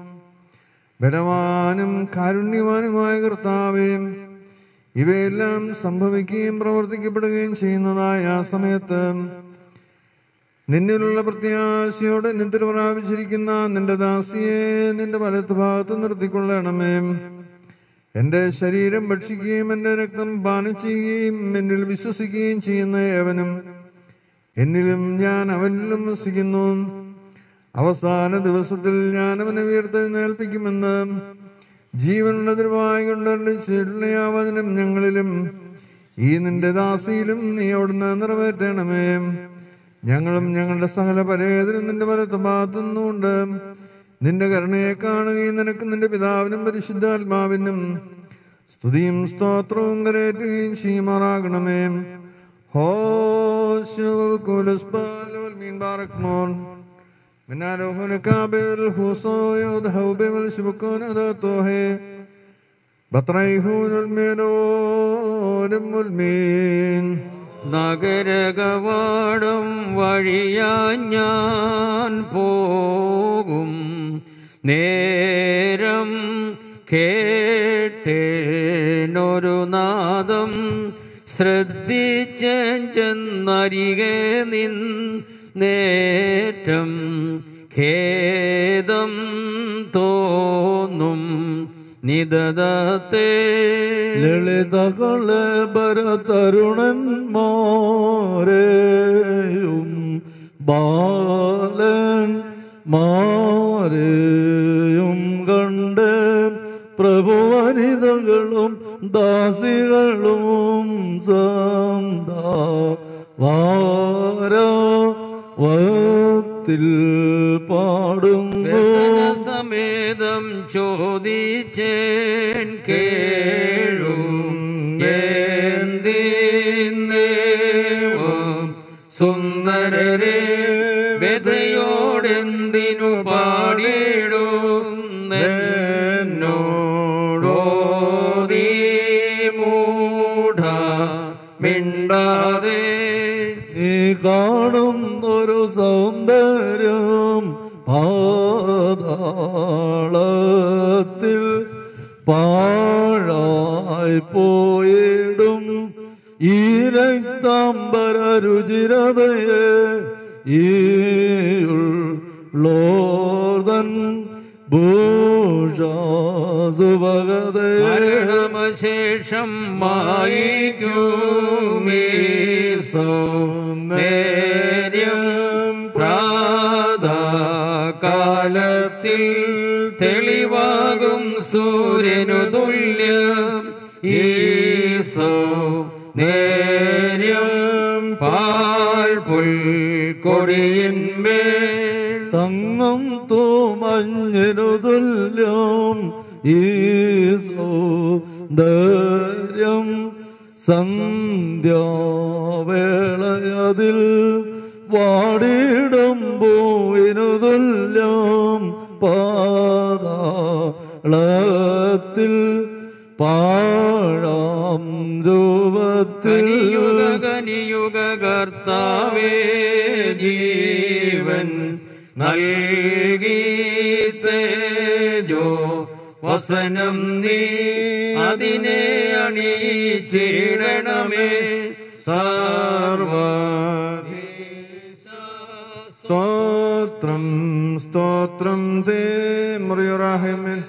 ബലവാനും കാരുണ്യവാനുമായ കർത്താവേ, ഇവയെല്ലാം സംഭവിക്കുകയും പ്രവർത്തിക്കപ്പെടുകയും ചെയ്യുന്നതായ ആ സമയത്ത് നിന്നിലുള്ള പ്രത്യാശയോടെ നിദ്ര പ്രാപിച്ചിരിക്കുന്ന നിന്റെ ദാസിയെ നിന്റെ വലത്ത് ഭാഗത്ത് നിർത്തിക്കൊള്ളണമേ. എന്റെ ശരീരം ഭക്ഷിക്കുകയും എന്റെ രക്തം പാനം ചെയ്യുകയും എന്നിൽ വിശ്വസിക്കുകയും ചെയ്യുന്ന ഏവനും എന്നിലും ഞാൻ അവനിലും വസിക്കുന്നു. അവസാന ദിവസത്തിൽ ഞാൻ അവനെ ഉയർത്തെഴുന്നേൽപ്പിക്കുമെന്ന് ജീവനുള്ള ദൃവായി കൊണ്ടുള്ള ആ വചനം ഞങ്ങളിലും ഈ നിന്റെ ദാസിയിലും നീ അവിടുന്ന് നിറവേറ്റണമേ. ഞങ്ങളും ഞങ്ങളുടെ സകല പരേതരും നിന്റെ വലത്ത് ഭാഗത്തുനിന്നുകൊണ്ട് നിന്റെ കരുണയെ കാണുകയും നിനക്ക് നിന്റെ പിതാവിനും പരിശുദ്ധാത്മാവിനും സ്തുതിയും സ്തോത്രവും കരയേറ്റുകയും ചെയ്യുമാറാകണമേ. നഗരകവാടം വഴിയാ ഞാൻ പോകും. നേരം കേട്ടേനൊരു നാദം ശ്രദ്ധിച്ചെന്നരികെ നിന്നേറ്റം ഖേദം തോന്നും നിദദത്തെ. ലളിതകളെ ഭരതരുണന്മാരെയും ബാലന്മാരെയും കണ്ട് പ്രഭുവനിതകളും ദാസികളും വാരവത്തിൽ പാടുന്നു. സമേതം ചോദിച്ചേൻ കേഴും എന്തിന്നേവം സുന്ദരരെ വ്യതയോടെന്തിനു പാടിടുന്നോടോദീ മൂഢ മിണ്ടാതെ. നീ കാണുന്നൊരു സൗന്ദര്യം പാതാളത്തിൽ പാഴായി പോയിടും. ഈ രക്താംബര രുചിരതയെ ഈർതൻ ഭൂഷാസുഭഗതയെ മരണമശേഷം മായിക്കുമീ സൗന്ദര്യം പ്രാതകാലത്തിൽ തെളിവാകും സൂര്യനു തുല്യം. ഈ സൗന്ദര്യം പാൽ പുൽക്കൊടിയിന്മേൽ തങ്ങം തൂമഞ്ഞിനു തുല്യം. ഈ സൗന്ദര്യം സന്ധ്യാവേളയതിൽ വാടിടും പൂവിനു തുല്യം. പാതാളത്തിൽ പാഴാം രൂപത്തിൽ കനിയുഗ കർത്താവേ ജീവൻ നൽകി തേജോ വസനം നീ അതിനെ അണിയിച്ചിടണമേ. സ്തോത്രം സ്തോത്രം തേ മുറിയുറാഹിമൻ.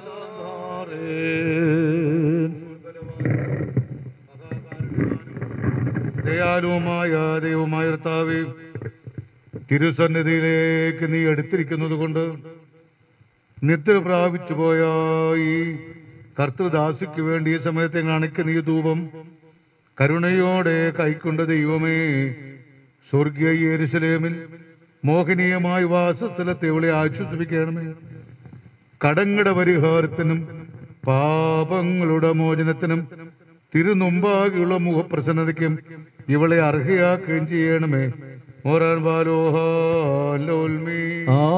ദയാലുവുമായ ദൈവമായ കർത്താവേ, തിരുസന്നിധിയിലേക്ക് നീ അടുത്തിരിക്കുന്നത് കൊണ്ട് നിദ്ര പ്രാപിച്ചു പോയ ഈ കർത്തൃദാസിക്ക് വേണ്ടി ഈ സമയത്തെ അണയ്ക്ക് നീ ധൂപം കരുണയോടെ കൈക്കൊണ്ട ദൈവമേ, സ്വർഗീയ യെരൂശലേമിൽ മോഹനീയമായ വാസസ്ഥലത്തെ ഇവളെ ആശ്വസിപ്പിക്കണമേ. കടങ്ങളുടെ പരിഹാരത്തിനും പാപങ്ങളുടെ മോചനത്തിനും തിരുനുമ്പാകിയുള്ള മുഖപ്രസന്നതയ്ക്കും ഇവളെ അർഹയാക്കുകയും ചെയ്യണമേ. മോറാൻ ബാലോഹാലോൽമീ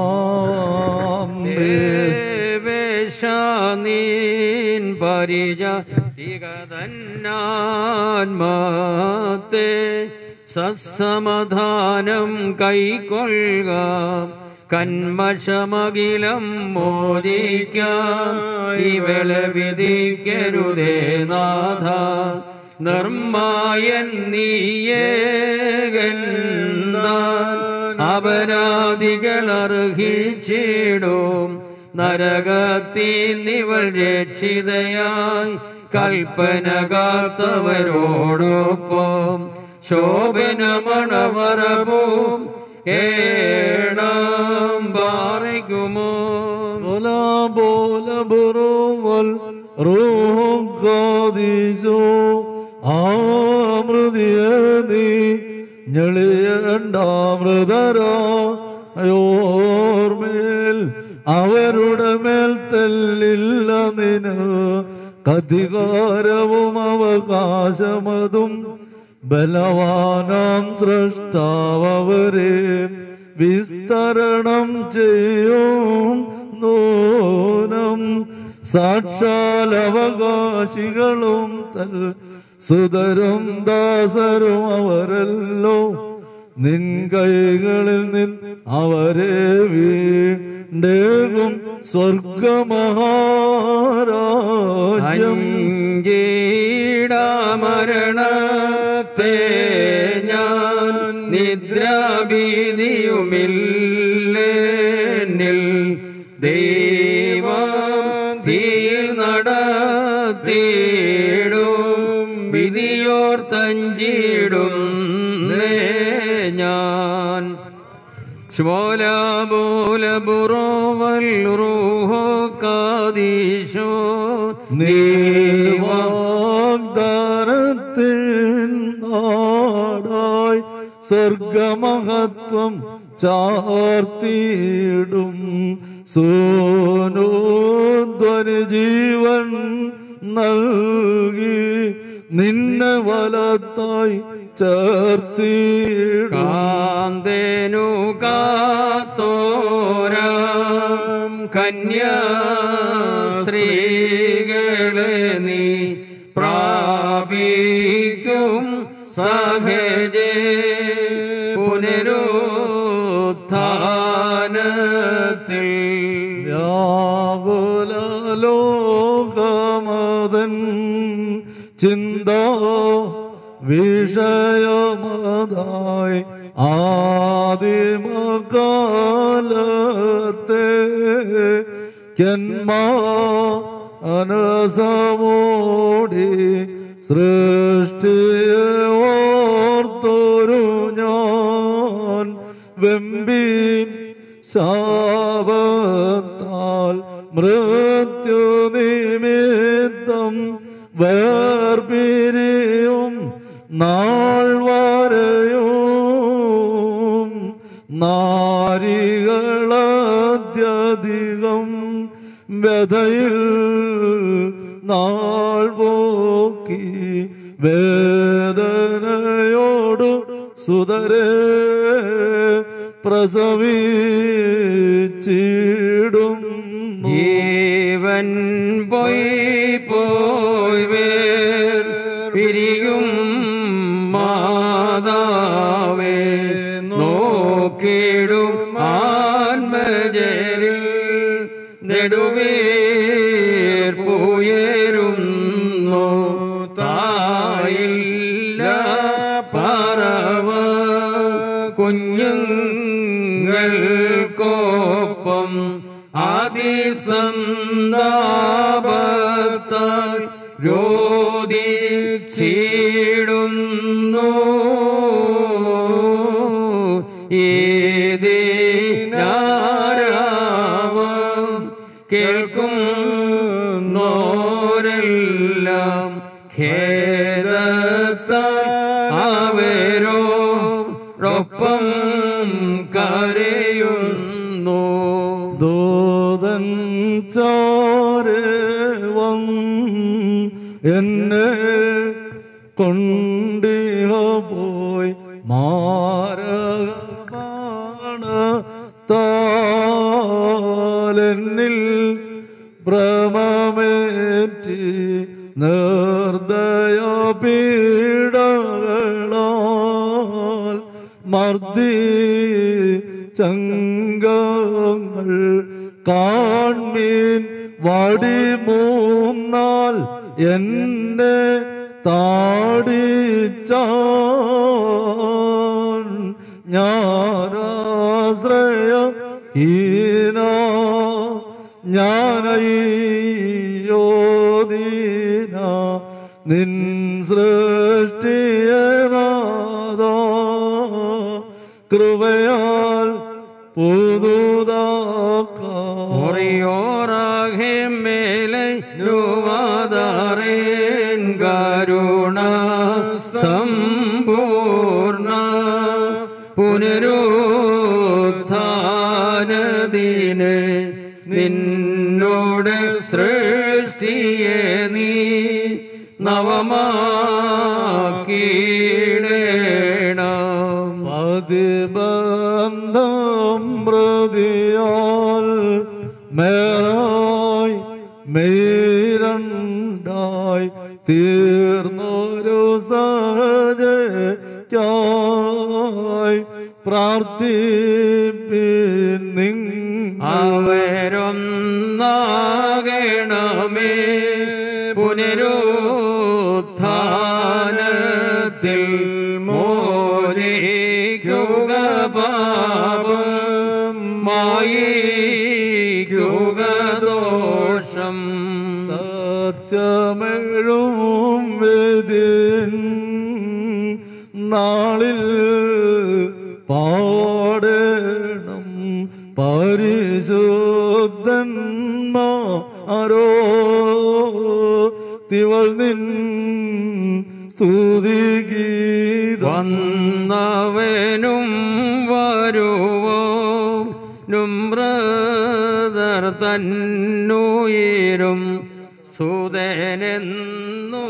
േശാനീൻ പരിചാന്മാത്തെ സസമാധാനം കൈക്കൊള്ളുക. കന്മഷമകിലം മോദിക്കാം ഇവളെ വിധിക്കരുതേ നാഥ. നിർമായൻ നീയേകന്താൻ അപരാധികൾ അർഹിച്ചിടും. നരകത്തിന്നിവൾ രക്ഷിതയായി കൽപ്പന കാത്തവരോടൊപ്പം ശോഭനമണവരവും ഏണം പാറയ്ക്കുമോ. ബോല ബുറുവൽ റൂഹും ഖാദിസോ ആമൃതിയെ നീ ഞെളിയണ്ടാമൃതരോർമേൽ അവരുടെ മേൽ തെല്ലില്ല നിന് അധികാരവും അവകാശമതും ബലവാനാം സൃഷ്ടാവരെ വിസ്തരണം ചെയ്യും നൂനം. സാക്ഷാൽ അവകാശികളും തൽ സുതരും ദാസരും അവരല്ലോ, നിൻ കൈകളിൽ നിന്ന് അവരെ വീണ്ടേകും സ്വർഗമഹാരാജ്യം. മരണത്തെ ഞാൻ നിദ്രാഭീതിയുമില്ലേനിൽ ദൈവത്തിൽ നടത്തിയിടും വിധിയോർത്തഞ്ചിടും ഞാൻ. വാഗ്ദാനത്തിൻ നാടായി സ്വർഗമഹത്വം ചാർത്തിയിടും സോനോധ്വനി ജീവൻ നൽകി നിന്നെ വലത്തായി ചേർത്തിയിടും. കാന്തേനു കാത്തോരാം കന്യാസ്ത്രീകളെ നീ പ്രാപിക്കും സഹജേ പുനരുത്ഥാനത്തിൽ. വ്യാകുലലോകമതൻ ചിന്ത വിഷയമതായി ആദിമകാലത്തെ അനസമോടി സൃഷ്ടിയെ ഓർത്തൊരു ഞാൻ വെമ്പീൻ ശാപത്താൽ മൃത്യു നിമിത്തം വേർപിരിയും നാൾ വരെയും നാരികളത്യധികം വ്യഥയിൽ നാൾ പോക്കി വേദനയോടു സുതരെ പ്രസവിച്ചിടും. ജീവൻ പോയി വേർ പിരിയും മാതാവേ നോക്കിടും ആത്മജരിൽ നെടുവീർപ്പുയരുന്നു തായില്ല പറവ കുഞ്ഞുങ്ങൾക്കൊപ്പം അതിസന്താപത്താൽ രോദിച്ചിടുന്നു. ഏതിനാരാവം കേൾക്കുന്നോരെല്ലാം ഖേദത്താൽ അവരോടൊപ്പം കരയുന്നു. ദൂതൻ ചോരവം എന്നെ കൊണ്ടിഹ പോയി മാരകമാണത്താലെന്നിൽ ഭ്രമമേറ്റി നിർദ്ദയ പീഡകളാൽ മർദ്ദി ചങ്കങ്ങൾ കാൺമീൻ വടിമൂന്നാൽ എന്നെ താടിച്ചാൻ ഞാനാശ്രയ ഹീന ഞാനയ്യോദീന നിൻ സൃഷ്ടിയെ നാദാ കൃപയാൽ മേലെ രുവാദാരേൻ കരുണ സമ്പൂർണ പുനരുത്ഥാനദിനെ നിന്നോട് സൃഷ്ടിയെ നീ നവമാക്കിയിടേണം. അതിബന്ധം പ്രതിയാൽ മേറായി മേരണ്ടായി തീർന്നൊരു സഹജയ്ക്കായി പ്രാർത്ഥിപ്പിൻ അവരൊന്നാകണമേ പുനരുത്ഥാനത്തിൽ മോചിക്കുക പാപം മായിക്കുക ദോഷം സത്യമെഴും വേദിൻ നാളിൽ പാടണം പരിശുദ്ധന്മാരോ തിവൾ നിൻ സ്തുതിഗീതം വന്നവനും വരുവോനും ബ്രദർ തന്നുയരും സുതനെന്നു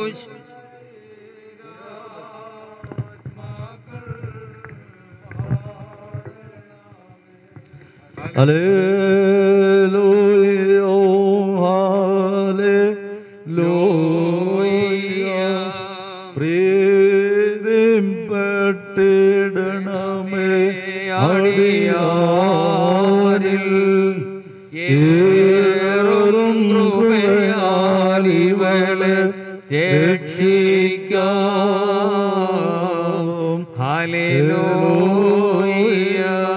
ഹല്ലേലൂയ ഹല്ലേലൂയ പ്രീതിപ്പെട്ടിടണമേ അടിയാരിൽ ഏറും കൃപയാൽ ഇവളെ രക്ഷിക്കാം ഹല്ലേലൂയ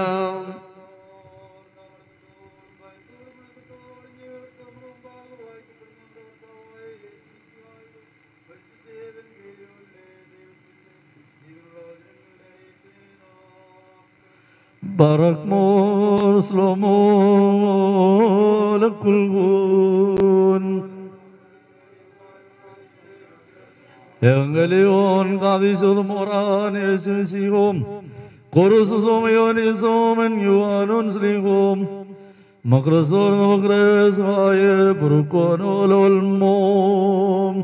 Barakmor Slomo Lakulgun Evangelion Kadisod Moran Yesushihom Korususum Ionisom and Yuanon Slihom Makrasor Makres Vaye Brukon Olmom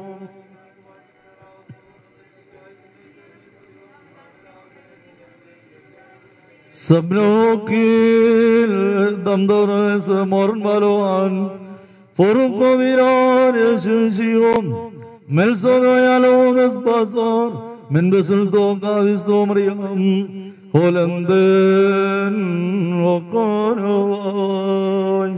Sabnokil Damdores Morn Baloan Forukodiran Yesushihom Melsodoyalones Basor Menbesul Tokadis Domriam Holanden Okonoy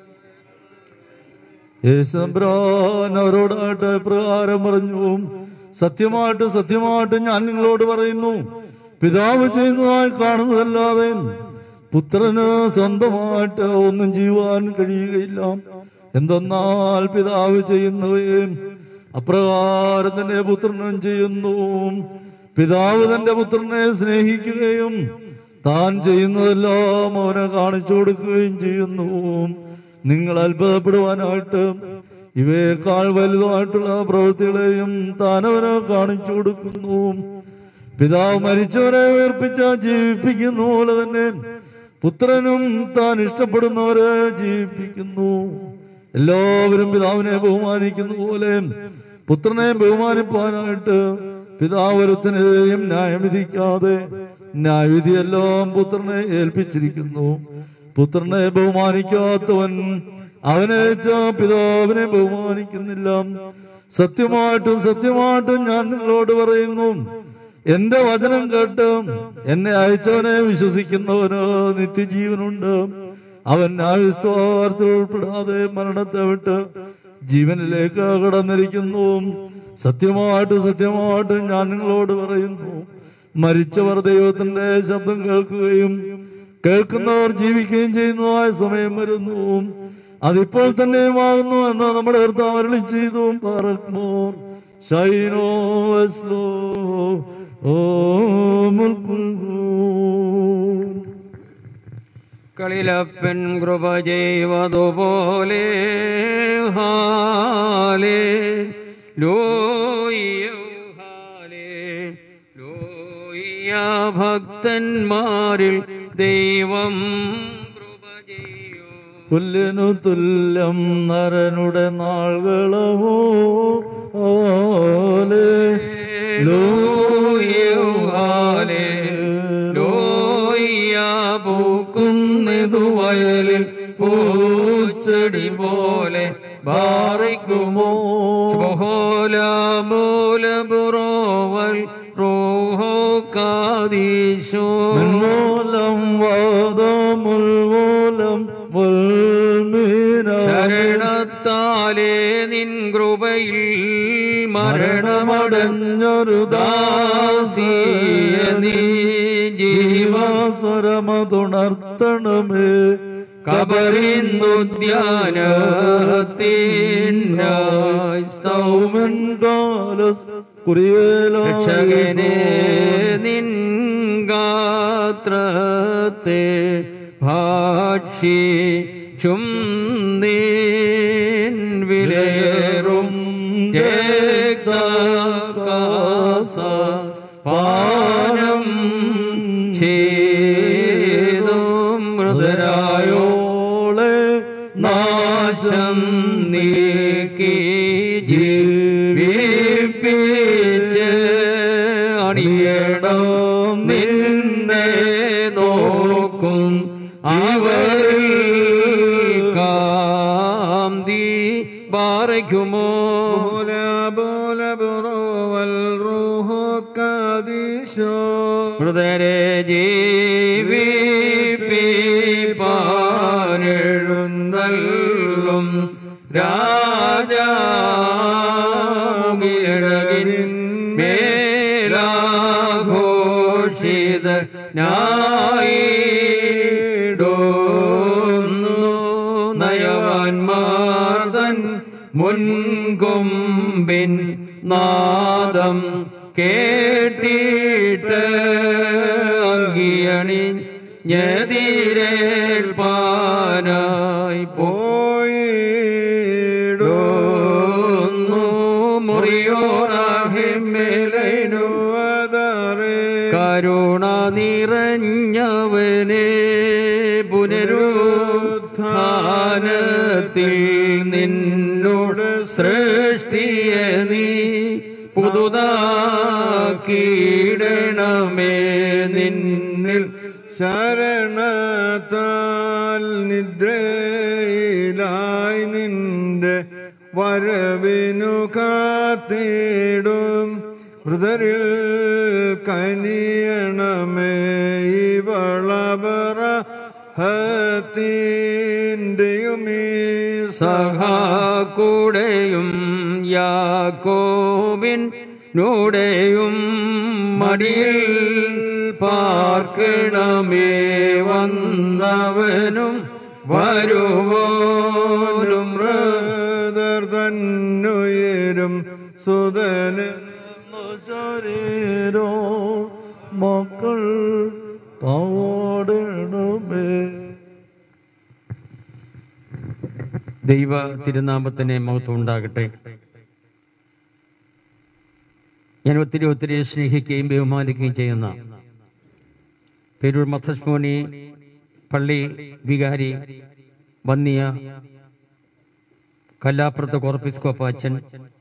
Yesabran അവരോടായിട്ട് പ്രകാരം പറഞ്ഞു സത്യമായിട്ട് സത്യമായിട്ട് ഞാൻ നിങ്ങളോട് പറയുന്നു പിതാവ് ചെയ്യുന്നതായി കാണുന്നതല്ലാതെ പുത്രന് സ്വന്തമായിട്ട് ഒന്നും ചെയ്യുവാൻ കഴിയുകയില്ല എന്തെന്നാൽ പിതാവ് ചെയ്യുന്നവയെ അപ്രകാരം തന്നെ പുത്രനും ചെയ്യുന്നു പിതാവ് തന്റെ പുത്രനെ സ്നേഹിക്കുകയും താൻ ചെയ്യുന്നതെല്ലാം അവനെ കാണിച്ചു കൊടുക്കുകയും ചെയ്യുന്നു നിങ്ങൾ അത്ഭുതപ്പെടുവാനായിട്ട് ഇവയേക്കാൾ വലുതായിട്ടുള്ള പ്രവൃത്തികളെയും താൻ അവനെ കാണിച്ചു കൊടുക്കുന്നു പിതാവ് മരിച്ചവരെ ഉയർപ്പിച്ച ജീവിപ്പിക്കുന്ന പോലെ തന്നെ പുത്രനും താൻ ഇഷ്ടപ്പെടുന്നവരെ ജീവിപ്പിക്കുന്നു എല്ലാവരും പിതാവിനെ ബഹുമാനിക്കുന്ന പോലെ പുത്രനെ ബഹുമാനിപ്പാനായിട്ട് പിതാവ് ഒരുത്തനെയും ന്യായം വിധിക്കാതെ ന്യായവിധിയെല്ലാം പുത്രനെ ഏൽപ്പിച്ചിരിക്കുന്നു പുത്രനെ ബഹുമാനിക്കാത്തവൻ അവനെ പിതാവിനെ ബഹുമാനിക്കുന്നില്ല സത്യമായിട്ടും സത്യമായിട്ടും ഞാൻ നിങ്ങളോട് പറയുന്നു എന്റെ വചനം കേട്ട് എന്നെ അയച്ചവനെ വിശ്വസിക്കുന്നവന് നിത്യജീവനുണ്ട് അവൻ ആയുസ്തവാർത്തിൽ ഉൾപ്പെടാതെ മരണത്തെ വിട്ട് ജീവനിലേക്ക് കടന്നിരിക്കുന്നു സത്യമായിട്ട് സത്യമായിട്ട് ഞാൻ നിങ്ങളോട് പറയുന്നു മരിച്ചവർ ദൈവത്തിന്റെ ശബ്ദം കേൾക്കുകയും കേൾക്കുന്നവർ ജീവിക്കുകയും ചെയ്യുന്നതായ സമയം വരുന്നു അതിപ്പോൾ തന്നെയുമാകുന്നു എന്ന് നമ്മുടെ കർത്താവ് അരുളി ചെയ്തു പറക്മോർ ഷൈനോ വസ്ലോ കളിലപ്പൻ കൃപ ചെയ്വതുപോലെ ഹാലേ ലോയ ഹാലേ ലോയ ഭക്തന്മാരിൽ ദൈവം കൃപ ചെയ്യൂ തുല്യനു തുല്യം നരനുടെ നാളുകളവോ പൂക്കുന്നിതു വയലിൽ പൂച്ചെടി പോലെ ബാറിക്കുമോ ബുറോവൽ റോഹോ കാദീശോ മൂലം വാദമുൽമൂലം ശരണത്താലേ നിൻ കൃപയിൽ മരണമടഞ്ഞൊരു ദാസിയ നീ ജീവാസരമതുണർത്തണമേ കബറിന്നുദ്യാനത്തിനായി സ്തൗമൻ കാലസ് കുറിയേലോ രക്ഷകനെ നിൻ ഗാത്രത്തെ ഭാക്ഷിച്ചും നീൻ വിലയേറും രക്തകാസ പാനം ചെയ്തും മൃതരായോളെ നാശം നീക്കി ജീവിപ്പിച്ച് അണിയണം നിന്നെ നോക്കും അവരിൽ കാന്തി ബാരയ്ക്കുമോ മൃതരെ ജീവിപ്പിപ്പാനെഴുന്നള്ളും രാജാവിൻ മേലാഘോഷിത നായിടുന്നു നയവാൻമാർദൻ മുൻകൊമ്പിൻ നാദം കേട്ടിട്ട് അങ്കിയണി ഞതിരേൽപ്പാനായി പോയിടുന്നു മുറിയോറാഹിമേലനുവദാറേ കരുണ നിറഞ്ഞവനെ പുനരുത്ഥാനത്തിൽ നിന്നോട് സൃഷ്ടിയ നീ പുതുതാക്കിയിടണമേ നിന്നിൽ ശരണത്താൽ നിദ്രയിലായി നിന്റെ വരവിനു കാത്തിടും മൃതരിൽ കനിയണമേ ഇവളബറഹത്തിൻ്റെയുമീ സഹാക്കൂടെയും യാക്കോബിൻ നൂടെയും മടിയിൽ പാർക്കണമേ വന്നവനും വരുവോനും മൃതർ തന്നുയരും സുതന് ശരീരോ മക്കൾ പാടണമേ. ദൈവ തിരുനാമത്തിന് മഹത്വം ഉണ്ടാകട്ടെ. ഞാൻ ഒത്തിരി സ്നേഹിക്കുകയും ബഹുമാനിക്കുകയും ചെയ്യുന്ന പേരൂർ മത്തസ്മോനി പള്ളി വികാരി വന്നിയ കല്ലാപ്പുറത്ത് കോർപ്പിസ്കോപ്പ അച്ഛൻ,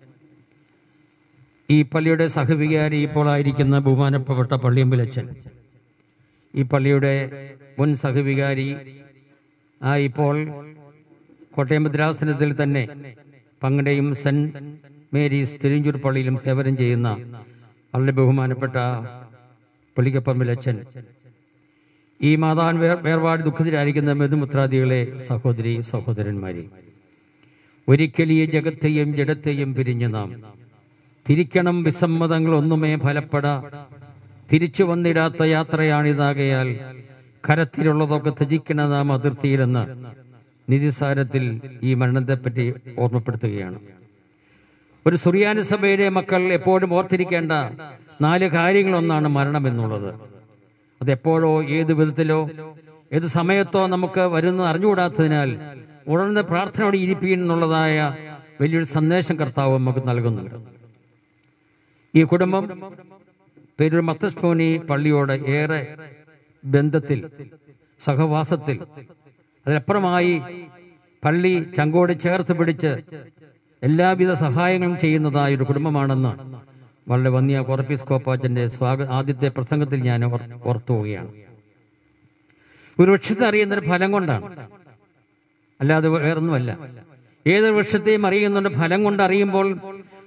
ഈ പള്ളിയുടെ സഹവികാരി ഇപ്പോൾ ആയിരിക്കുന്ന ബഹുമാനപ്പെട്ട പള്ളിയമ്പലച്ചൻ, ഈ പള്ളിയുടെ മുൻ സഹവികാരി ഇപ്പോൾ കോട്ടയം ഭദ്രാസനത്തിൽ തന്നെ പങ്കടയും സെന്റ് മേരീസ് തിരുഞ്ചൂർ പള്ളിയിലും സേവനം ചെയ്യുന്ന വളരെ ബഹുമാനപ്പെട്ട പുള്ളിക്കപ്പറമ്പിലച്ചൻ, ഈ മാതാൻ വേർപാട് ദുഃഖത്തിലായിരിക്കുന്ന മെതുമുത്രാദികളെ, സഹോദരി സഹോദരന്മാരെ, ഒരിക്കൽ ഈ ജഗത്തെയും ജഡത്തെയും പിരിഞ്ഞ് നാം തിരിക്കണം. വിസമ്മതങ്ങൾ ഒന്നുമേ ഫലപ്പെട തിരിച്ചു വന്നിടാത്ത യാത്രയാണിതാകയാൽ കരത്തിലുള്ളതൊക്കെ ത്യജിക്കണ നാം അതിർത്തിയിലെന്ന് നിരിസാരത്തിൽ ഈ മരണത്തെപ്പറ്റി ഓർമ്മപ്പെടുത്തുകയാണ്. ഒരു സുറിയാനി സഭയുടെ മക്കൾ എപ്പോഴും ഓർത്തിരിക്കേണ്ട 4 കാര്യങ്ങളൊന്നാണ് മരണം എന്നുള്ളത്. അതെപ്പോഴോ ഏത് വിധത്തിലോ ഏത് സമയത്തോ നമുക്ക് വരുന്നത് അറിഞ്ഞുകൂടാത്തതിനാൽ ഉടനെ പ്രാർത്ഥനയോടെ ഇരിപ്പിക്കും എന്നുള്ളതായ വലിയൊരു സന്ദേശം കർത്താവ് നമുക്ക് നൽകുന്നുണ്ട്. ഈ കുടുംബം പേരൂർ മത്തസ്മോനി പള്ളിയോട് ഏറെ ബന്ധത്തിൽ, സഹവാസത്തിൽ, അതിനപ്പുറമായി പള്ളി ചങ്കോട് ചേർത്ത് പിടിച്ച് എല്ലാവിധ സഹായങ്ങളും ചെയ്യുന്നതായ ഒരു കുടുംബമാണെന്ന് വളരെ വന്നിയ കോർപ്പിസ്കോപ്പാച്ചന്റെ ആദ്യത്തെ പ്രസംഗത്തിൽ ഞാൻ ഓർത്തു പോവുകയാണ്. ഒരു വൃക്ഷത്തെ അറിയുന്നൊരു ഫലം കൊണ്ടാണ്, അല്ലാതെ വേറൊന്നുമല്ല. ഏതൊരു വൃക്ഷത്തെയും അറിയുന്നുണ്ട് ഫലം കൊണ്ട് അറിയുമ്പോൾ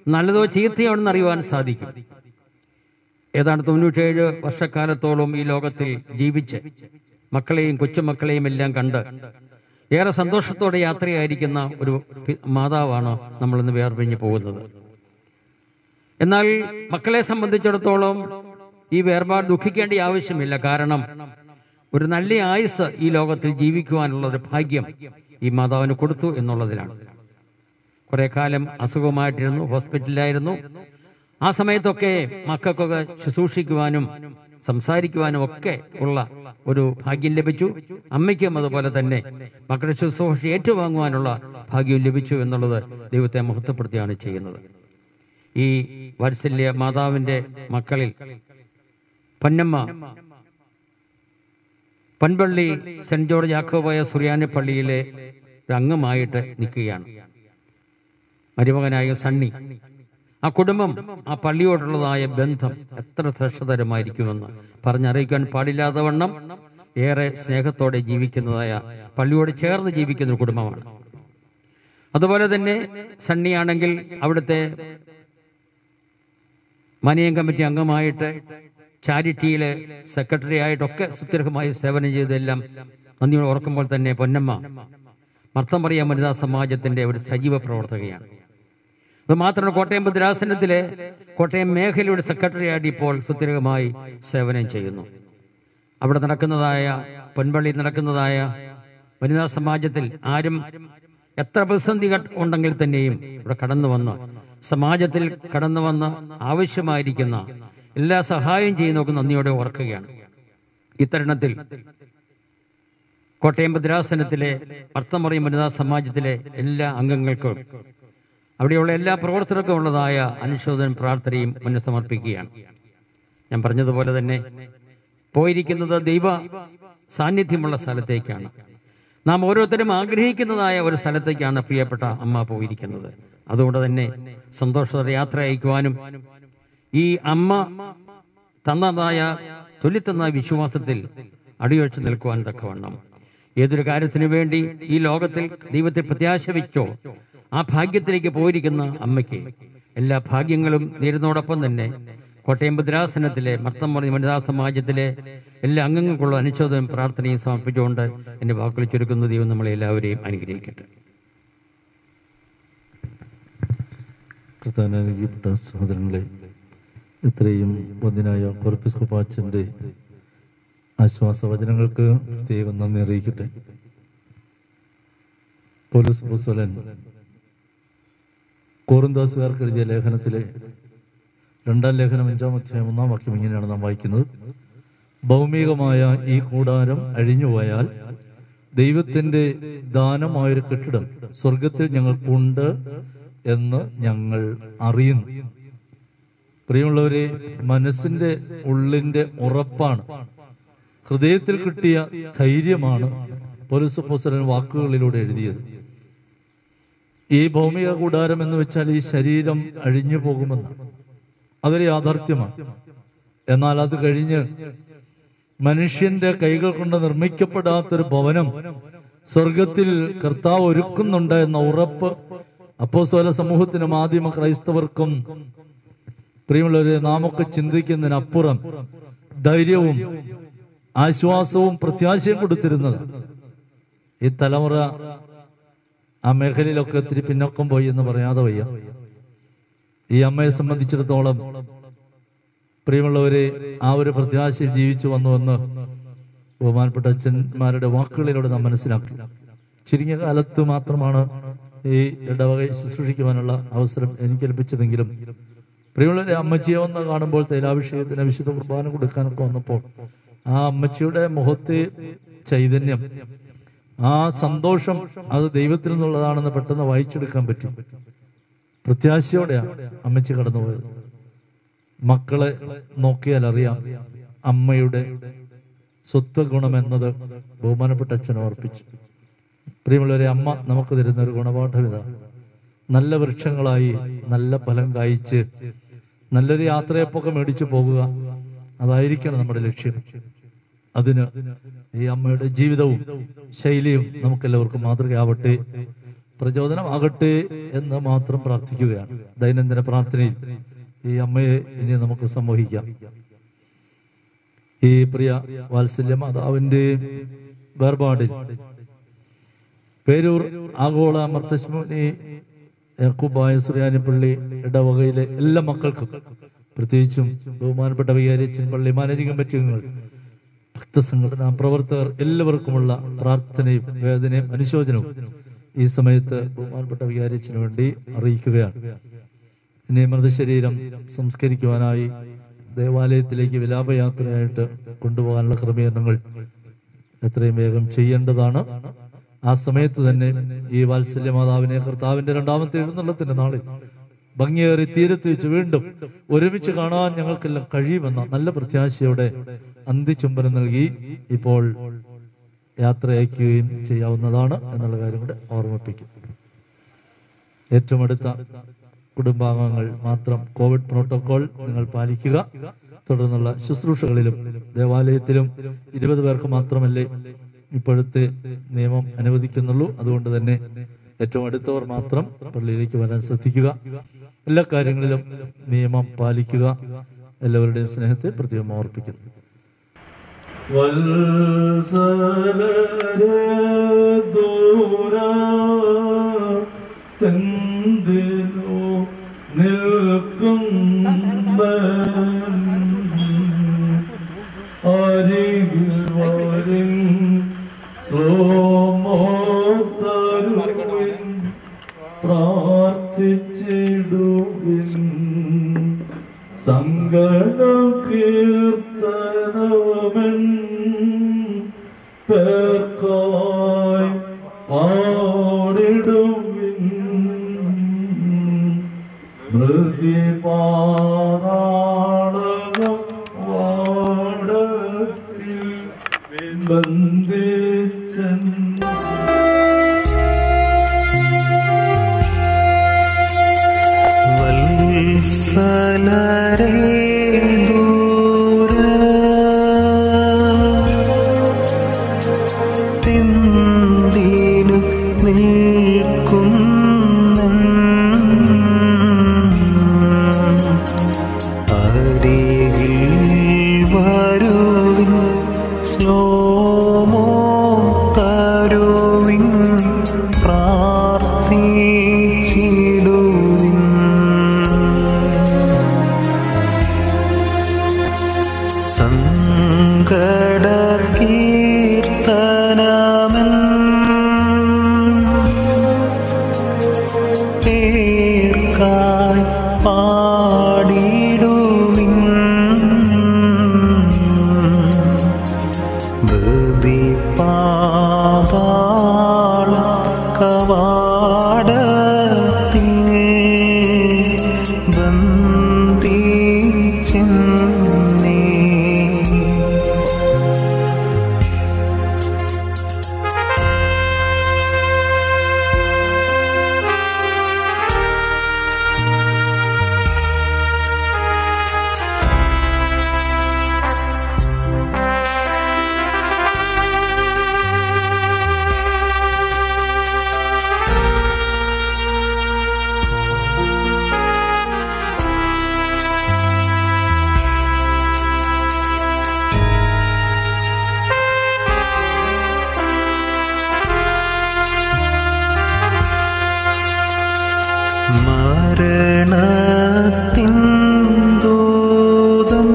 നല്ലതോ ചീത്തയോ എന്ന് അറിയുവാൻ സാധിക്കും. ഏതാണ്ട് 97 വർഷക്കാലത്തോളം ഈ ലോകത്തിൽ ജീവിച്ച് മക്കളെയും കൊച്ചുമക്കളെയും എല്ലാം കണ്ട് ഏറെ സന്തോഷത്തോടെ യാത്രയായിരിക്കുന്ന ഒരു മാതാവാണ് നമ്മളിന്ന് വേർപിരിഞ്ഞ് പോകുന്നത്. എന്നാൽ മക്കളെ സംബന്ധിച്ചിടത്തോളം ഈ വേർപാട് ദുഃഖിക്കേണ്ട ആവശ്യമില്ല. കാരണം ഒരു നല്ല ആയുസ് ഈ ലോകത്തിൽ ജീവിക്കുവാനുള്ള ഒരു ഭാഗ്യം ഈ മാതാവിന് കൊടുത്തു എന്നുള്ളതിലാണ്. കുറെ കാലം അസുഖമായിട്ടിരുന്നു, ഹോസ്പിറ്റലിലായിരുന്നു. ആ സമയത്തൊക്കെ മക്കൾക്കൊക്കെ ശുശ്രൂഷിക്കുവാനും സംസാരിക്കുവാനും ഒക്കെ ഉള്ള ഒരു ഭാഗ്യം ലഭിച്ചു. അമ്മയ്ക്കും അതുപോലെ തന്നെ മക്കളുടെ ശുശ്രൂഷ ഏറ്റുവാങ്ങുവാനുള്ള ഭാഗ്യം ലഭിച്ചു എന്നുള്ളത് ദൈവത്തെ മഹത്വപ്പെടുത്തിയാണ് ചെയ്യുന്നത്. ഈ വാത്സല്യ മാതാവിന്റെ മക്കളിൽ പൊന്നമ്മ പൊൻപള്ളി സെന്റ് ജോർജ് യാക്കോബായ സുറിയാനി പള്ളിയിലെ ഒരു അംഗമായിട്ട് നിൽക്കുകയാണ്. മരുമകനായ സണ്ണി. ആ കുടുംബം, ആ പള്ളിയോടുള്ളതായ ബന്ധം എത്ര ശ്രേഷ്ഠതരമായിരിക്കുമെന്ന് പറഞ്ഞറിയിക്കാൻ പാടില്ലാത്ത വണ്ണം ഏറെ സ്നേഹത്തോടെ ജീവിക്കുന്നതായ, പള്ളിയോട് ചേർന്ന് ജീവിക്കുന്ന ഒരു കുടുംബമാണ്. അതുപോലെ തന്നെ സണ്ണിയാണെങ്കിൽ അവിടുത്തെ മാനേജിംഗ് കമ്മിറ്റി അംഗമായിട്ട്, ചാരിറ്റിയിലെ സെക്രട്ടറി ആയിട്ടൊക്കെ സുദീർഘമായി സേവനം ചെയ്തെല്ലാം നന്ദിയോടെ ഓർക്കുമ്പോൾ തന്നെ പൊന്നമ്മ മർത്തമറിയ വനിതാ സമാജത്തിന്റെ ഒരു സജീവ പ്രവർത്തകയാണ്. അതുമാത്രമല്ല, കോട്ടയം ഭദ്രാസനത്തിലെ കോട്ടയം മേഖലയുടെ സെക്രട്ടറി ആയിട്ട് ഇപ്പോൾ സുദീർഘമായി സേവനം ചെയ്യുന്നു. അവിടെ നടക്കുന്നതായ, പൊൻപള്ളിയിൽ നടക്കുന്നതായ വനിതാ സമാജത്തിൽ ആരും എത്ര പ്രതിസന്ധി ഉണ്ടെങ്കിൽ തന്നെയും ഇവിടെ കടന്നു വന്ന് സമാജത്തിൽ കടന്നു വന്ന് ആവശ്യമായിരിക്കുന്ന എല്ലാ സഹായം ചെയ്യുന്നവർക്ക് നന്ദിയോടെ ഓർക്കുകയാണ്. ഇത്തരുണത്തിൽ കോട്ടയം ഭദ്രാസനത്തിലെ മർത്തമറിയം വനിതാ സമാജത്തിലെ എല്ലാ അംഗങ്ങൾക്കും അവിടെയുള്ള എല്ലാ പ്രവർത്തകർക്കും ഉള്ളതായ അനുശോചനം പ്രാർത്ഥനയും മുന്നിൽ സമർപ്പിക്കുകയാണ്. ഞാൻ പറഞ്ഞതുപോലെ തന്നെ പോയിരിക്കുന്നത് ദൈവ സാന്നിധ്യമുള്ള സ്ഥലത്തേക്കാണ്. നാം ഓരോരുത്തരും ആഗ്രഹിക്കുന്നതായ ഒരു സ്ഥലത്തേക്കാണ് പ്രിയപ്പെട്ട അമ്മ പോയിരിക്കുന്നത്. അതുകൊണ്ട് തന്നെ സന്തോഷത്തോടെ യാത്ര അയക്കുവാനും ഈ അമ്മ തന്നതായ തൊല്ലിത്തന്ന വിശ്വാസത്തിൽ അടിയുറച്ച് നിൽക്കുവാൻ തക്കവണ്ണം ഏതൊരു കാര്യത്തിനു വേണ്ടി ഈ ലോകത്തിൽ ദൈവത്തെ പ്രത്യാശ വെച്ചോ ആ ഭാഗ്യത്തിലേക്ക് പോയിരിക്കുന്ന അമ്മയ്ക്ക് എല്ലാ ഭാഗ്യങ്ങളും നേരുന്നതോടൊപ്പം തന്നെ കോട്ടയം ഭദ്രാസനത്തിലെ മർത്തമറിയം വനിതാ സമാജത്തിലെ എല്ലാ അംഗങ്ങൾക്കുള്ള അനുശോചനവും പ്രാർത്ഥനയും സമർപ്പിച്ചുകൊണ്ട് എന്റെ വാക്കുകൾ ചുരുക്കുന്ന ദൈവം നമ്മളെ എല്ലാവരെയും അനുഗ്രഹിക്കട്ടെ. കർത്താവിനനുഗ്രഹിക്കപ്പെട്ട സഹോദരങ്ങളെ, ഇത്രയും വന്ദനായ കോർപ്പിസ്കോപ്പാച്ചന്റെ ആശ്വാസവചനങ്ങൾക്ക് പ്രത്യേകം നന്ദി അറിയിക്കട്ടെ. പൗലോസ് അപ്പോസ്തലൻ കോറിന്താസുകാർക്ക് എഴുതിയ ലേഖനത്തിലെ 2-ാം ലേഖനം 5-ാം അധ്യായം 1-ാം വാക്യം ഇങ്ങനെയാണ് നാം വായിക്കുന്നത്: ഭൗമികമായ ഈ കൂടാരം അഴിഞ്ഞുപോയാൽ ദൈവത്തിന്റെ ദാനമായൊരു കെട്ടിടം സ്വർഗത്തിൽ ഞങ്ങൾക്കുണ്ട് എന്ന് ഞങ്ങൾ അറിയുന്നു. പ്രിയമുള്ളവരെ, മനസ്സിന്റെ ഉള്ളിന്റെ ഉറപ്പാണ്, ഹൃദയത്തിൽ കിട്ടിയ ധൈര്യമാണ് പൗലോസ് അപ്പോസ്തലൻ വാക്കുകളിലൂടെ എഴുതിയത്. ഈ ഭൗമിക കൂടാരം എന്ന് വെച്ചാൽ ഈ ശരീരം അഴിഞ്ഞു പോകുമെന്ന്, അതൊരു യാഥാർത്ഥ്യമാണ്. എന്നാൽ അത് കഴിഞ്ഞ് മനുഷ്യന്റെ കൈകൾ കൊണ്ട് നിർമ്മിക്കപ്പെടാത്തൊരു ഭവനം സ്വർഗത്തിൽ കർത്താവ് ഒരുക്കുന്നുണ്ട് എന്ന ഉറപ്പ് അപ്പോസ്തല സമൂഹത്തിനും ആദിമ ക്രൈസ്തവർക്കും, പ്രിയമുള്ളവരെ, നാമൊക്കെ ചിന്തിക്കുന്നതിനപ്പുറം ധൈര്യവും ആശ്വാസവും പ്രത്യാശയും കൊടുത്തിരുന്നത്. ഈ തലമുറ ആ മേഖലയിലൊക്കെ ഒത്തിരി പിന്നോക്കം പോയി എന്ന് പറയാതെ വയ്യ. ഈ അമ്മയെ സംബന്ധിച്ചിടത്തോളം പ്രിയമുള്ളവരെ, ആ ഒരു പ്രത്യാശയിൽ ജീവിച്ചു വന്നുവെന്ന് ബഹുമാനപ്പെട്ട അച്ഛന്മാരുടെ വാക്കുകളിലൂടെ നാം മനസ്സിലാക്കി. ചുരുങ്ങിയ കാലത്ത് മാത്രമാണ് ഈ ഇടവക ശുശ്രൂഷിക്കുവാനുള്ള അവസരം എനിക്ക് ലഭിച്ചതെങ്കിലും പ്രിയമുള്ളവരെ, അമ്മച്ചിയെ ഒന്ന് കാണുമ്പോൾ തൈലാഭിഷേകത്തിന് വിശുദ്ധ കുർബാന കൊടുക്കാനൊക്കെ വന്നപ്പോൾ ആ അമ്മച്ചിയുടെ മുഖത്തെ ചൈതന്യം, ആ സന്തോഷം, അത് ദൈവത്തിൽ നിന്നുള്ളതാണെന്ന് പെട്ടെന്ന് വായിച്ചെടുക്കാൻ പറ്റി. പ്രത്യാശയോടെയാണ് അമ്മച്ചി കടന്നുപോയത്. മക്കളെ നോക്കിയാൽ അറിയാം അമ്മയുടെ സ്വത്വ ഗുണമെന്നത് ബഹുമാനപ്പെട്ട അച്ഛൻ ഓർപ്പിച്ചു. പ്രിയമുള്ളവരെ, അമ്മ നമുക്ക് തരുന്ന ഒരു ഗുണപാഠം ഇതാ: നല്ല വൃക്ഷങ്ങളായി നല്ല ഫലം കായ്ച്ച് നല്ലൊരു യാത്രയപ്പൊക്കെ മേടിച്ചു പോകുക, അതായിരിക്കണം നമ്മുടെ ലക്ഷ്യം. അതിന് ഈ അമ്മയുടെ ജീവിതവും ശൈലിയും നമുക്കെല്ലാവർക്കും മാതൃകയാവട്ടെ. പ്രചോദനമാകട്ടെ എന്ന് മാത്രം പ്രാർത്ഥിക്കുകയാണ്. ദൈനംദിന പ്രാർത്ഥനയിൽ ഈ അമ്മയെ ഇനി നമുക്ക് സംവഹിക്കാം. ഈ പ്രിയ വാത്സല്യ മാതാവിന്റെ വേർപാടിൽ പേരൂർ ആഗോള മർത്തശ്മൂനി യാക്കൂബായ സുറിയാനിപ്പള്ളി ഇടവകയിലെ എല്ലാ മക്കൾക്കും, പ്രത്യേകിച്ചും ബഹുമാനപ്പെട്ട വികാരിയച്ഛൻ, പള്ളി മാനേജിംഗ് കമ്മിറ്റി അംഗങ്ങൾ, ഭക്തസംഘടനാ പ്രവർത്തകർ എല്ലാവർക്കുമുള്ള പ്രാർത്ഥനയും വേദനയും അനുശോചനവും ഈ സമയത്ത് ബഹുമാനപ്പെട്ട വികാരിയച്ഛന് വേണ്ടി അറിയിക്കുകയാണ്. ഇനി മൃതശരീരം സംസ്കരിക്കുവാനായി ദേവാലയത്തിലേക്ക് വിലാപയാത്രയായിട്ട് കൊണ്ടുപോകാനുള്ള ക്രമീകരണങ്ങൾ എത്രയും വേഗം ചെയ്യേണ്ടതാണ്. ആ സമയത്ത് തന്നെ ഈ വാത്സല്യ മാതാവിനെ കർത്താവിന്റെ രണ്ടാമത്തെ എഴുന്നള്ളത്തിന്റെ നാളിൽ ഭംഗിയേറി തീരത്ത് വെച്ച് വീണ്ടും ഒരുമിച്ച് കാണാൻ ഞങ്ങൾക്കെല്ലാം കഴിയുമെന്ന നല്ല പ്രത്യാശയോടെ അന്ത്യചുംബനം നൽകി ഇപ്പോൾ യാത്ര അയക്കുകയും ചെയ്യാവുന്നതാണ് എന്നുള്ള കാര്യം കൂടെ ഓർമ്മിപ്പിക്കും. ഏറ്റവും അടുത്ത കുടുംബാംഗങ്ങൾ മാത്രം കോവിഡ് പ്രോട്ടോകോൾ നിങ്ങൾ പാലിക്കുക. തുടർന്നുള്ള ശുശ്രൂഷകളിലും ദേവാലയത്തിലും 20 പേർക്ക് മാത്രമല്ലേ ഇപ്പോഴത്തെ നിയമം അനുവദിക്കുന്നുള്ളൂ. അതുകൊണ്ട് തന്നെ ഏറ്റവും അടുത്തവർ മാത്രം പള്ളിയിലേക്ക് വരാൻ ശ്രദ്ധിക്കുക. എല്ലാ കാര്യങ്ങളിലും നിയമം പാലിക്കുക. എല്ലാവരുടെയും സ്നേഹത്തെ പ്രത്യേകം ഓർപ്പിക്കുന്നു. പ്രാർത്ഥിച്ചിടുവിൻ സങ്കട കീർത്തനവൻ പേർക്കായി പാടിടുവിൻ മൃതിപാതാളകം വാടത്തിൽ ബന്ധിച്ചൻ വത്സലരേ ദൂര തിന്തിനു നിൽക്കുന്നൻ അരികിൽ വരുവിൻ സ്ലോമോ തരുവിൻ പ്രാർത്ഥിച്ചിടുവിൻ സങ്കട കീർത്തനമൻ പേർക്കായി പാടിടുവിൻ ബലിപാതാള കവാടത്തിൽ ബന്ധിച്ചെന്നേ. മരണത്തിൻ ദൂതൻ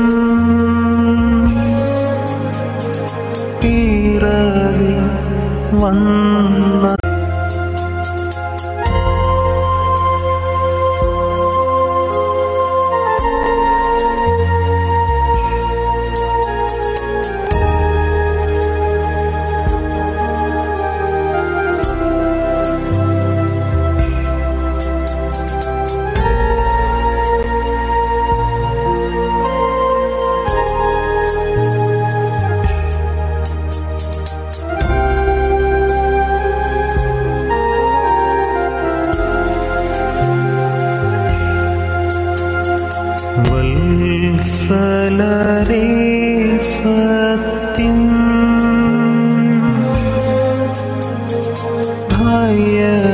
പിറകെ വന്ന വത്സലരേ സത്യം ഭയ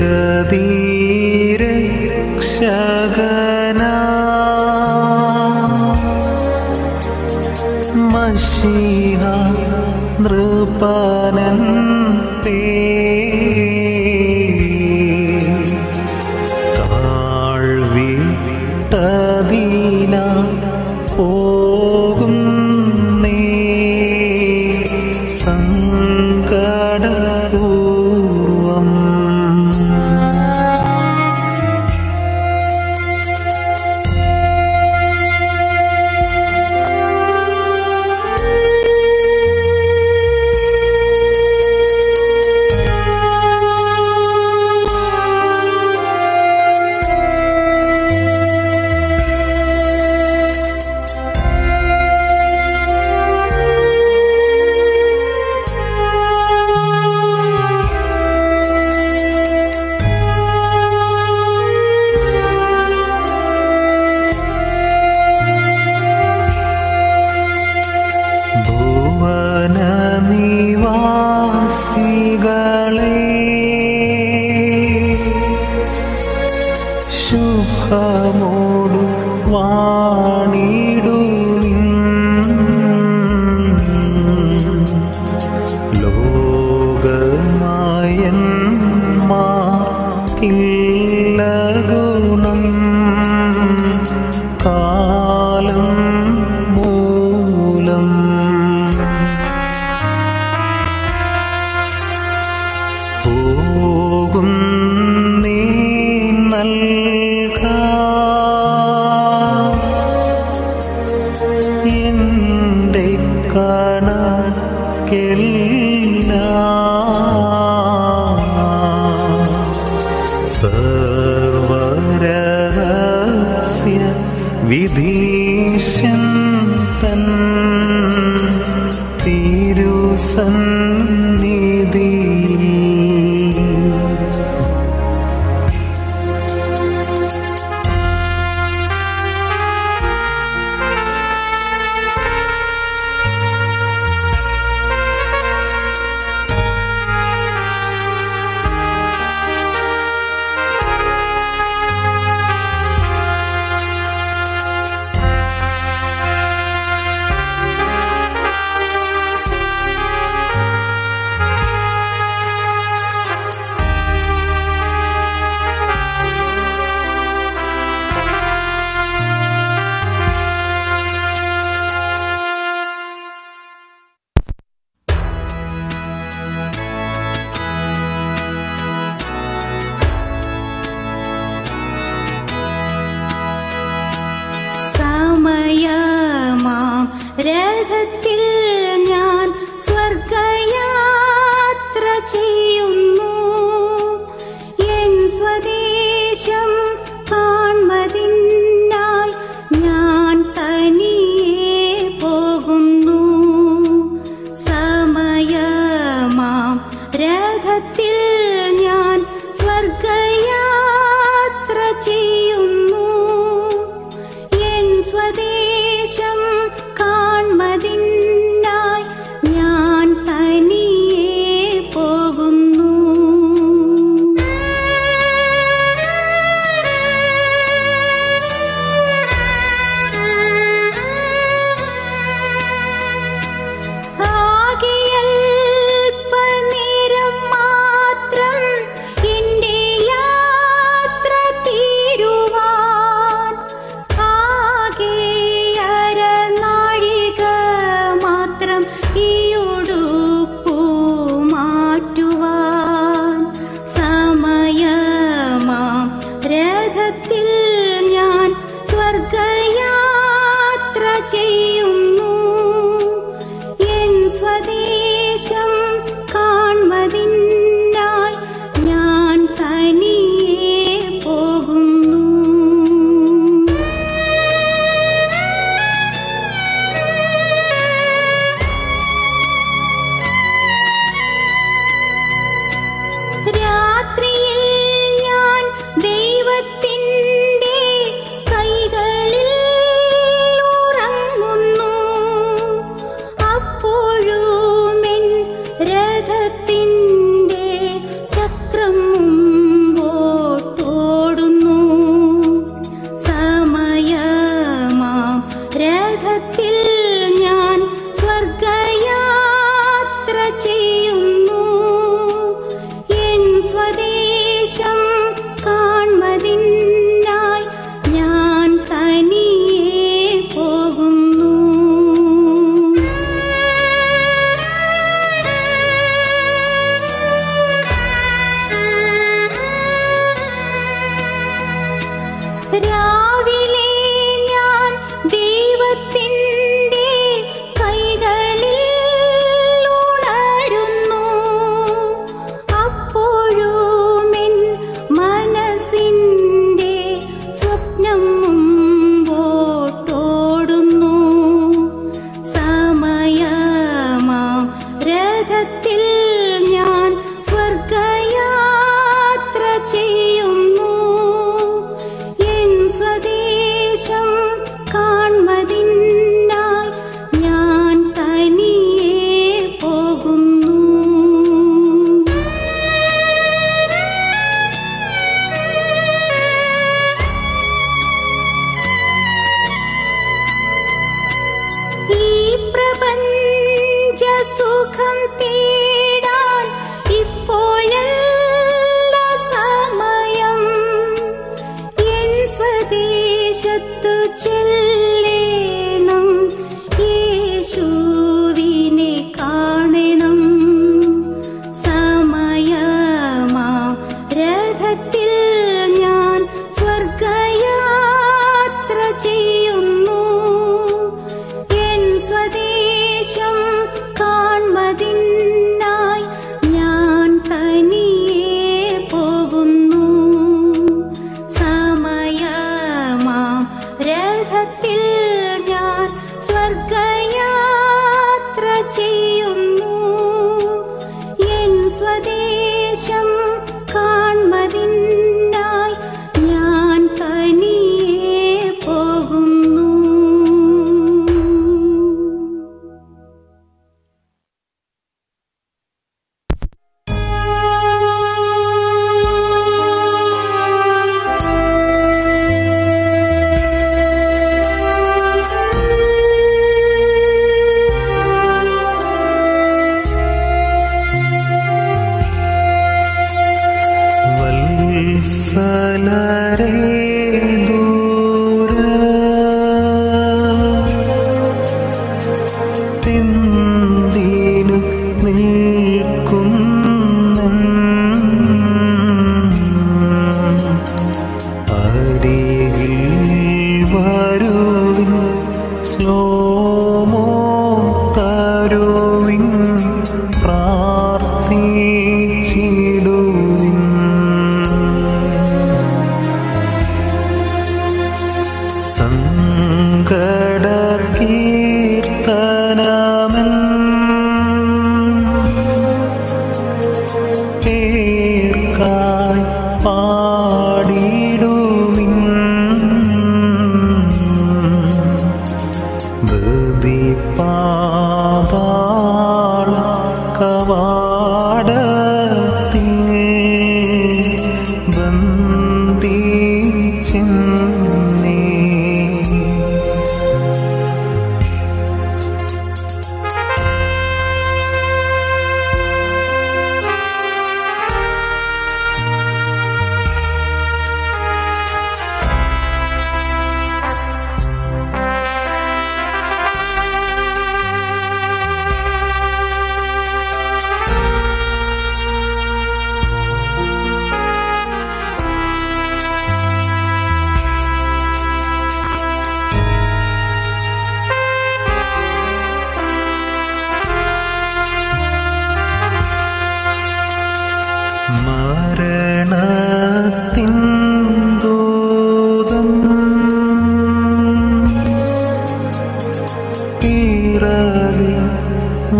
ജഗദീരക്ഷകനാ മശീഹ നൃപനൻ താഴ്വിട്ടതിന പോകും സങ്കടപൂർവം ഭുവനനിവാസികളെ ശുഭമോടു വാണിടുവിൻ ലോകമായന്മാർക്കില്ല ഗുണം കാലം മൂലം പോകും നീ നൽകാ എന്റെ കണക്കെല്ലാം സർവരഹസ്യ വിധീശൻ തൻ തിരുസന്നിധിയിൽ സമയമാം രഥത്തിൽ ഞാൻ സ്വർഗയാത്ര ചെയ്യുന്നു എൻ സ്വദേശം കാൺമതിനായി ഞാൻ തനിയെ പോകുന്നു സമയമാം രഥത്തിൽ ഞാൻ സ്വർഗയാത്ര ചെയ്യുന്നു എൻ സ്വദേശം കാൺമതിനായി ഞാൻ തനിയെ പോകുന്നു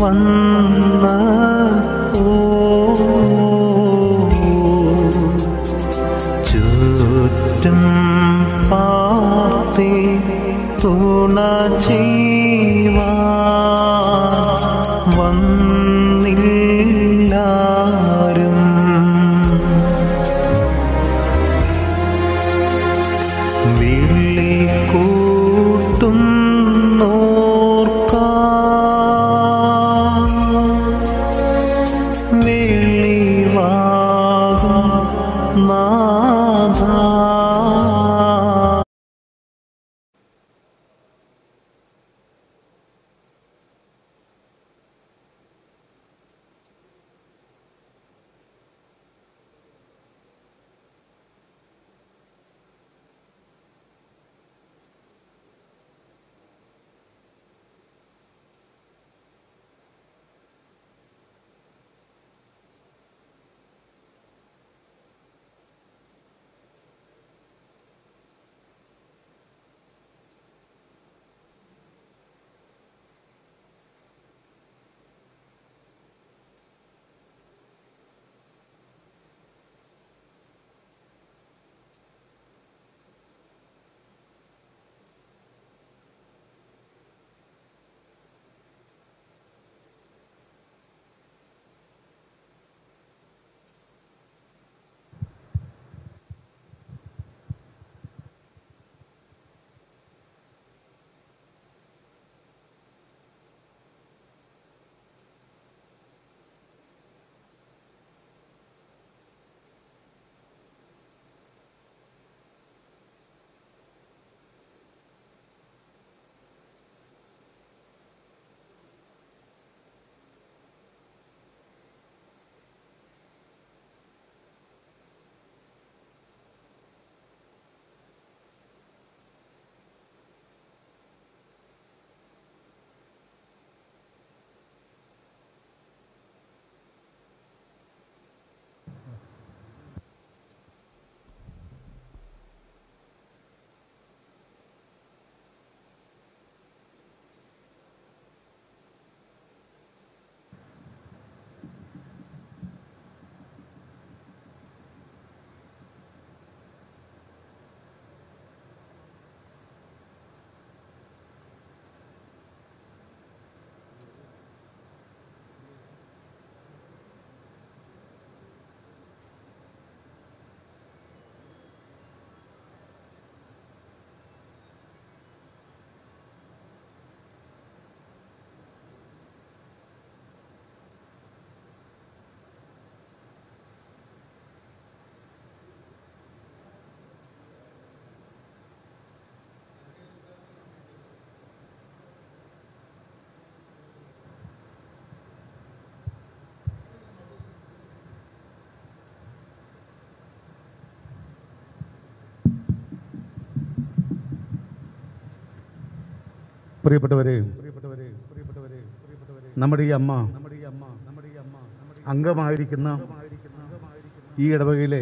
വന്ന ചുറ്റും പാർത്തി തുണ ചെയ്യുവാൻ വന്നില്ലാരും. വിളി കൂട്ടുന്നോർക്ക വെളിവാകും നാഥ. പ്രിയപ്പെട്ടവരെ, നമ്മുടെ ഈ അമ്മ അംഗമായിരിക്കുന്ന ഈ ഇടവകയിലെ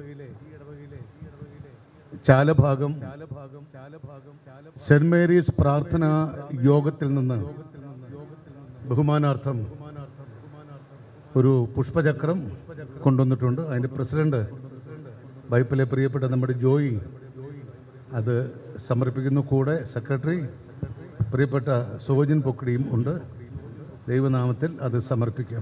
ചാലഭാഗം സെന്റ് മേരീസ് പ്രാർത്ഥനാ യോഗത്തിൽ നിന്ന് ബഹുമാനാർത്ഥം ഒരു പുഷ്പചക്രം കൊണ്ടുവന്നിട്ടുണ്ട്. അതിൻ്റെ പ്രസിഡന്റ് വൈപ്പിലെ പ്രിയപ്പെട്ട നമ്മുടെ ജോയി അത് സമർപ്പിക്കുന്നു. കൂടെ സെക്രട്ടറി പ്രിയപ്പെട്ട സോജൻ പൊക്കടിയും ഉണ്ട്. ദൈവനാമത്തിൽ അത് സമർപ്പിക്കാം.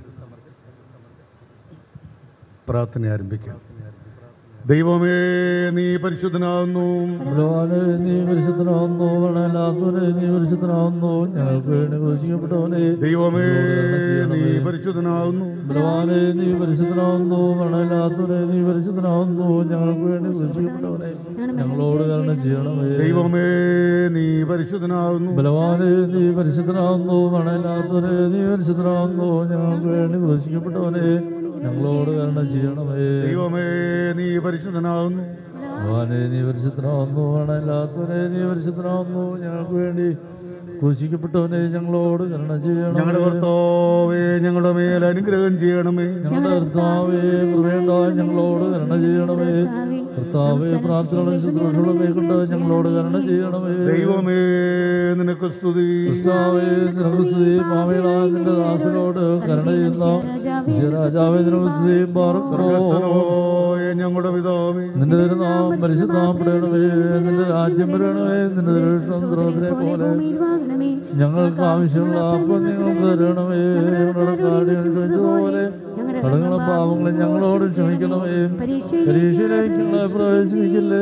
പ്രാർത്ഥന ആരംഭിക്കാം. ദൈവമേ, നീ പരിശുദ്ധനാവുന്നു, നീ പരിശുദ്ധനാവുന്നു, നീ പരിശുദ്ധനാവുന്നു, ഞങ്ങൾക്ക് വേണ്ടി ക്രൂശിക്കപ്പെട്ടവനെ. ദൈവമേ, നീ പരിശുദ്ധനാവുന്നു, നീ പരിശുദ്ധനാവുന്നു, മരണമില്ലാത്തവനെ, നീ പരിശുദ്ധനാവുന്നു, ഞങ്ങൾക്ക് വേണ്ടി ക്രൂശിക്കപ്പെട്ടവനെ, ഞങ്ങളോട് കരുണ ചെയ്യണമേ. ദൈവമേ, നീ പരിശുദ്ധനാവുന്നു, നീ പരിശുദ്ധനാവുന്നു, മരണമില്ലാത്തവനെ, നീ പരിശുദ്ധനാവുന്നു, ഞങ്ങൾക്ക് വേണ്ടി ക്രൂശിക്കപ്പെട്ടവനെ, ഞങ്ങളോട് കരുണ ചെയ്യണമേ. ദൈവമേ, നീ പരിശുദ്ധനാവുന്നു, നീ പരിശുദ്ധനാവുന്നു, മരണമില്ലാത്തവനെ, നീ പരിശുദ്ധനാവുന്നു, ഞങ്ങൾക്ക് വേണ്ടി ക്രൂശിക്കപ്പെട്ടവനെ, ഞങ്ങളോട് കരുണ ചെയ്യണം. ഞങ്ങളുടെ കർത്താവേ, ഞങ്ങളുടെ മേൽ അനുഗ്രഹം ചെയ്യണമേ. ഞങ്ങളുടെ കർത്താവേ, കൃപയുണ്ടായി ഞങ്ങളോട് കരുണ ചെയ്യണമേ. കർത്താവേ, പ്രാർത്ഥനകളും ശുശ്രൂഷകളും കൈക്കൊണ്ട് ഞങ്ങളോട് കരുണ ചെയ്യണമേ. ദൈവമേ നിനക്ക് സ്തുതി. കർത്താവേ, നിനക്ക് സ്തുതി. പാപികളായ നിന്റെ ദാസനോട് കരുണ ചെയ്യുന്ന രാജാവേ, നിനക്ക് സ്തുതി. സ്വർഗ്ഗസ്ഥനായ ഞങ്ങളുടെ പിതാവേ, നിന്റെ തിരുനാമം പരിശുദ്ധമാക്കപ്പെടണമേ. നിന്റെ രാജ്യം വരണമേ. നിന്റെ ദൃഷ്ടം സ്രോതരെ പോലെ ഞങ്ങൾക്ക് ആവശ്യമുള്ള അപ്പം ഞങ്ങൾക്ക് തരണമേ. ഞങ്ങളുടെ പോലെ കടങ്ങളും പാവങ്ങളും ഞങ്ങളോട് ക്ഷമിക്കണമേ. പരീക്ഷയിലേക്കുള്ള പ്രവേശിപ്പിക്കില്ലേ.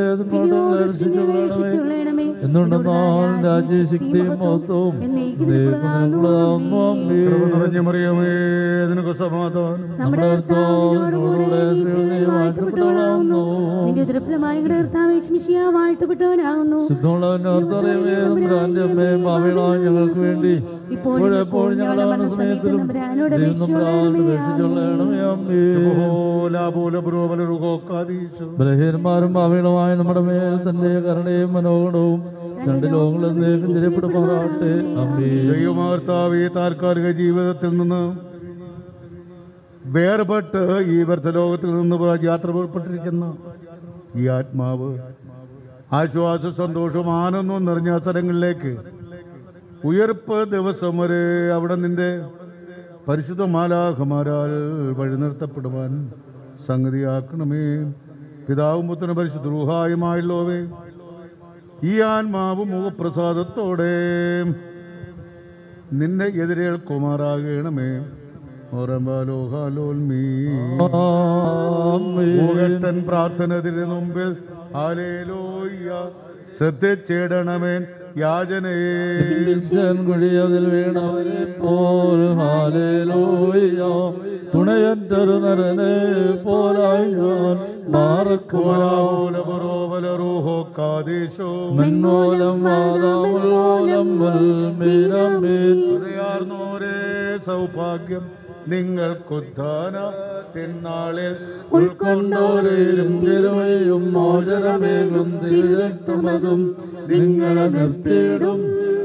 എന്നുണ്ടെന്നാൽ രാജ്യശക്തിയും മഹത്വവും മറിയമേ നിനക്ക് സമാധാനം. നമ്മുടെ ഞങ്ങൾക്ക് വേണ്ടി ഇപ്പോഴെപ്പോഴും ഞങ്ങളുടെ മനസ്സമയത്തിലും ബലഹീനന്മാരും പാപികളുമായ നമ്മുടെ മേൽ തന്റെ കരുണയും മനോഗണവും രണ്ട് ലോകങ്ങളും ചെറിയപ്പെടുമാറാട്ടെ. ദൈവമാർത്താവേ, താൽക്കാലിക ജീവിതത്തിൽ നിന്ന് വേർപെട്ട് ഈ വ്യർത്ഥ ലോകത്തിൽ നിന്ന് യാത്ര പുറപ്പെട്ടിരിക്കുന്ന ഈ ആത്മാവ് ആശ്വാസ സന്തോഷവും ആനന്ദവും നിറഞ്ഞ സ്ഥലങ്ങളിലേക്ക് ഉയർപ്പ് ദിവസം വരെ അവിടെ നിന്റെ പരിശുദ്ധ മാലാഖമാരാൽ വഴി നിർത്തപ്പെടുവാൻ സംഗതിയാക്കണമേ. പിതാവും പുത്രനും പരിശുദ്ധ റൂഹായുമായുള്ളവേ, ഈ ആത്മാവ് മുഖപ്രസാദത്തോടെ നിന്നെ എതിരേൽക്കുമാറാകണമേ. മൂകട്ടൻ പ്രാർത്ഥനത്തിന് മുമ്പിൽ ഹല്ലേലൂയ ശ്രദ്ധിച്ചിടണമേ യാചനയെ. കുഴിയതിൽ വീണവരെ പോൽ ഹല്ലേലൂയ തുണയറ്റൊരു നരനെ പോലായി ഞാൻ സൗഭാഗ്യം നിങ്ങൾക്കുദ്ധാന തിന്നാളിൽ ഉൾക്കൊണ്ടോരും തിരുവയും മോചനമേകും തിരുരക്തമതും നിങ്ങളെ നിർത്തിയിടും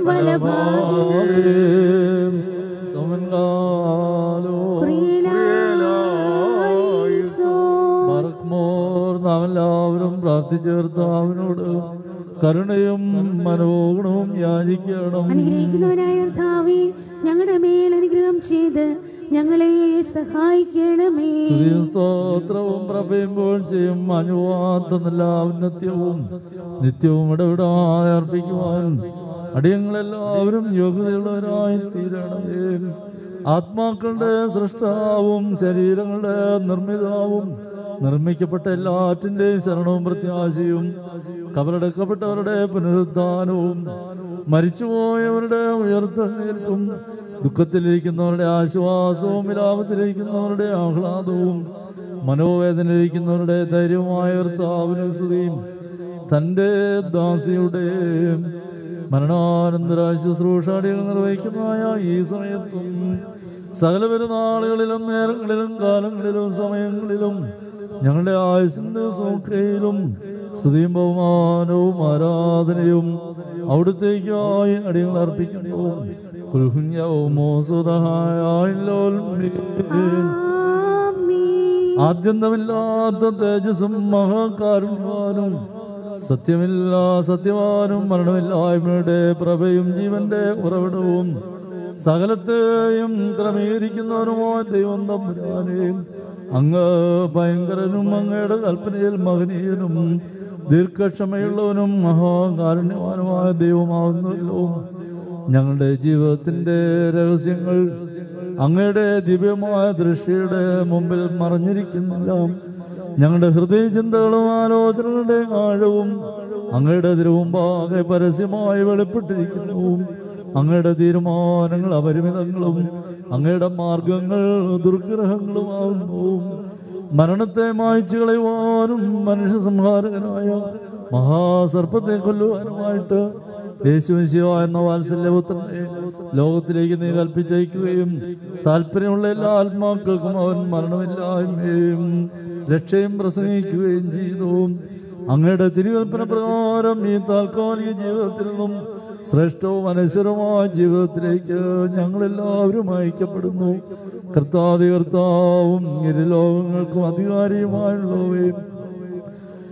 നാം എല്ലാവരും പ്രാർത്ഥിച്ചേർത്ത് അവനോട് കരുണയും മനോഗുണവും യാചിക്കണം. അനുഗ്രഹിക്കുന്നവനായ കർത്താവേ, ഞങ്ങളുടെ മേൽ അനുഗ്രഹം ചെയ്ത് ഞങ്ങളെ സഹായിക്കണമേ. സ്തോത്രവും പ്രഭയുമ്പോൾ ചെയ്യും അനുവാദ ഉന്നത്യവും നിത്യവും ഇടവിടാതെ അർപ്പിക്കുവാൻ അടിയങ്ങളെല്ലാവരും യോഗ്യതയുള്ളവരായി തീരണമേ. ആത്മാക്കളുടെ സൃഷ്ടാവും ശരീരങ്ങളുടെ നിർമ്മിതാവും നിർമ്മിക്കപ്പെട്ട എല്ലാറ്റിന്റെയും ശരണവും പ്രത്യാശയും കബറടക്കപ്പെട്ടവരുടെ പുനരുദ്ധാനവും മരിച്ചുപോയവരുടെ ഉയർത്തെഴുന്നേൽപ്പും ദുഃഖത്തിലിരിക്കുന്നവരുടെ ആശ്വാസവും വിലാപത്തിലിരിക്കുന്നവരുടെ ആഹ്ലാദവും മനോവേദനയിലിരിക്കുന്നവരുടെ ധൈര്യമായ കർത്താവിന് സ്തുതിയും. തൻ്റെ ദാസിയുടെ മരണാനന്തര ശുശ്രൂഷാടികൾ നിർവഹിക്കുന്നതായ ഈ സമയത്തും സകല പെരുന്നാളുകളിലും നേരങ്ങളിലും കാലങ്ങളിലും സമയങ്ങളിലും ഞങ്ങളുടെ ആയുസിന്റെ സൗഖ്യയിലും സ്തുതിയും ബഹുമാനവും ആരാധനയും അവിടുത്തേക്കായി അടിയങ്ങൾ അർപ്പിക്കുന്നു. ആദ്യന്തമില്ലാത്ത തേജസ്സും മഹാകാരുണ്യവാനും സത്യവാനും മരണമില്ലായ്മയുടെ പ്രഭയും ജീവന്റെ ഉറവിടവും സകലത്തെയും ക്രമീകരിക്കുന്നവരുമായ ദൈവം തമ്പുരാനെയും അങ്ങ് ഭയങ്കരനും അങ്ങയുടെ കൽപ്പനയിൽ മഹനീയനും ദീർഘക്ഷമയുള്ളവനും മഹാകാരുണ്യവാനുമായ ദൈവമാകുന്നല്ലോ. ഞങ്ങളുടെ ജീവിതത്തിന്റെ രഹസ്യങ്ങൾ അങ്ങയുടെ ദിവ്യമായ ദൃഷ്ടിയുടെ മുമ്പിൽ മറഞ്ഞിരിക്കുന്നില്ല. ഞങ്ങളുടെ ഹൃദയചിന്തകളും ആലോചനകളുടെ ആഴവും അങ്ങയുടെ തിരുമുമ്പാകെ പരസ്യമായി വെളിപ്പെട്ടിരിക്കുന്നു. അങ്ങയുടെ തീരുമാനങ്ങൾ അപരിമിതങ്ങളും അങ്ങയുടെ മാർഗങ്ങൾ ദുർഗ്രഹങ്ങളുമാകുന്നു. മരണത്തെ മായ്ച്ചു കളയുവാനും മനുഷ്യ സംഹാരകനായ മഹാസർപ്പത്തെ കൊല്ലുവാനുമായിട്ട് യേശുമിശിഹാ എന്ന വാത്സല്യപുത്രനെ ലോകത്തിലേക്ക് നീ കൽപ്പിച്ചയക്കുകയും താല്പര്യമുള്ള എല്ലാ ആത്മാക്കൾക്കും അവൻ മരണമില്ലായ്മയും രക്ഷയും പ്രസംഗിക്കുകയും ചെയ്തു. അങ്ങയുടെ തിരുകൽപ്പന പ്രകാരം ഈ താൽക്കാലിക ജീവിതത്തിൽ നിന്നും ശ്രേഷ്ഠവും അനശ്വരമായ ജീവിതത്തിലേക്ക് ഞങ്ങളെല്ലാവരും അയക്കപ്പെടുന്നു. കർത്താവും ഇരു ലോകങ്ങൾക്കും അധികാരിയുമായുള്ളവയും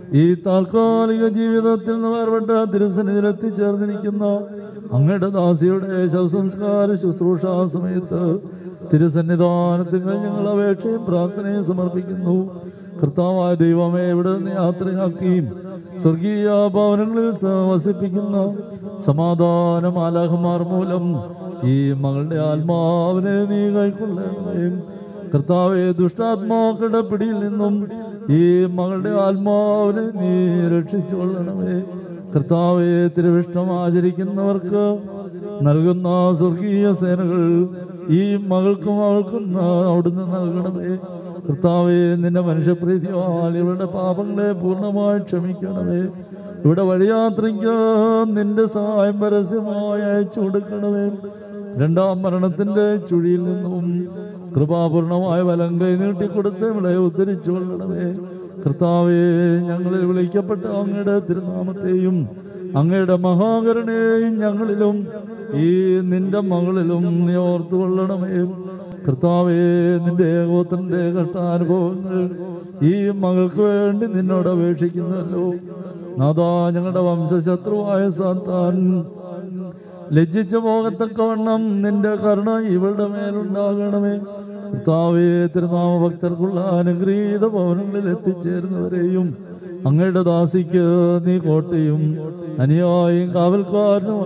ഈ താൽക്കാലിക ജീവിതത്തിൽ നിന്ന് വേർപെട്ട തിരുസന്നിധിയിൽ എത്തിച്ചേർന്നിരിക്കുന്ന അങ്ങയുടെ ദാസിയുടെ ശവസംസ്കാര ശുശ്രൂഷ സമയത്ത് തിരുസന്നിധാനത്തിൽ ഞങ്ങൾ അപേക്ഷയും പ്രാർത്ഥനയും സമർപ്പിക്കുന്നു. കർത്താവായ ദൈവമേ, ഇവിടെ നിന്ന് യാത്രയാക്കിയും സ്വർഗീയ ഭവനങ്ങളിൽ വസിപ്പിക്കുന്ന സമാധാന മാലാഖമാർ മൂലം ഈ മകളുടെ ആത്മാവിനെ നീ കൈക്കൊള്ളണമേ. കർത്താവെ, ദുഷ്ടാത്മാക്കളുടെ പിടിയിൽ നിന്നും ഈ മകളുടെ ആത്മാവിനെ നീ രക്ഷിച്ചുകൊള്ളണമേ. കർത്താവെ, തിരുവിഷ്ടം ആചരിക്കുന്നവർക്ക് നൽകുന്ന സ്വർഗീയ സേനകൾ ഈ മകൾക്കും അവൾക്കും അവിടുന്ന് നൽകണമേ. കർത്താവെ, നിന്റെ മനുഷ്യപ്രീതിയാൽ ഇവരുടെ പാപങ്ങളെ പൂർണ്ണമായി ക്ഷമിക്കണമേ. ഇവിടെ വഴിയാത്രയ്ക്ക് നിന്റെ സഹായം പരസ്യമായി അയച്ചു കൊടുക്കണമേ. രണ്ടാം മരണത്തിന്റെ ചുഴിയിൽ നിന്നും കൃപാപൂർണമായ വലം കൈ നീട്ടിക്കൊടുത്ത് ഇവിടെ ഉദ്ധരിച്ചു കൊള്ളണമേ. കർത്താവെ, ഞങ്ങളിൽ വിളിക്കപ്പെട്ട അങ്ങയുടെ തിരുനാമത്തെയും അങ്ങയുടെ മഹാകരുണയെയും ഞങ്ങളിലും ഈ നിന്റെ മകളിലും നീ ഓർത്തുകൊള്ളണമേ. കർത്താവെ, നിന്റെ ഏകോത്രന്റെ കഷ്ടാനുഭവങ്ങൾ ഈ മകൾക്ക് വേണ്ടി നിന്നോട് അപേക്ഷിക്കുന്നല്ലോ. നാഥാ, ഞങ്ങളുടെ വംശശത്രുവായ സാത്താൻ ലജ്ജിച്ചു പോകത്തക്കവണ്ണം നിന്റെ കരുണ ഇവളുടെ മേലുണ്ടാകണമേ. കർത്താവേ, തിരുനാമ ഭക്തർക്കുള്ള അനുഗ്രഹീത ഭവനങ്ങളിൽ എത്തിച്ചേരുന്നവരെയും അങ്ങയുടെ ദാസിക്ക് നീ കോട്ടയും അനുയായും കാവൽക്കാരനും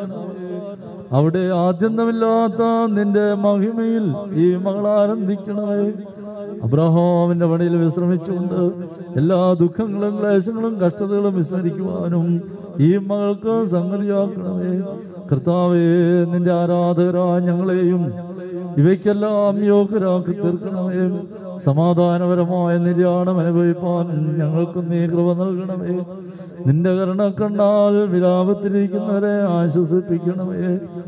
അവിടെ ആദ്യന്തമില്ലാത്ത നിന്റെ മഹിമയിൽ ഈ മകൾ ആനന്ദിക്കണമേ. അബ്രഹാമിന്റെ പണിയിൽ വിശ്രമിച്ചുകൊണ്ട് എല്ലാ ദുഃഖങ്ങളും ക്ലേശങ്ങളും കഷ്ടതകളും വിസ്മരിക്കുവാനും ഈ മകൾക്ക് സംഗതിയാക്കണമേ. കർത്താവേ, നിന്റെ ആരാധകരായ ഞങ്ങളെയും ഇവയ്ക്കെല്ലാം യോഗ്യരാക്കി തീർക്കണമേ. സമാധാനപരമായ നിര്യാണം അനുഭവിപ്പാൻ ഞങ്ങൾക്ക് നീ കൃപ നൽകണമേ. നിന്റെ കരുണ കണ്ടാൽ വിലാപത്തിരിക്കുന്നവരെ ആശ്വസിപ്പിക്കണമേ.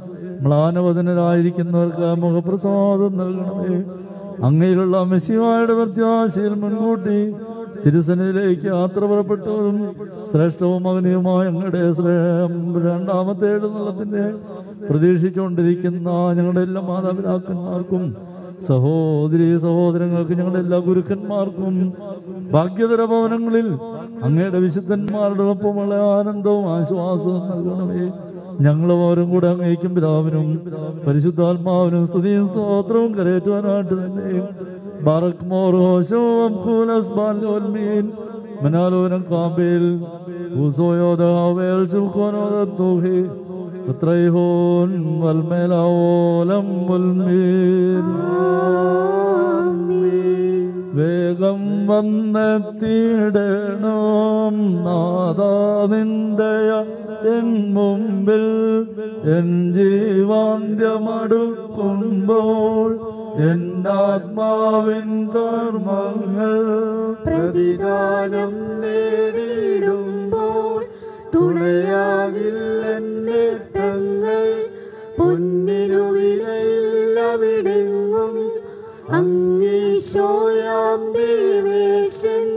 മ്ലാനവദനരായിരിക്കുന്നവർക്ക് മുഖപ്രസാദം നൽകണമേ. അങ്ങയിലുള്ള മെസ്സിഹായുടെ പ്രത്യാശയിൽ മുൻകൂട്ടി തിരുസന്നിധിയിലേക്ക് യാത്ര പുറപ്പെട്ടവരും ശ്രേഷ്ഠവും മകനിയുമായ ഞങ്ങളുടെ രണ്ടാമത്തെ എഴുന്നള്ളത്തിന്റെ പ്രതീക്ഷിച്ചുകൊണ്ടിരിക്കുന്ന ഞങ്ങളുടെ എല്ലാ മാതാപിതാക്കന്മാർക്കും സഹോദരി സഹോദരങ്ങൾക്ക് ഞങ്ങളുടെ എല്ലാ ഗുരുക്കന്മാർക്കും ഭാഗ്യതര ഭവനങ്ങളിൽ അങ്ങയുടെ വിശുദ്ധന്മാരുടെ ഒപ്പമുള്ള ആനന്ദവും ആശ്വാസവും നൽകണമേ. ഞങ്ങളും അവരും കൂടെ അങ്ങേക്കും പിതാവിനും പരിശുദ്ധാത്മാവിനും സ്തുതിയും സ്തോത്രവും കരയേറ്റുവാനായിട്ട് തന്നെ ബാറക് മോർഹോശോം ഖുലസ് ബാലോൽമീൻ മനാലോനം കാബിൽ ഉസോയോദാവേൽ സുഖോനോദത്തുഹി ഉത്രൈഹോൻ വൽമേലാവോലം വൽമീൻ. വേഗം വന്നെത്തിയിടണം നാഥാ നിന്റെയ എൻ മുമ്പിൽ. എൻ ജീവാന്ത്യമടുക്കുമ്പോൾ എന്നാത്മാവിൻ കർമ്മങ്ങൾ പ്രതിദാനം നേടിയിടുമ്പോൾ തുണയാകില്ല നേട്ടങ്ങൾ. പൊന്നിനു വിലയില്ലവിടെങ്ങും അങ്ങീശോയാം ദേവേശൻ.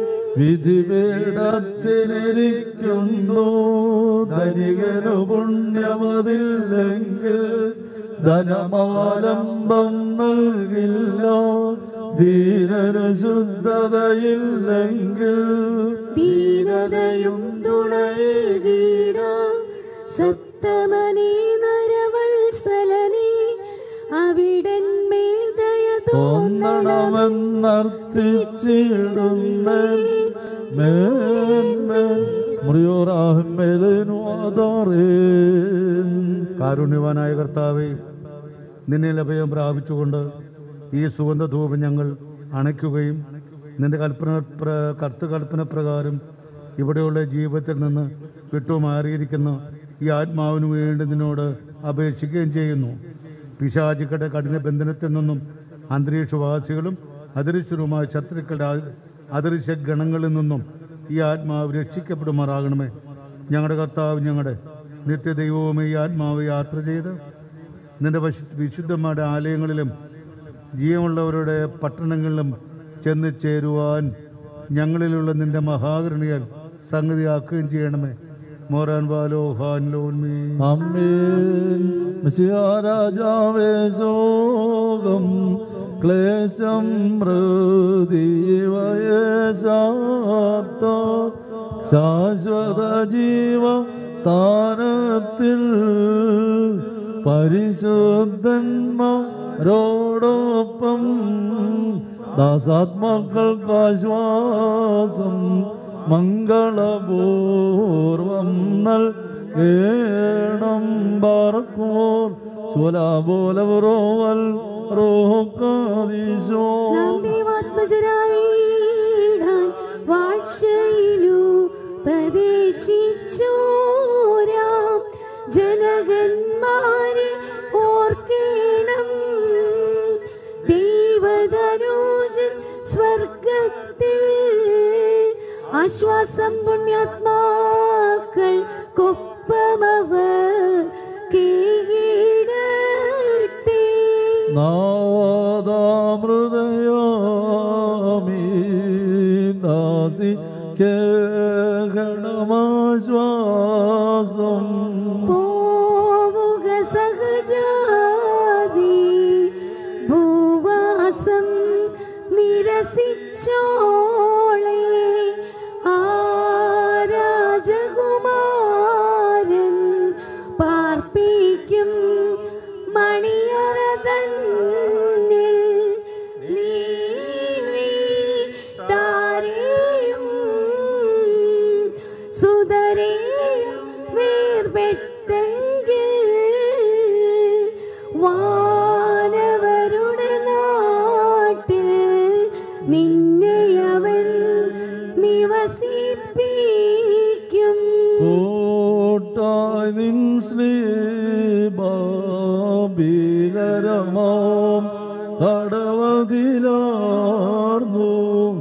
വിധിപീഠത്തിലിരിക്കുന്നു ധനികനു പുണ്യമതില്ലെങ്കിൽ ധനമാലംബം നൽകില്ല. ധീരനു ശുദ്ധതയില്ലെങ്കിൽ ദീനതയും തുണയേകീട. സത്തമനീ നരവത്സലനീ അവിടന്മേൽ ദയ തോന്നണമെന്നർത്ഥിച്ചിടുന്നേ. കാരുണ്യവാനായ കർത്താവേ, നിന്നെ അഭയം പ്രാപിച്ചുകൊണ്ട് ഈ സുഗന്ധധൂപം ഞങ്ങൾ അണയ്ക്കുകയും നിന്റെ കൽപ്പന പ്രകാരം ഇവിടെയുള്ള ജീവിതത്തിൽ നിന്ന് വിട്ടുമാറിയിരിക്കുന്ന ഈ ആത്മാവിനു വേണ്ടി നിന്നോട് അപേക്ഷിക്കുകയും ചെയ്യുന്നു. പിശാചുക്കളുടെ കഠിന ബന്ധനത്തിൽ നിന്നും അന്തരീക്ഷവാസികളും അദൃശ്യരുമായ ശത്രുക്കളുടെ അദൃശ്യ ഗണങ്ങളിൽ നിന്നും ഈ ആത്മാവ് രക്ഷിക്കപ്പെടുമാറാകണമേ. ഞങ്ങളുടെ കർത്താവ്, ഞങ്ങളുടെ നിത്യദൈവവുമേ, ഈ ആത്മാവ് യാത്ര ചെയ്ത് നിന്റെ വിശുദ്ധന്മാരുടെ ആലയങ്ങളിലും ജീവനുള്ളവരുടെ പട്ടണങ്ങളിലും ചെന്ന് ചേരുവാൻ ഞങ്ങളിലുള്ള നിന്റെ മഹാകരുണയാൽ സംഗതിയാക്കുകയും ചെയ്യണമേ. മോറാൻ ബാലോ ഹാൻലോൽമീ. ആമേൻ. രാജാവേ, ശോകം ക്ലേശം മൃതിവയേശാത്ത ശാശ്വത ജീവ സ്ഥാനത്തിൽ പരിശുദ്ധന്മാരോടൊപ്പം ദാസാത്മാക്കൾക്കാശ്വാസം മംഗളപൂർവം നൽകേണം പാർക്കുമോർ സ്വലാബോലവറോവൽ റോഹക്കാദീശോ പ്രദേശിച്ചോരാം ജനകന്മാരെ ഓർക്കേണം ദൈവധനുജൻ സ്വർഗത്തിൽ ആശ്വാസം പുണ്യാത്മാക്കൾ കൊപ്പമവർ കീഴടട്ടെ നാദാമൃതയാമി ദാസി കേഹണമാശ്വാസം പോവുക സഹജാതി ഭൂവാസം നിരസിച്ചോളെ രാജകുമാരൻ പാർപ്പിക്കും മണിയറ തന്നിൽ നീവിതാരെയും സുതരെയും വേർപെട്ടെങ്കിൽ വാനവരുടെ നാട്ടിൽ നിന്നെ അവൻ നിവസിപ്പിക്കും കോട്ടായി നിൻ ശ്രീബാബിലരമാം തടവതിലാർന്നു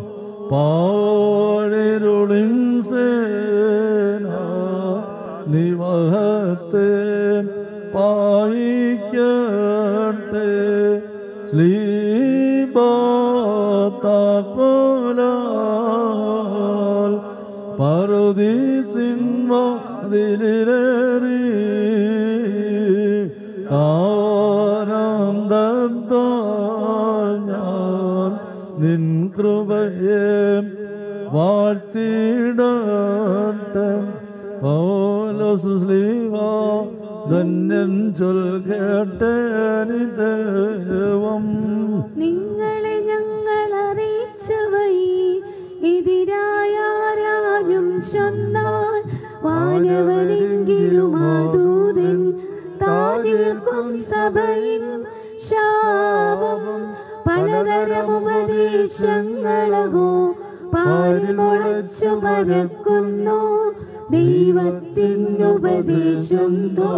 പാഴിരുളിൻ സേന നിവഹത്തെ പായിക്കട്ടെ ശ്ലീബാത്താക്കോലാൽ പറുദീസിൻവാതിലേറി ആനന്ദത്താൽ ഞാൻ നിൻ കൃപയെ വാഴ്ത്തിടട്ടെ പൗലോസ് ശ്ലീഹ ധന്യൻ ചൊൽകേട്ടേ ദൈവം നിങ്ങളെ ഞങ്ങൾ അറിയിച്ചവയി എതിരായാരും ചൊന്നാൽ വാനവനെങ്കിലും ആദൂതൻ താനിൽക്കും സഭയിൻ ശാപം പലതരം ഉപദേശങ്ങളകോ പാരിൽ മുളച്ചു പരക്കുന്നു ദൈവത്തിനുപദേശം തോ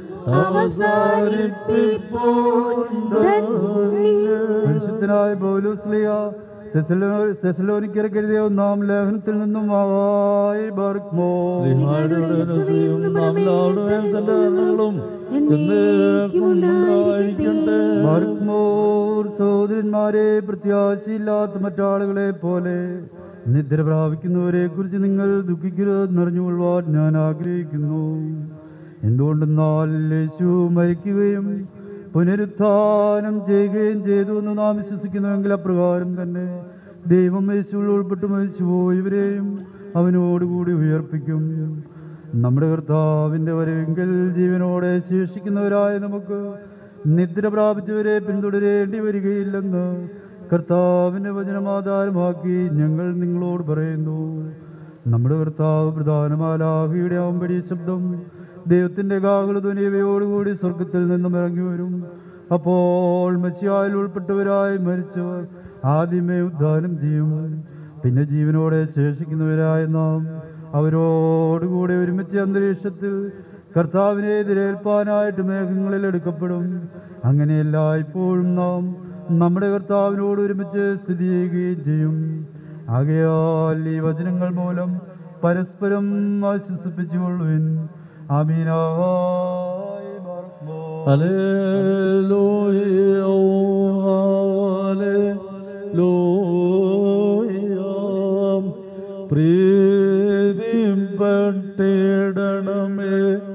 പരിശുദ്ധനായ പൗലോസ്ലീഹ തെസലോനിക്കർക്ക് എഴുതിയ ഒന്നാം ലേഖനത്തിൽ നിന്നും ആവായി സഹോദരന്മാരെ, പ്രത്യാശയില്ലാത്ത മറ്റാളുകളെ പോലെ നിദ്ര പ്രാപിക്കുന്നവരെ കുറിച്ച് നിങ്ങൾ ദുഃഖിക്കരുതെന്നറിഞ്ഞുകൊള്ളുവാൻ ഞാൻ ആഗ്രഹിക്കുന്നു. എന്തുകൊണ്ടെന്നാൽ യേശു മരിക്കുകയും പുനരുത്ഥാനം ചെയ്യുകയും ചെയ്തു എന്ന് നാം വിശ്വസിക്കുന്നുവെങ്കിൽ അപ്രകാരം തന്നെ ദൈവം യേശുവിൽ ഉൾപ്പെട്ട് മരിച്ചുപോയവരെയും അവനോടുകൂടി ഉയർപ്പിക്കും. നമ്മുടെ കർത്താവിൻ്റെ വരവെങ്കിൽ ജീവനോടെ ശേഷിക്കുന്നവരായ നമുക്ക് നിദ്ര പ്രാപിച്ചവരെ പിന്തുടരേണ്ടി വരികയില്ലെന്ന് കർത്താവിൻ്റെ വചനമാധാരമാക്കി ഞങ്ങൾ നിങ്ങളോട് പറയുന്നു. നമ്മുടെ കർത്താവ് പ്രധാനമാലാഹിയുടെ ആമ്പടി ശബ്ദം ദൈവത്തിൻ്റെ കാഹളധ്വനിയോടുകൂടി സ്വർഗത്തിൽ നിന്നും ഇറങ്ങി വരും. അപ്പോൾ മെസ്സിയായിൽ ഉൾപ്പെട്ടവരായി മരിച്ചവർ ആദ്യമേ ഉദ്ധാനം ചെയ്യും. പിന്നെ ജീവനോടെ ശേഷിക്കുന്നവരായ നാം അവരോടുകൂടെ ഒരുമിച്ച് അന്തരീക്ഷത്തിൽ കർത്താവിനെ എതിരേൽപ്പാനായിട്ട് മേഘങ്ങളിൽ എടുക്കപ്പെടും. അങ്ങനെയല്ല ഇപ്പോഴും നാം നമ്മുടെ കർത്താവിനോട് ഒരുമിച്ച് സ്ഥിതി ചെയ്യുകയും ചെയ്യും. ആകയാൽ ഈ വചനങ്ങൾ മൂലം പരസ്പരം ആശ്വസിപ്പിച്ചുകൊള്ളുവിൻ. ആമീനായി ബാറക്മോ. ഹല്ലേലൂയ ഹല്ലേലൂയ. പ്രീതിപ്പെട്ടിടണമേ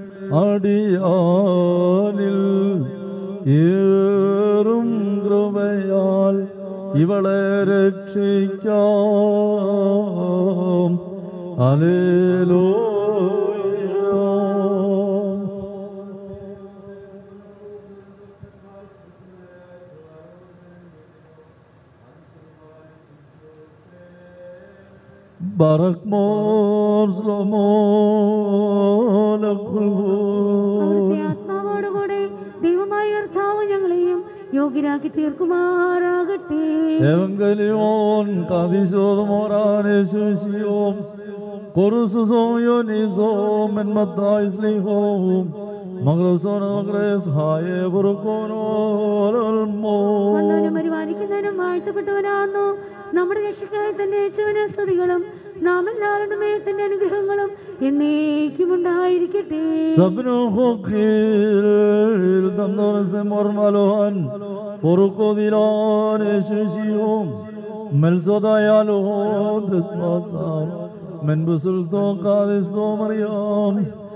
അടിയാനിൽ ഏറും കൃപയാൽ ഇവളെ രക്ഷിക്കാം. അവിടുത്തെ ആത്മാവോടുകൂടെ ദൈവമായ കർത്താവ് ഞങ്ങളെയും യോഗ്യരാക്കി തീർക്കുമാറാകട്ടെ. Evangelion kadisod moranesusiom korususom yonisom en matais lihom magloson agres haye burkonolmo വന്നവനും പരിപാലിക്കുന്നവനും വാഴ്ത്തപ്പെട്ടവനാകുന്നു. നമ്മുടെ രക്ഷക്കായി തന്നെ യേശുവിനെ സ്തുതികളും നാം എല്ലാവരുടെ മേത്തിന്റെ അനുഗ്രഹങ്ങളും എന്നേക്കും ഉണ്ടായിരിക്കട്ടെ. sabno hokil dandorse mormalohan porukodilan esusiom melzodayalo desmasar men busulto kadisdo mariam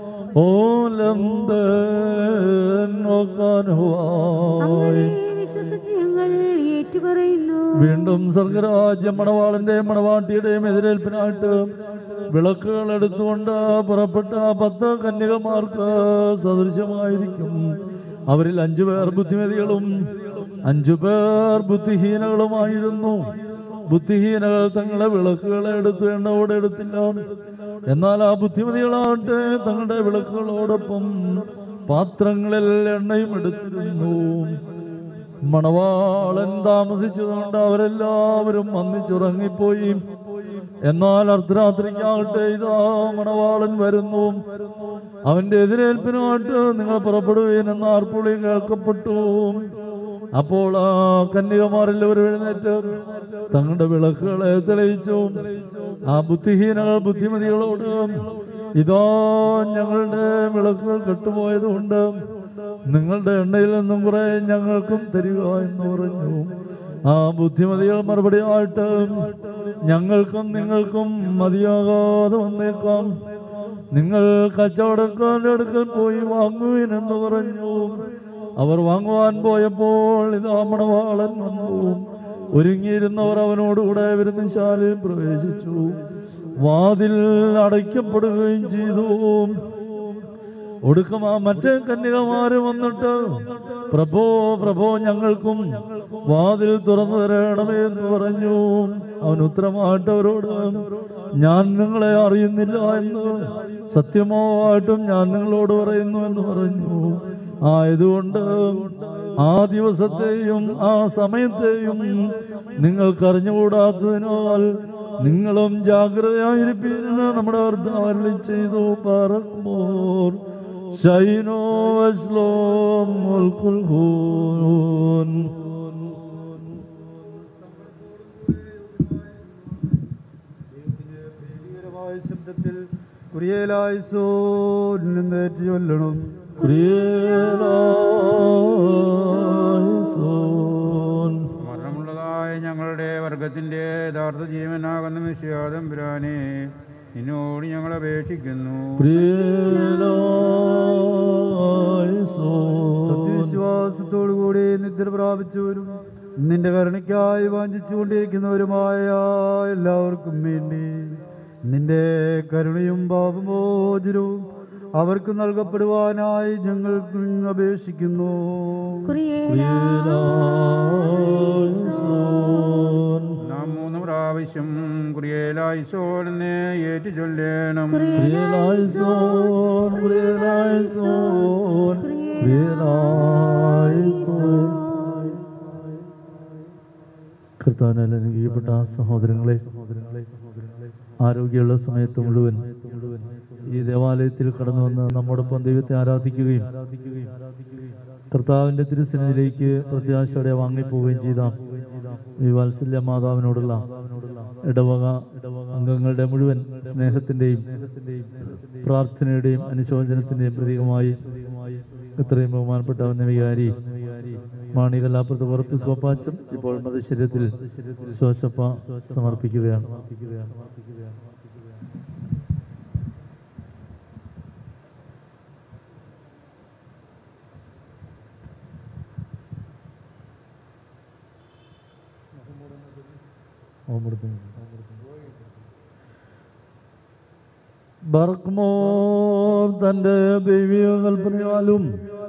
olamden okanhuai വിശ്വസിച്ച് ഞങ്ങൾ ഏറ്റുപറയുന്നു. വീണ്ടും സ്വർഗരാജ്യം മണവാളന്റെ മണവാട്ടിയുടെയും എതിരേൽപ്പിനായിട്ട് വിളക്കുകൾ എടുത്തുകൊണ്ട് പുറപ്പെട്ട 10 കന്യകമാർക്ക് സദൃശമായിരിക്കും. അവരിൽ 5 പേർ ബുദ്ധിമതികളും 5 പേർ ബുദ്ധിഹീനകളുമായിരുന്നു. ബുദ്ധിഹീനകൾ തങ്ങളുടെ വിളക്കുകളെ എടുത്തു എണ്ണയോടെ എടുത്തില്ല. എന്നാൽ ആ ബുദ്ധിമതികളാകട്ടെ തങ്ങളുടെ വിളക്കുകളോടൊപ്പം പാത്രങ്ങളിൽ എണ്ണയും എടുത്തിരുന്നു. മണവാളൻ താമസിച്ചതുകൊണ്ട് അവരെല്ലാവരും വന്നിച്ചുറങ്ങിപ്പോയി. എന്നാൽ അർദ്ധരാത്രിക്കാകട്ടെ ഇതാ മണവാളൻ വരുന്നു, അവന്റെ എതിരേൽപ്പിനായിട്ട് നിങ്ങൾ പുറപ്പെടുകയും എന്ന ആർപ്പുളി കേൾക്കപ്പെട്ടു. അപ്പോൾ ആ കന്യകമാരെല്ലാവരും എഴുന്നേറ്റ് തങ്ങളുടെ വിളക്കുകളെ തെളിയിച്ചു. ആ ബുദ്ധിഹീനകൾ ബുദ്ധിമതികളോട് ഇതാ ഞങ്ങളുടെ വിളക്കുകൾ കെട്ടുപോയതുകൊണ്ട് നിങ്ങളുടെ എണ്ണയിൽ നിന്നും കുറെ ഞങ്ങൾക്കും തരിക എന്ന് പറഞ്ഞു. ആ ബുദ്ധിമതികൾ മറുപടി ആയിട്ട് ഞങ്ങൾക്കും നിങ്ങൾക്കും മതിയാകാതെ വന്നേക്കാം, നിങ്ങൾ കച്ചവടക്കാരുടെ അടുക്കൽ പോയി വാങ്ങുവിനെന്ന് പറഞ്ഞു. അവർ വാങ്ങുവാൻ പോയപ്പോൾ ഇതാ മണവാളൻ വന്നു. ഒരുങ്ങിയിരുന്നവർ അവനോടുകൂടെ വിരുന്നുശാലയിൽ പ്രവേശിച്ചു. വാതിൽ അടയ്ക്കപ്പെടുകയും ചെയ്തു. ഒടുക്കം ആ മറ്റേ കന്യകമാര് വന്നിട്ട് പ്രഭോ പ്രഭോ ഞങ്ങൾക്കും വാതിൽ തുറന്നു തരണമേ എന്ന് പറഞ്ഞു. അവൻ ഉത്തരമായിട്ട് അവരോട് ഞാൻ നിങ്ങളെ അറിയുന്നില്ല എന്ന് സത്യമായിട്ടും ഞാൻ നിങ്ങളോട് പറയുന്നു എന്ന് പറഞ്ഞു. ആയതുകൊണ്ട് ആ ദിവസത്തെയും ആ സമയത്തെയും നിങ്ങൾക്ക് അറിഞ്ഞുകൂടാത്തതിനാൽ നിങ്ങളും ജാഗ്രതയായിരിപ്പിന് നമ്മുടെ കർത്താവ് അരുളി ചെയ്തു. പറക്കുമോർ ശൈനോ അസ്ലോം മുൽക്കുൽ ഹൂൻ. ശബ്ദത്തിൽ കുറിയേലായിസോൻ എന്നേറ്റ് ചൊല്ലണം. മരണമുള്ളതായ ഞങ്ങളുടെ വർഗത്തിന്റെ യഥാർത്ഥ ജീവനാകുന്ന മിശിഹാതമ്പുരാനെ നിന്നോട് ഞങ്ങൾ അപേക്ഷിക്കുന്നു. സത്യവിശ്വാസത്തോടുകൂടി നിദ്ര പ്രാപിച്ചവരും നിന്റെ കരുണയ്ക്കായി വാഞ്ചിച്ചുകൊണ്ടിരിക്കുന്നവരുമായ എല്ലാവർക്കും വേണ്ടി നിന്റെ കരുണയും പാപമോചനവും അവർക്ക് നൽകപ്പെടുവാനായി ഞങ്ങൾ അപേക്ഷിക്കുന്നു. നാം 3 പ്രാവശ്യം കുറിയേലായിസോൻ എന്ന് ഏറ്റു ചൊല്ലണം. കർത്താവിനാൽ അനുഗ്രഹിക്കപ്പെട്ട സഹോദരങ്ങളെ, ആരോഗ്യമുള്ള സമയത്ത് മുഴുവൻ ഈ ദേവാലയത്തിൽ കടന്നു വന്ന് നമ്മോടൊപ്പം ദൈവത്തെ ആരാധിക്കുകയും കർത്താവിൻ്റെ തിരുസന്നിധിയിലേക്ക് പ്രത്യാശയോടെ വാങ്ങിപ്പോവുകയും ചെയ്ത ഈ വാത്സല്യ മാതാവിനോടുള്ള ഇടവക അംഗങ്ങളുടെ മുഴുവൻ സ്നേഹത്തിൻ്റെയും പ്രാർത്ഥനയുടെയും അനുശോചനത്തിൻ്റെയും പ്രതീകമായി ഇത്രയും ബഹുമാനപ്പെട്ട വികാരി മാണികല്ലാപ്പുറത്ത് കോർപ്പിസ് കോപ്പാച്ചം ഇപ്പോൾ മതശരീരത്തിൽ ശ്വാസപ്പ സമർപ്പിക്കുകയാണ്. ബർക്ക്മോർ തന്റെ ദൈവിക കൽപ്പനയാലും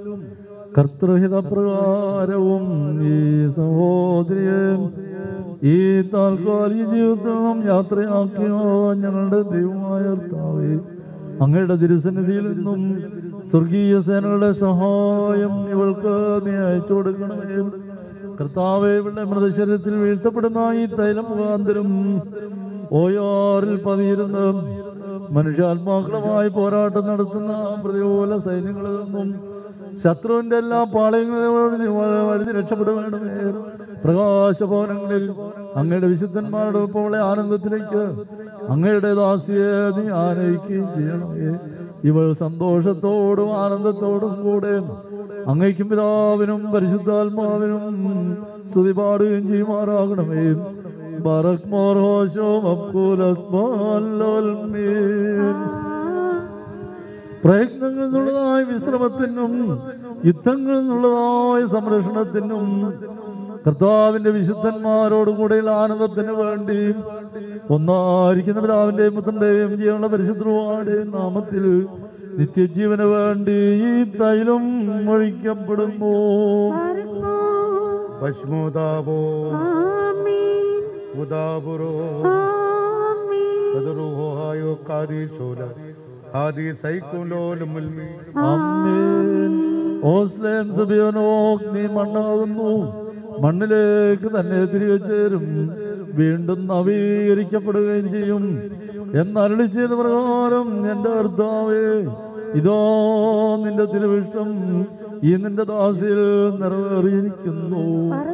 കർത്തൃഹിതപ്രകാരവും ഈ സഹോദരിയെ ഈ താൽക്കാലിക ജീവിതം യാത്രയാക്കിയ ഞങ്ങളുടെ ദൈവമായ കർത്താവേ, അങ്ങയുടെ തിരുസന്നിധിയിൽ നിന്നും സ്വർഗീയ സേനകളുടെ സഹായം ഇവൾക്ക് നീ അയച്ചു കൊടുക്കണമേ. കർത്താവേ, ഇവളുടെ മൃതശരീരത്തിൽ വീഴ്ത്തപ്പെടുന്ന ഈ തൈലം മുഖാന്തരം ഓയാറിൽ പതിയിരുന്ന മനുഷ്യാത്മാക്കളുമായി പോരാട്ടം നടത്തുന്ന പ്രതികൂല സൈന്യങ്ങളിൽ നിന്നും ശത്രുവിന്റെ എല്ലാ പാളയങ്ങളോട് വഴുതി രക്ഷപ്പെടുവേണമേ. പ്രകാശഭവനങ്ങളിൽ അങ്ങയുടെ വിശുദ്ധന്മാരുടെ ഒപ്പമുള്ള ആനന്ദത്തിലേക്ക് അങ്ങയുടെ ദാസിയെ നീ ആനയിക്കുകയും ചെയ്യണമേ. ഇവൾ സന്തോഷത്തോടും ആനന്ദത്തോടും കൂടെ അങ്ങയ്ക്കും പിതാവിനും പരിശുദ്ധാത്മാവിനും സ്തുതി പാടുകയും ചെയ്യുമാറാകണമേ. പ്രയത്നങ്ങൾ എന്നുള്ളതായ വിശ്രമത്തിനും യുദ്ധങ്ങൾ എന്നുള്ളതായ സംരക്ഷണത്തിനും കർത്താവിന്റെ വിശുദ്ധന്മാരോടുകൂടെയുള്ള ആനന്ദത്തിന് വേണ്ടി ഒന്നായിരിക്കുന്ന പിതാവിന്റെയും പുത്രന്റെയും ജീവനുള്ള പരിശുദ്ധരുടെയും നാമത്തിൽ നിത്യജീവന് വേണ്ടി ഈ തൈലം ഒഴിക്കപ്പെടുന്നു. ഓസ്ലേം സബിയോനോക്, നീ മണ്ണാകുന്നു, മണ്ണിലേക്ക് തന്നെ തിരികെ ചേരും, വീണ്ടും നവീകരിക്കപ്പെടുകയും ചെയ്യും എന്നരുളി ചെയ്ത പ്രകാരം എന്റെ കർത്താവേ, ഇതോ നിന്റെ തിരുവിഷ്ടം ഈ നിന്റെ ദാസിയിൽ നിറവേറിയിരിക്കുന്നു.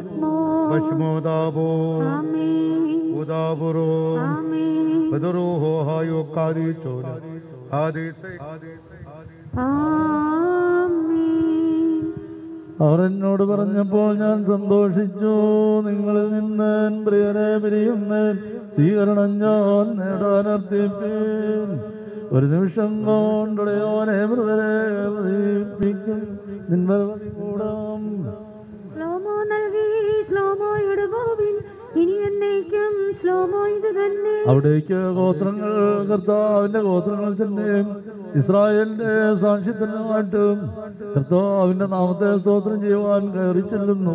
അവർ എന്നോട് പറഞ്ഞപ്പോൾ ഞാൻ സന്തോഷിച്ചു. നിങ്ങളിൽ നിന്ന് പ്രിയരെ പിരിയുന്നേൻ സ്വീകരണം ഞാൻ നേടാനർത്ഥിപ്പീൻ. ഒരു നിമിഷം കൊണ്ടുടയോനെ മൃതരെ പ്രദീപിക്കും നിൻവരകൂടാം. സ്ലോമോ നൽകി സ്ലോമോയുടെ ബോബിൻ ഇനി എന്നേക്കും സ്ലോമോ ഇത് തന്നെ. അവിടേക്ക് ഗോത്രങ്ങൾ കർത്താവിന്റെ ഗോത്രങ്ങൾ തന്നെ ഇസ്രായേലിന്റെ സാക്ഷ്യത്തിനായിട്ട് കർത്താവിന്റെ നാമത്തെ സ്തോത്രം ചെയ്യുവാൻ കയറി ചെല്ലുന്നു.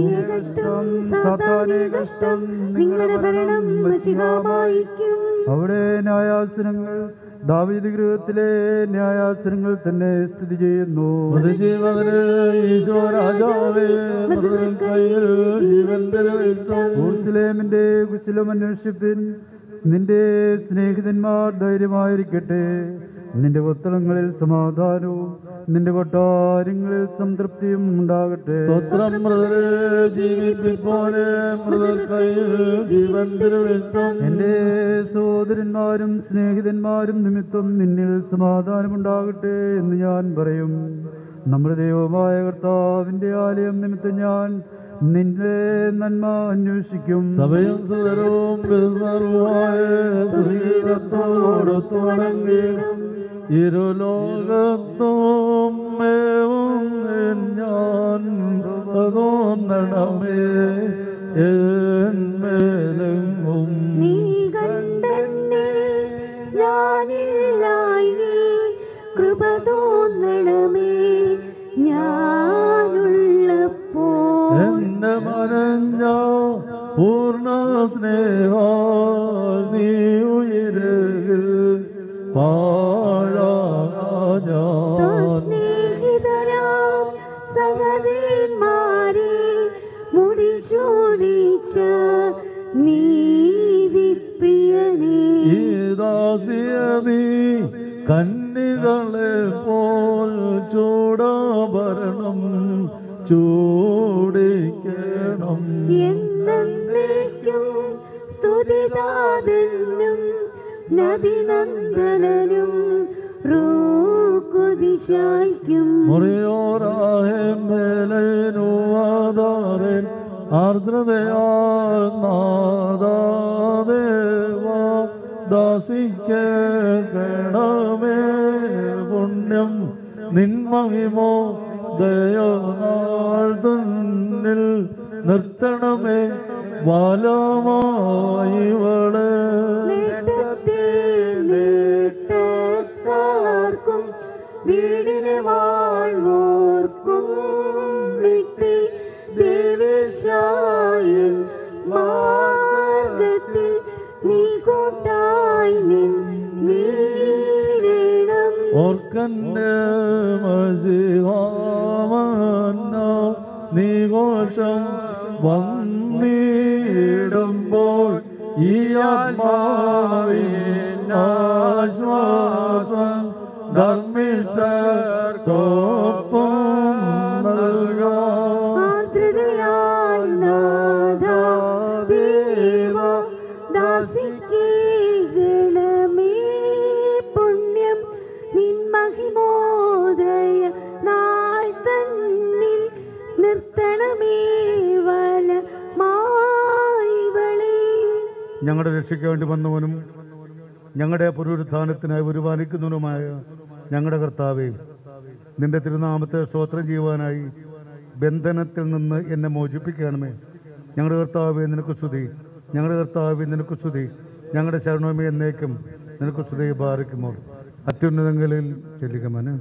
നിങ്ങളുടെ ഭരണം അവിടെ ന്യായാസനങ്ങൾ ദാവീദ് ഗൃഹത്തിലെ ന്യായാസനങ്ങൾ തന്നെ സ്ഥിതി ചെയ്യുന്നു. യെരൂശലേമിന്റെ കുശലം അന്വേഷിപ്പിൻ. നിന്റെ സ്നേഹിതന്മാർ ധൈര്യമായിരിക്കട്ടെ. നിന്റെ കൊത്തളങ്ങളിൽ സമാധാനവും നിന്റെ കൊട്ടാരങ്ങളിൽ സംതൃപ്തിയും ഉണ്ടാകട്ടെ. എന്റെ സഹോദരന്മാരും സ്നേഹിതന്മാരും നിമിത്തം നിന്നിൽ സമാധാനമുണ്ടാകട്ടെ എന്ന് ഞാൻ പറയും. നമ്മുടെ ദൈവമായ കർത്താവിന്റെ ആലയം നിമിത്തം ഞാൻ നിന്റെ നന്മ അന്വേഷിക്കും. സഭയും സുതരവും ഇരുലോകത്തും ഞാൻ തോന്നണമേ എന്മേലെങ്ങും നീ കണ്ടെന്നെ ഞാനില്ലായി കൃപ തോന്നണമേ ഞാനുള്ളപ്പോൾ. എന്റെ മനഞ്ഞ പൂർണ്ണ സ്നേഹ നീ ഉയരുകിൽ സ്നേഹിതരാം സഹദേന്മാരെ മുടി ചൂടിച്ച നീതിപ്രിയനേ. ഈ ദാസിയനീ കന്നികളെ പോൽ ചൂടാഭരണം ചൂടിക്കണം. എന്നേക്കും സ്തുതിദാതനും നദിനന്ദനും റൂക്കുദിശായ്ക്കും. മുറിയോറാഹേൻ ആർദ്രതയാൽ നാദാദേവ ദാസിക്കണമേ പുണ്യം നിന്മഹിമോ ദയനാൾ തുന്നിൽ നിർത്തണമേ വാലമായി വളേ നേട്ടത്തെ നേട്ട നീഘോഷം വന്നിടുമ്പോൾ ഈ ആത്മാവിൻ ആശ്വാസം ധർമ്മിഷ്ഠർക്കൊപ്പം നൽകാം. ആർദ്രതയാൽ നാഥാ ദേവ ദാസിക്കണമേ പുണ്യം നിൻ മഹിമോദയ നാൾ തന്നിൽ നിർത്തണമേ വലമായിവളേ. ഞങ്ങളുടെ രക്ഷയ്ക്ക് വേണ്ടി വന്നവനും ഞങ്ങളുടെ പുനരുത്ഥാനത്തിനായി വരുവാനിക്കുന്നവനുമായ ഞങ്ങളുടെ കർത്താവേ, നിന്റെ തിരുനാമത്തെ സ്തോത്രം ചെയ്യുവാനായി ബന്ധനത്തിൽ നിന്ന് എന്നെ മോചിപ്പിക്കണമേ. ഞങ്ങളുടെ കർത്താവേ നിനക്ക് സ്തുതി, ഞങ്ങളുടെ കർത്താവേ നിനക്ക് സ്തുതി, ഞങ്ങളുടെ ശരണമേ എന്നേക്കും നിനക്ക് സ്തുതി പാലിക്കുമോ. അത്യുന്നതങ്ങളിൽ ചെല്ലുകമന്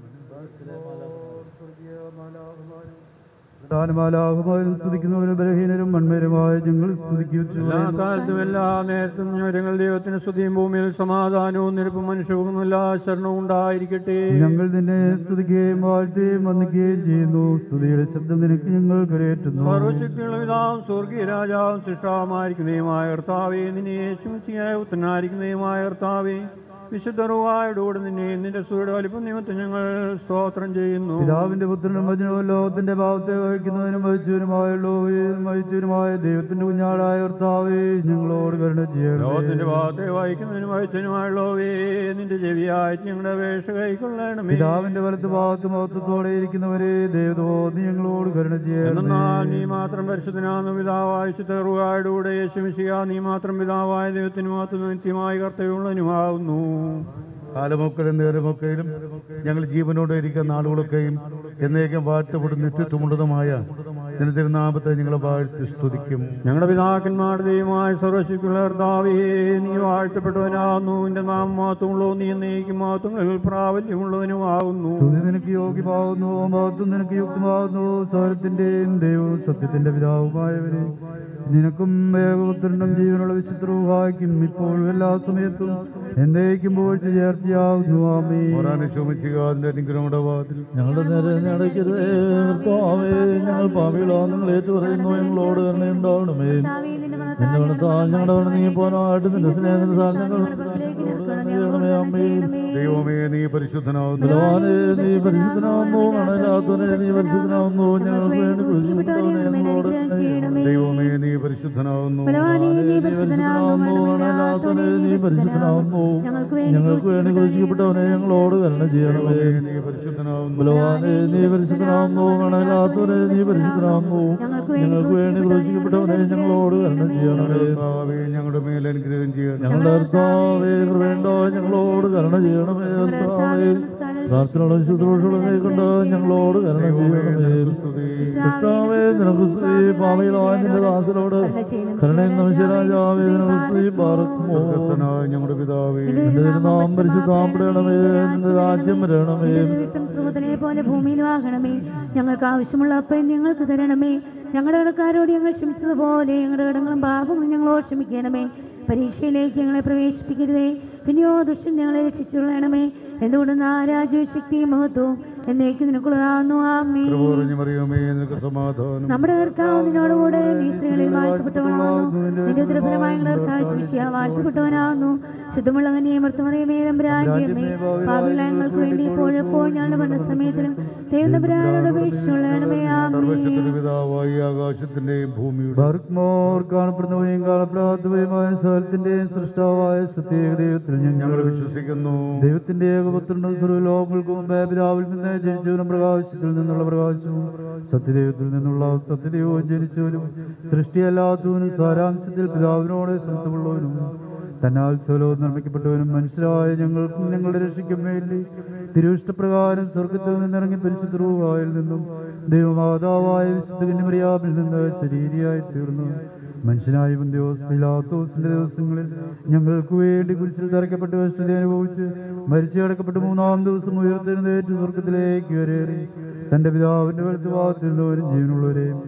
പ്രധാനമാലാഹുമാരും സ്തുതിക്കുന്നവരും ബലഹീനരും മൺമേരുമായ ഞങ്ങൾ സ്തുതിക്കുന്നു. എല്ലാ കാലത്തും എല്ലാ നേരത്തും ഞങ്ങൾ ദൈവത്തിന് സ്തുതിയും ഭൂമിയിൽ സമാധാനവും നിരപ്പും മനുഷ്യവും എല്ലാ ശരണവും ഉണ്ടായിരിക്കട്ടെ. ഞങ്ങൾ നിന്നെ സ്തുതിക്കുകയും വാഴ്ത്തുകയും വന്ദിക്കുകയും ചെയ്യുന്നു. സ്തുതിയുടെ ശബ്ദം നിനക്ക് ഞങ്ങൾ കരയേറ്റുന്നു. സർവശക്തിയുള്ള പിതാവും സ്വർഗീയ രാജാവും സൃഷ്ടാവുമായിരിക്കുന്നതുമായ കർത്താവേ, നിന്നെ യേശുമിശിഹായ പുത്രനായിരിക്കുന്നതുമായ കർത്താവേ, വിശുദ്ധറുവായോടുകൂടെ നിന്നെ നിന്റെ സൂര്യയുടെ വലിപ്പം നിമിത്തം ഞങ്ങൾ സ്തോത്രം ചെയ്യുന്നു. പിതാവിന്റെ പുത്രനും വചനവും ലോകത്തിന്റെ ഭാവത്തെ വഹിക്കുന്നതിനും വഹിച്ചവനുമായ ദൈവത്തിന്റെ കുഞ്ഞാടായ കർത്താവേ, ഞങ്ങളോട് കരുണ ചെയ്യണം. ലോകത്തിന്റെ ഭാവത്തെ വഹിക്കുന്നതിനും വഹിച്ചവനുമായുള്ളവേ, നിന്റെ ചെവിയായി ഞങ്ങളുടെ അപേക്ഷ കൈക്കൊള്ളണമേ. പിതാവിന്റെ വലത്ത് ഭാഗത്ത് മഹത്വത്തോടെ ഇരിക്കുന്നവരെ ദൈവതോ നീ ഞങ്ങളോട് കരുണ ചെയ്യണം. എന്നാൽ നീ മാത്രം പരിശുദ്ധനാകുന്ന പിതാവായ വിശുദ്ധറുവായോടുകൂടെ യേശുമിശിഹാ നീ മാത്രം പിതാവായ ദൈവത്തിന് മാത്രം നിത്യമായി കർത്തവ്യമുള്ളവനുമാകുന്നു. കാലമൊക്കലും നേരമൊക്കെയിലും ഞങ്ങൾ ജീവനോടെ ഇരിക്കുന്ന നാളുകളൊക്കെയും എന്നേക്കും വാഴ്ത്തപ്പെടും നിത്യത്വമുള്ളതുമായ നിന്റെ തിരുനാമത്തെ ഞങ്ങൾ വാഴ്ത്തി സ്തുതിക്കും. ഞങ്ങളുടെ പിതാക്കന്മാരുടെ ദൈവമായ സർവശക്തിയുള്ള കർത്താവേ, നീ വാഴ്ത്തപ്പെട്ടവനാകുന്നു. നിന്റെ നാമം മഹത്വമുള്ളൂ, നീ എന്നേക്കും മഹത്വങ്ങളിൽ പ്രാബല്യമുള്ളവനുമാകുന്നു. നിനക്ക് യോഗ്യമാകുന്നു, മഹത്വം നിനക്ക് യുക്തമാകുന്നു. സകലത്തിന്റെയും ദൈവവും സത്യത്തിന്റെ പിതാവുമായവരെ, നിനക്കും ഏകപുത്രനും ജീവനുള്ള വിശുദ്ധരൂഹായ്ക്കും ഇപ്പോഴും എല്ലാ സമയത്തും എന്നേക്കും പോഴ്ച ചേർച്ചയാവുന്നു. ആമേൻ. ഞങ്ങളുടെ നേരെ നടക്കരുതേ കർത്താവേ, ഞങ്ങൾ പാപികളാണ് നിങ്ങൾ ഏറ്റുപറയുന്നു. ഞങ്ങളോട് തന്നെ ഉണ്ടാവണമേ. നിന്റെ ഗുണത്താൽ ഞങ്ങളുടെ നീ പോനായിട്ട് നിന്റെ സ്നേഹത്തിന്റെ സാധനങ്ങൾ ദൈവമേ നീ പരിശുദ്ധനാവുന്നു. നീ പരിശുദ്ധനാവുന്നു. മണലാത്തവനെ നീ പരിശുദ്ധനാവുന്നു. ഞങ്ങൾക്ക് വേണ്ടി ഞങ്ങളോട് ദൈവമേ നീ പരിശുദ്ധനാവുന്നു. മണലാത്തവനെ നീ പരിശുദ്ധനാവുന്നു. ഞങ്ങൾക്ക് വേണ്ടി ക്രൂശിക്കപ്പെട്ടവനെ ഞങ്ങളോട് കരുണ ചെയ്യണമേ. നീ പരിശുദ്ധനാവുന്നു. ബലവാനെ നീ പരിശുദ്ധനാവുന്നു. മണലാത്തവനെ നീ പരിശുദ്ധനാവുന്നു. ഞങ്ങൾക്ക് വേണ്ടി ക്രൂശിക്കപ്പെട്ടവനെ ഞങ്ങളോട് കരുണ ചെയ്യണമേ. ഞങ്ങളുടെ മേൽ അനുഗ്രഹം ചെയ്യണം. ഞങ്ങളുടെ കർത്താവേ കൃപയുണ്ടോ ഞങ്ങളോട് കരുണ ചെയ്യണമേ. കർത്താവേ പ്രാർത്ഥനയുള്ള ശുശ്രൂഷകളെ കൊണ്ട് ഞങ്ങളോട് കരുണ ചെയ്യണമേ. കർത്താവേ നിനക്ക് സ്ത്രീ പാപികളായ നിന്റെ ദാസരോട് കരുണയും നമസ്കാരാജാവേ നിനക്ക് സ്ത്രീ പാർക്കുമോ. ഞങ്ങളുടെ പിതാവേ നിന്റെ നാം പരിശുദ്ധപ്പെടണമേ. നിന്റെ രാജ്യം വരണമേ. സ്രോതനെ പോലെ ഭൂമിയിലും ആകണമേ. ഞങ്ങൾക്ക് ആവശ്യമുള്ള അപ്പം ഞങ്ങൾക്ക് തരണമേ. ഞങ്ങളുടെ കടക്കാരോട് ഞങ്ങൾ ക്ഷമിച്ചതുപോലെ ഞങ്ങളുടെ കടങ്ങളും പാപങ്ങളും ഞങ്ങളോട് ക്ഷമിക്കണമേ. പരീക്ഷയിലേക്ക് ഞങ്ങളെ പ്രവേശിപ്പിക്കരുതേ, പിന്നെയോ ദുഷ്ടൻ ഞങ്ങളെ രക്ഷിച്ചുകൊള്ളണമേ. എന്തുകൊണ്ട് രാജ്യവും ശക്തിയും മഹത്വവും എന്നേക്കും നിനക്കുള്ളതാകുന്നു. ആമേൻ. നമ്മുടെ കർത്താവ് നിന്നോടുകൂടെ നീ സ്ത്രീകളിൽ വാഴ്ത്തപ്പെട്ടവനാകുന്നു. നിന്റെ ഉദരഫലമായ കർത്താവ് ശിഷ്യ വാഴ്ത്തപ്പെട്ടവനാകുന്നു. ശുദ്ധമുള്ള കന്യകേ മർത്തമറിയമേ തമ്പുരാന്റെ അമ്മേ, പാപികളായ ഞങ്ങൾക്ക് വേണ്ടി ഇപ്പോഴെപ്പോൾ ഞങ്ങളുടെ മരണസമയത്തിലും ദൈവം തമ്പുരാനോട് അപേക്ഷിച്ചുകൊള്ളണമേ. ആമേൻ. ആകാശത്തിന്റെയും ഭൂമിയുടെ കാണപ്പെടുന്നവയും കാണപ്പെടാത്തവയുമായ സകലത്തിന്റെയും സൃഷ്ടാവായ സത്യേക ദൈവത്തിൽ ഞങ്ങൾ വിശ്വസിക്കുന്നു. ദൈവത്തിന്റെ ഏകപുത്രനും സർവ്വലോകങ്ങൾക്കും മുമ്പേ പിതാവിൽ നിന്ന് ജനിച്ചവനും പ്രകാശത്തിൽ നിന്നുള്ള പ്രകാശവും സത്യദൈവത്തിൽ നിന്നുള്ള സത്യദൈവവും ജനിച്ചവനും സൃഷ്ടിയല്ലാത്തവനും സാരാംശത്തിൽ പിതാവിനോട് സമത്വമുള്ളവനും തന്നാൽ സ്വലോകം നിർമ്മിക്കപ്പെട്ടവനും മനുഷ്യരായ ഞങ്ങൾക്കും ഞങ്ങളുടെ രക്ഷയ്ക്കും വേണ്ടി തിരുവിഷ്ടപ്രകാരം സ്വർഗത്തിൽ നിന്നിറങ്ങി പരിശുദ്ധ റൂഹായിൽ നിന്നും ദൈവമാതാവായ വിശുദ്ധ കന്യമറിയാമിൽ നിന്ന് ശരീരിയായി തീർന്നു മനുഷ്യനായ പന്തിയോസ് പീലാത്തോസിന്റെ ദിവസങ്ങളിൽ ഞങ്ങൾക്ക് വേണ്ടി കുരിശിൽ തറയ്ക്കപ്പെട്ട് കഷ്ടത അനുഭവിച്ച് മരിച്ചു കിടക്കപ്പെട്ട് മൂന്നാം ദിവസം ഉയർത്തെഴുന്നേറ്റ് സ്വർഗത്തിലേക്ക് വരേറി തന്റെ പിതാവിന്റെ വലത്ത് ഭാഗത്തിലുള്ളവരും ജീവനുള്ളവരെയും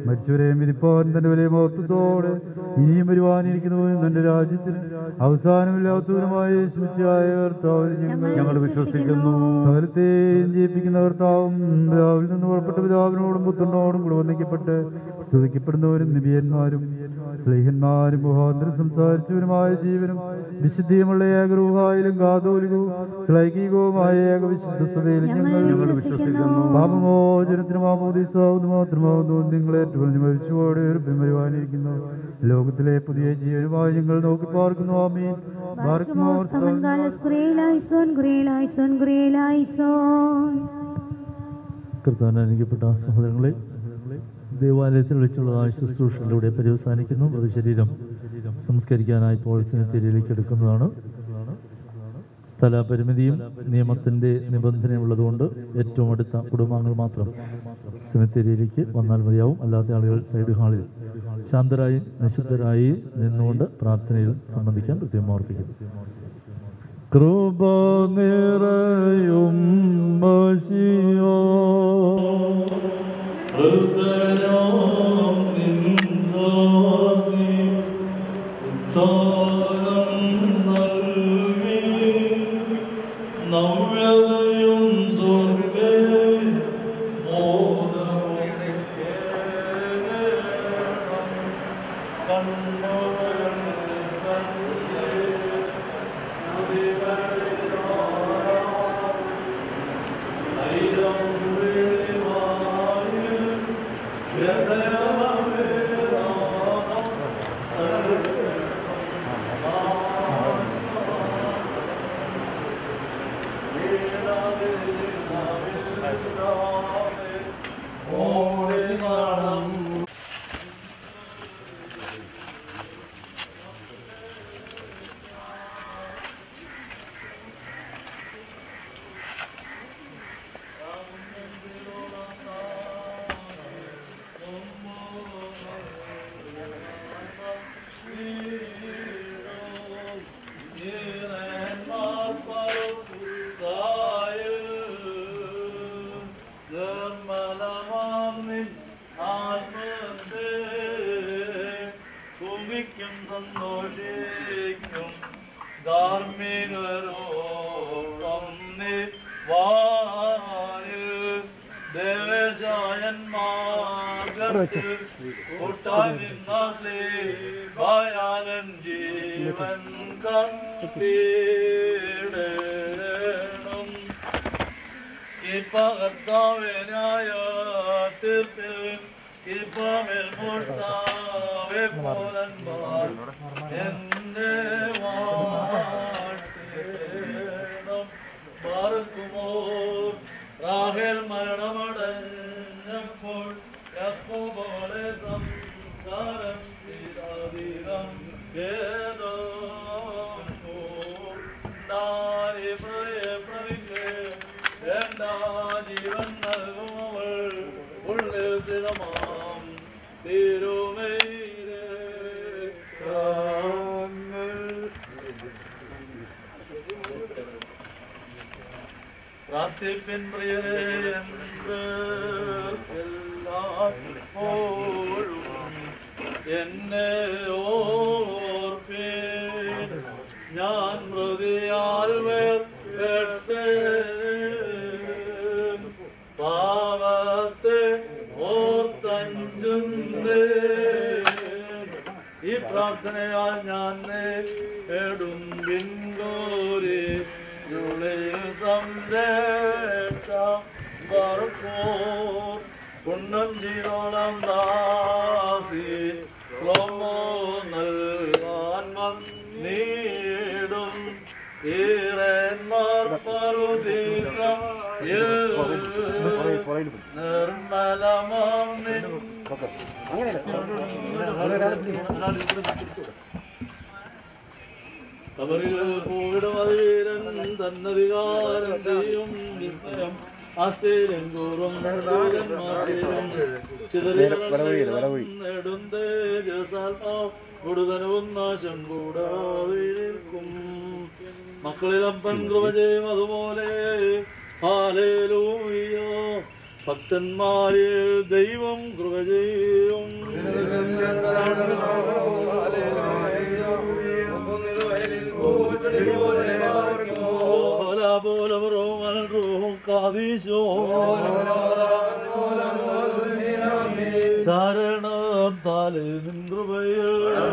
മരിച്ചവരെയും വിധിപ്പാൻ തന്റെ വലിയ മഹത്വത്തോടെ ഇനിയും വരുവാനിരിക്കുന്നവനും തന്റെ രാജ്യത്തിന് അവസാനമില്ലാത്തവനുമായ യേശുമിശിഹായ കർത്താവിൽ ഞങ്ങൾ വിശ്വസിക്കുന്നു. സകലത്തെയും ജയിപ്പിക്കുന്ന കർത്താവും പിതാവിൽ നിന്ന് പുറപ്പെട്ട പിതാവിനോടും പുത്രനോടും കൂടെ വന്ദിക്കപ്പെട്ട് സ്തുതിക്കപ്പെടുന്നവരും നിബിയന്മാരും സ്ലേഹന്മാരും മുഖാന്തരം സംസാരിച്ചവരുമായ ജീവനും വിശുദ്ധിയുമുള്ള ഏകരൂഹായിലും കാതോലികവും ശ്ലൈകികവുമായ ഏകവിശുദ്ധ സഭയിലും ഞങ്ങൾ വിശ്വസിക്കുന്നു. പാപമോചനത്തിന് മാമോദീസാവുന്നു മാത്രമാവുന്നു. നിങ്ങളേറ്റു പറഞ്ഞു മരിച്ചുപോടെ ഒരു പിന്മരുവാനിരിക്കുന്നു. ലോകത്തിലെ പുതിയ ജീവനുമായി ഞങ്ങൾ നോക്കി പാർക്കുന്നു. ആമീൻ. കർത്താവിന് അനുഗ്രഹിക്കപ്പെട്ട സഹോദരങ്ങളെ, ദേവാലയത്തിൽ വെച്ചുള്ളതായ ശുശ്രൂഷയിലൂടെ പര്യവസാനിക്കുന്നു. അത് ശരീരം സംസ്കരിക്കാനായി ഇപ്പോൾ സെമിത്തേരിയിലേക്ക് എടുക്കുന്നതാണ്. സ്ഥലപരിമിതിയും നിയമത്തിൻ്റെ നിബന്ധനയുള്ളതുകൊണ്ട് ഏറ്റവും അടുത്ത കുടുംബാംഗങ്ങൾ മാത്രം സെമിത്തേരിയിലേക്ക് വന്നാൽ മതിയാവും. അല്ലാത്ത ആളുകൾ സൈഡ് ഹാളിൽ ശാന്തരായി നിശബ്ദരായി നിന്നുകൊണ്ട് പ്രാർത്ഥനയിൽ സംബന്ധിക്കാൻ പ്രത്യേകം ഓർപ്പിക്കുന്നു. കൃപ നിറയും മശിഹാ മക്കളിലപ്പൻ കൃപ ചെയ്യും അതുപോലെ ഹല്ലേലൂയ ഭക്തന്മാരിൽ ദൈവം കൃപ ചെയ്യും. ശരണത്താലെ നിൻ കൃപയിൽ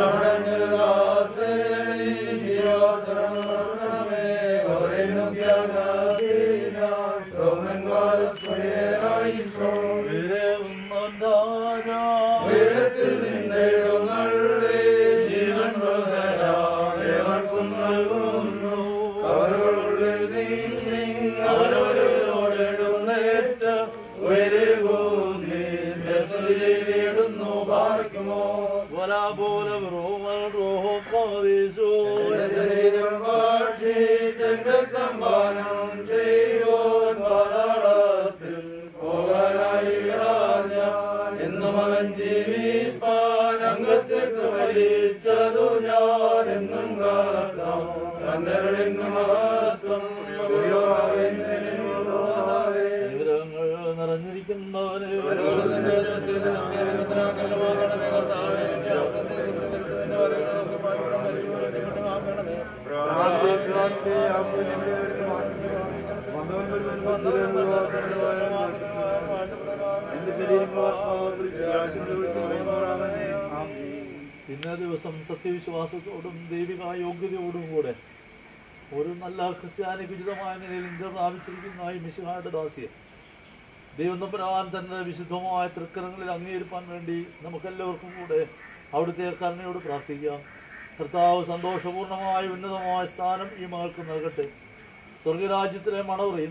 ഇന്നേ ദിവസം സത്യവിശ്വാസത്തോടും ദൈവിക യോഗ്യതയോടും കൂടെ ഒരു നല്ല ക്രിസ്ത്യാനിക്ക് ഉചിതമായ നിലയിൽ ഇന്ത്യ പ്രാപിച്ചിരിക്കുന്ന ഈ മിശിഹായുടെ ദാസിയെ ദൈവം തമ്പുരാൻ തന്റെ വിശുദ്ധമായ തൃക്കരങ്ങളിൽ അംഗീകരിപ്പാൻ വേണ്ടി നമുക്കെല്ലാവർക്കും കൂടെ അവിടുത്തെ കരുണയോട് പ്രാർത്ഥിക്കാം. കർത്താവ് സന്തോഷപൂർണമായ ഉന്നതമായ സ്ഥാനം ഈ മകൾക്ക് നൽകട്ടെ. സ്വർഗരാജ്യത്തിലെ മണവറയിൽ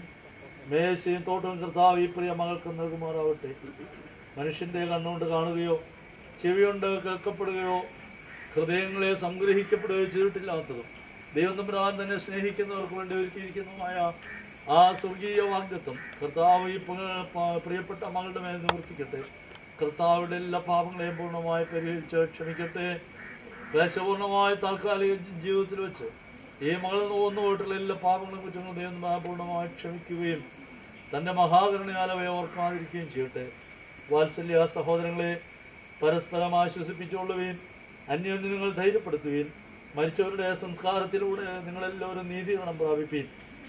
മേശയും തോട്ടവും കർത്താവ് ഈ പ്രിയ മകൾക്ക് നൽകുമാറാവട്ടെ. മനുഷ്യൻ്റെ കണ്ണുകൊണ്ട് കാണുകയോ ചെവിയുണ്ട് കേൾക്കപ്പെടുകയോ ഹൃദയങ്ങളെ സംഗ്രഹിക്കപ്പെടുകയോ ചെയ്തിട്ടില്ലാത്തതും ദൈവം തമ്പുരാൻ തന്നെ സ്നേഹിക്കുന്നവർക്ക് വേണ്ടി ഒരുക്കിയിരിക്കുന്നതുമായ ആ സ്വർഗീയ വാഗ്ദത്തം കർത്താവ് ഈ പ്രിയപ്പെട്ട മകളുടെ മേൽ നിവർത്തിക്കട്ടെ. കർത്താവിൻ്റെ എല്ലാ പാപങ്ങളെയും പൂർണ്ണമായി പരിഹരിച്ച് ക്ഷമിക്കട്ടെ. ക്ലേശപൂർണമായ താൽക്കാലിക ജീവിതത്തിൽ വെച്ച് ഈ മകൾ നോന്നു പോയിട്ടുള്ള എല്ലാ പാപങ്ങളും കുറ്റങ്ങളും ദൈവം പൂർണ്ണമായി ക്ഷമിക്കുകയും തൻ്റെ മഹാകരുണയാൽ അവയെ ഓർക്കാതിരിക്കുകയും ചെയ്യട്ടെ. വാത്സല്യ സഹോദരങ്ങളെ പരസ്പരം ആശ്വസിപ്പിച്ചുകൊള്ളുകയും അന്യോന്യം നിങ്ങൾ ധൈര്യപ്പെടുത്തുകയും മരിച്ചവരുടെ സംസ്കാരത്തിലൂടെ നിങ്ങളെല്ലാവരും നീതീകരണം പ്രാപിപ്പീൻ.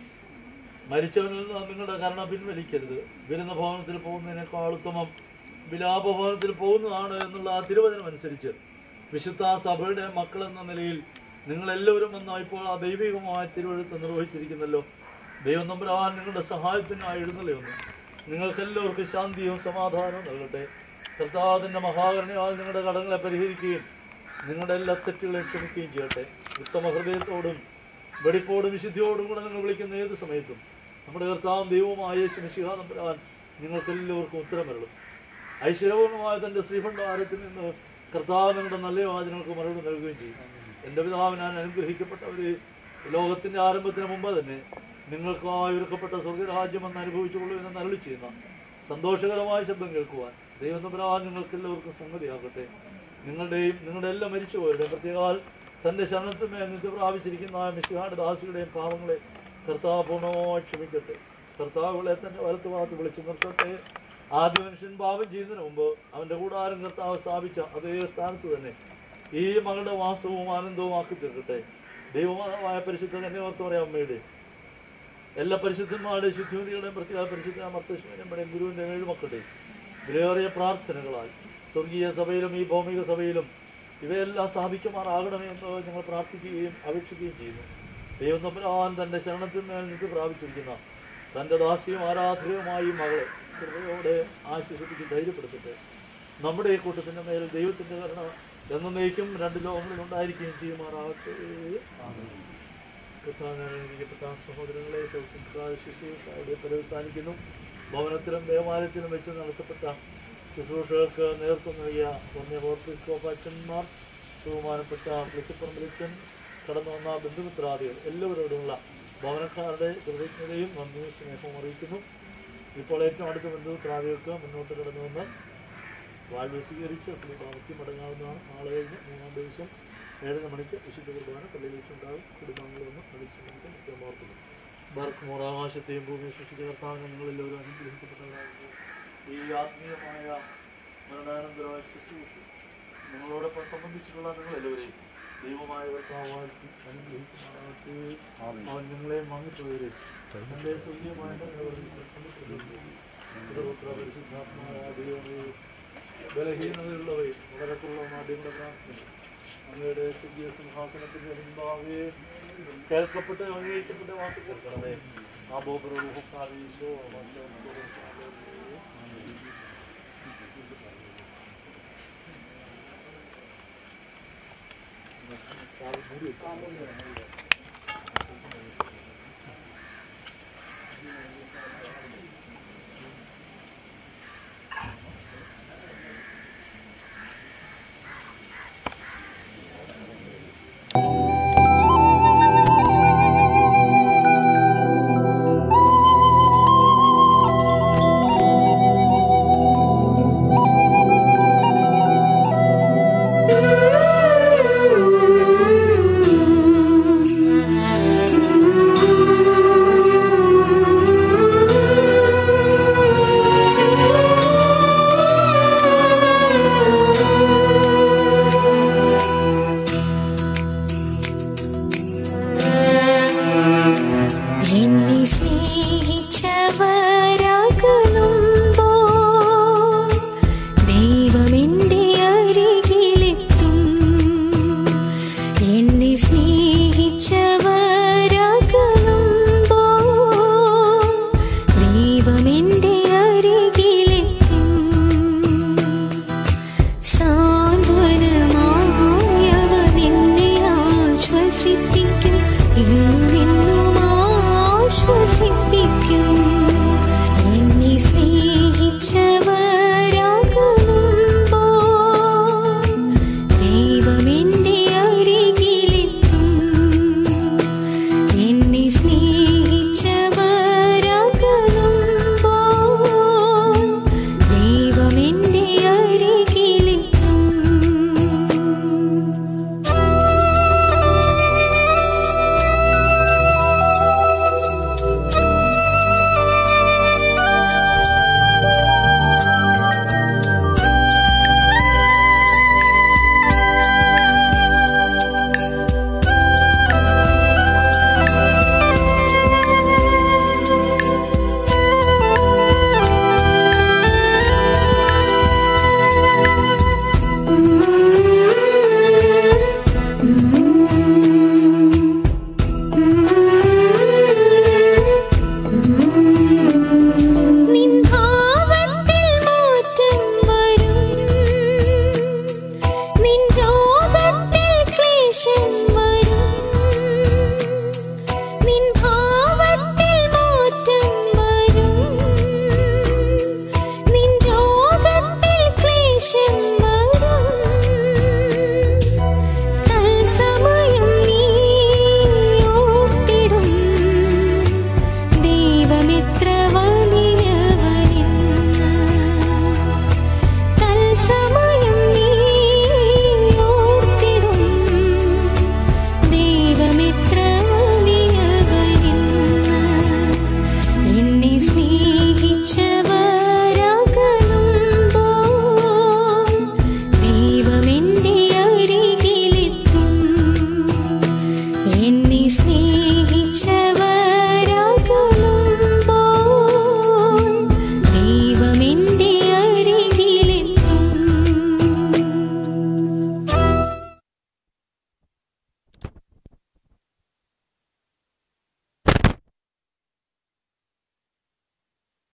മരിച്ചവനിൽ നിന്ന് നിങ്ങളുടെ കരുണ പിൻവലിക്കരുത്. വിരുന്ന ഭവനത്തിൽ പോകുന്നതിനേക്കാൾ ഉത്തമം വിലാപഭവനത്തിൽ പോകുന്നതാണ് എന്നുള്ള ആ തിരുവചനം അനുസരിച്ച് വിശുദ്ധ സഭയുടെ മക്കളെന്ന നിലയിൽ നിങ്ങളെല്ലാവരും വന്ന ഇപ്പോൾ ആ ദൈവികമായ തിരുവഴുത്ത് നിർവഹിച്ചിരിക്കുന്നല്ലോ. ദൈവം തമ്പുരാൻ നിങ്ങളുടെ സഹായത്തിനായി എഴുന്നള്ളിയൊന്നു നിങ്ങൾക്കെല്ലാവർക്കും ശാന്തിയും സമാധാനവും നൽകട്ടെ. കർത്താവിൻ്റെ മഹാകരുണയാൽ നിങ്ങളുടെ കടങ്ങളെ പരിഹരിക്കുകയും നിങ്ങളുടെ എല്ലാ തെറ്റുകളെയും ക്ഷമിക്കുകയും ചെയ്യട്ടെ. ഉത്തമ ഹൃദയത്തോടും വെടിപ്പോടും വിശുദ്ധിയോടും കൂടെ നിങ്ങൾ വിളിക്കുന്ന ഏത് സമയത്തും നമ്മുടെ കർത്താവും ദൈവവുമായ യേശു മിശിഹാ തമ്പുരാൻ നിങ്ങൾക്കെല്ലാവർക്കും ഉത്തരമരുളും. ഐശ്വര്യപൂർണ്ണമായ തൻ്റെ ശ്രീഭണ്ഡാരത്തിൽ നിന്ന് കർത്താവ് നിങ്ങളുടെ നല്ല യോജനകൾക്ക് മറുപടി നൽകുകയും ചെയ്യും. എൻ്റെ പിതാവിനാൽ അനുഗ്രഹിക്കപ്പെട്ടവർ ലോകത്തിൻ്റെ ആരംഭത്തിന് മുമ്പ് തന്നെ നിങ്ങൾക്കായി ഒരുക്കപ്പെട്ട സ്വർഗരാജ്യമെന്ന് അനുഭവിച്ചുകൊള്ളൂ എന്ന് അരുളി ചെയ്യുന്ന സന്തോഷകരമായ ശബ്ദം കേൾക്കുവാൻ ദൈവം തമ്പുരാൻ നിങ്ങൾക്കെല്ലാവർക്കും സംഗതിയാകട്ടെ. നിങ്ങളുടെയും നിങ്ങളുടെ എല്ലാ മരിച്ചുപോയവരുടെയും പ്രത്യേകാൽ തൻ്റെ ശരണത്തിന്മേൽ നിത്യ പ്രാപിച്ചിരിക്കുന്ന മിശിഹായുടെ ദാസിയുടെയും പാവങ്ങളെ കർത്താവ് പൂർണ്ണമായി ക്ഷമിക്കട്ടെ. കർത്താവുകളെ തൻ്റെ വലത്ത് ഭാഗത്ത് വിളിച്ചു നിർത്തട്ടെ. ആദ്യ മനുഷ്യൻ പാപം ചെയ്യുന്നതിന് മുമ്പ് അവൻ്റെ കൂടാരം കർത്താവ് സ്ഥാപിച്ച അതേ സ്ഥാനത്ത് തന്നെ ഈ മകളുടെ വാസവും ആനന്ദവും ആക്കി തീർക്കട്ടെ. ദൈവമായ പരിശുദ്ധ കന്യാവർത്തമറിയ അമ്മയുടെ എല്ലാ പരിശുദ്ധന്മാരുടെയും ശുദ്ധിമതികളുടെയും പ്രത്യേക പരിശുദ്ധ മർത്തശ്വരയുടെയും ഗുരുവിൻ്റെ ഏഴ് മക്കളുടെയും വിലയേറിയ പ്രാർത്ഥനകളാൽ സ്വർഗീയ സഭയിലും ഈ ഭൗമിക സഭയിലും ഇവയെല്ലാം സാധിക്കുമാറാകണമേ എന്ന് ഞങ്ങൾ പ്രാർത്ഥിക്കുകയും അപേക്ഷിക്കുകയും ചെയ്യുന്നു. ദൈവം തമ്പുരാൻ തൻ്റെ ശരണത്തിൽ മേൽ നിന്ന് പ്രാപിച്ചിരിക്കുന്ന തൻ്റെ ദാസിയും ആരാധകയുമായി മകളെ കൃപയോടെ ആശ്വസിപ്പിച്ച് ധൈര്യപ്പെടുത്തട്ടെ. നമ്മുടെ ഈ കൂട്ടത്തിൻ്റെ മേൽ ദൈവത്തിൻ്റെ കരുണ എന്നേക്കും രണ്ട് ലോകങ്ങളിൽ ഉണ്ടായിരിക്കുകയും ചെയ്യുമാറാകട്ടെ. കൃഷ്ണാനീകരിക്കപ്പെട്ട സഹോദരങ്ങളെ ശവസംസ്കാര ശുശ്രൂഷയുടെ പര്യവസാനിക്കുന്നു. ഭവനത്തിലും ദേവാലയത്തിലും വെച്ച് നടത്തപ്പെട്ട ശുശ്രൂഷകൾക്ക് നേതൃത്വം നൽകിയ അച്ഛന്മാർ, ബഹുമാനപ്പെട്ട പുളിക്കപ്പറമ്പിലച്ചൻ, കടന്നു വന്ന ബന്ധുമിത്രാദികൾ എല്ലാവരോടുമുള്ള ഭവനക്കാരുടെ കൃതജ്ഞതയും നന്ദിയും സ്നേഹവും അറിയിക്കുന്നു. ഇപ്പോൾ ഏറ്റവും അടുത്ത ബന്ധുമിത്രാദികൾക്ക് മുന്നോട്ട് കടന്നു വന്ന് വാഴ്വ സ്വീകരിച്ച് ശ്രീഭാവയ്ക്ക് മടങ്ങാവുന്നതാണ്. നാളെ കഴിഞ്ഞ് 3-ാം ദിവസം 7 മണിക്ക് വിശുദ്ധ കുർബാന പള്ളിയിൽ വെച്ചുണ്ടാകും. കുടുംബാംഗങ്ങളൊന്ന് മരിച്ചു ഓർക്കുന്നു. ബർക്ക് മോറാകാശത്തെയും ഭൂമിയെ സൃഷ്ടിച്ച കർത്താവിനെ നിങ്ങളെല്ലാവരും അനുഗ്രഹിക്കപ്പെട്ടവരാകുന്നു. ഈ ആത്മീയമായ മരണാനന്തരമായ ശുശ്രൂഷ നിങ്ങളോടൊപ്പം സംബന്ധിച്ചിട്ടുള്ള നിങ്ങളെല്ലാവരെയും ദൈവമായ കർത്താവാക്കി അനുഗ്രഹിക്കുമാറാകട്ടെ. അവൻ നിങ്ങളെ വാങ്ങിപ്പോയവരെ തന്റെ സ്വകീയമായ ബലഹീനതയുള്ളവയും വളരെക്കുള്ള മാധ്യമങ്ങളെ പ്രാർത്ഥന അങ്ങയുടെ സ്വർഗീയ സിംഹാസനത്തിന്റെ മുമ്പാകെ കേൾക്കപ്പെട്ട് അംഗീകരിക്കപ്പെട്ട വാക്ക് കേൾക്കണമേ. ആ ബോബറോ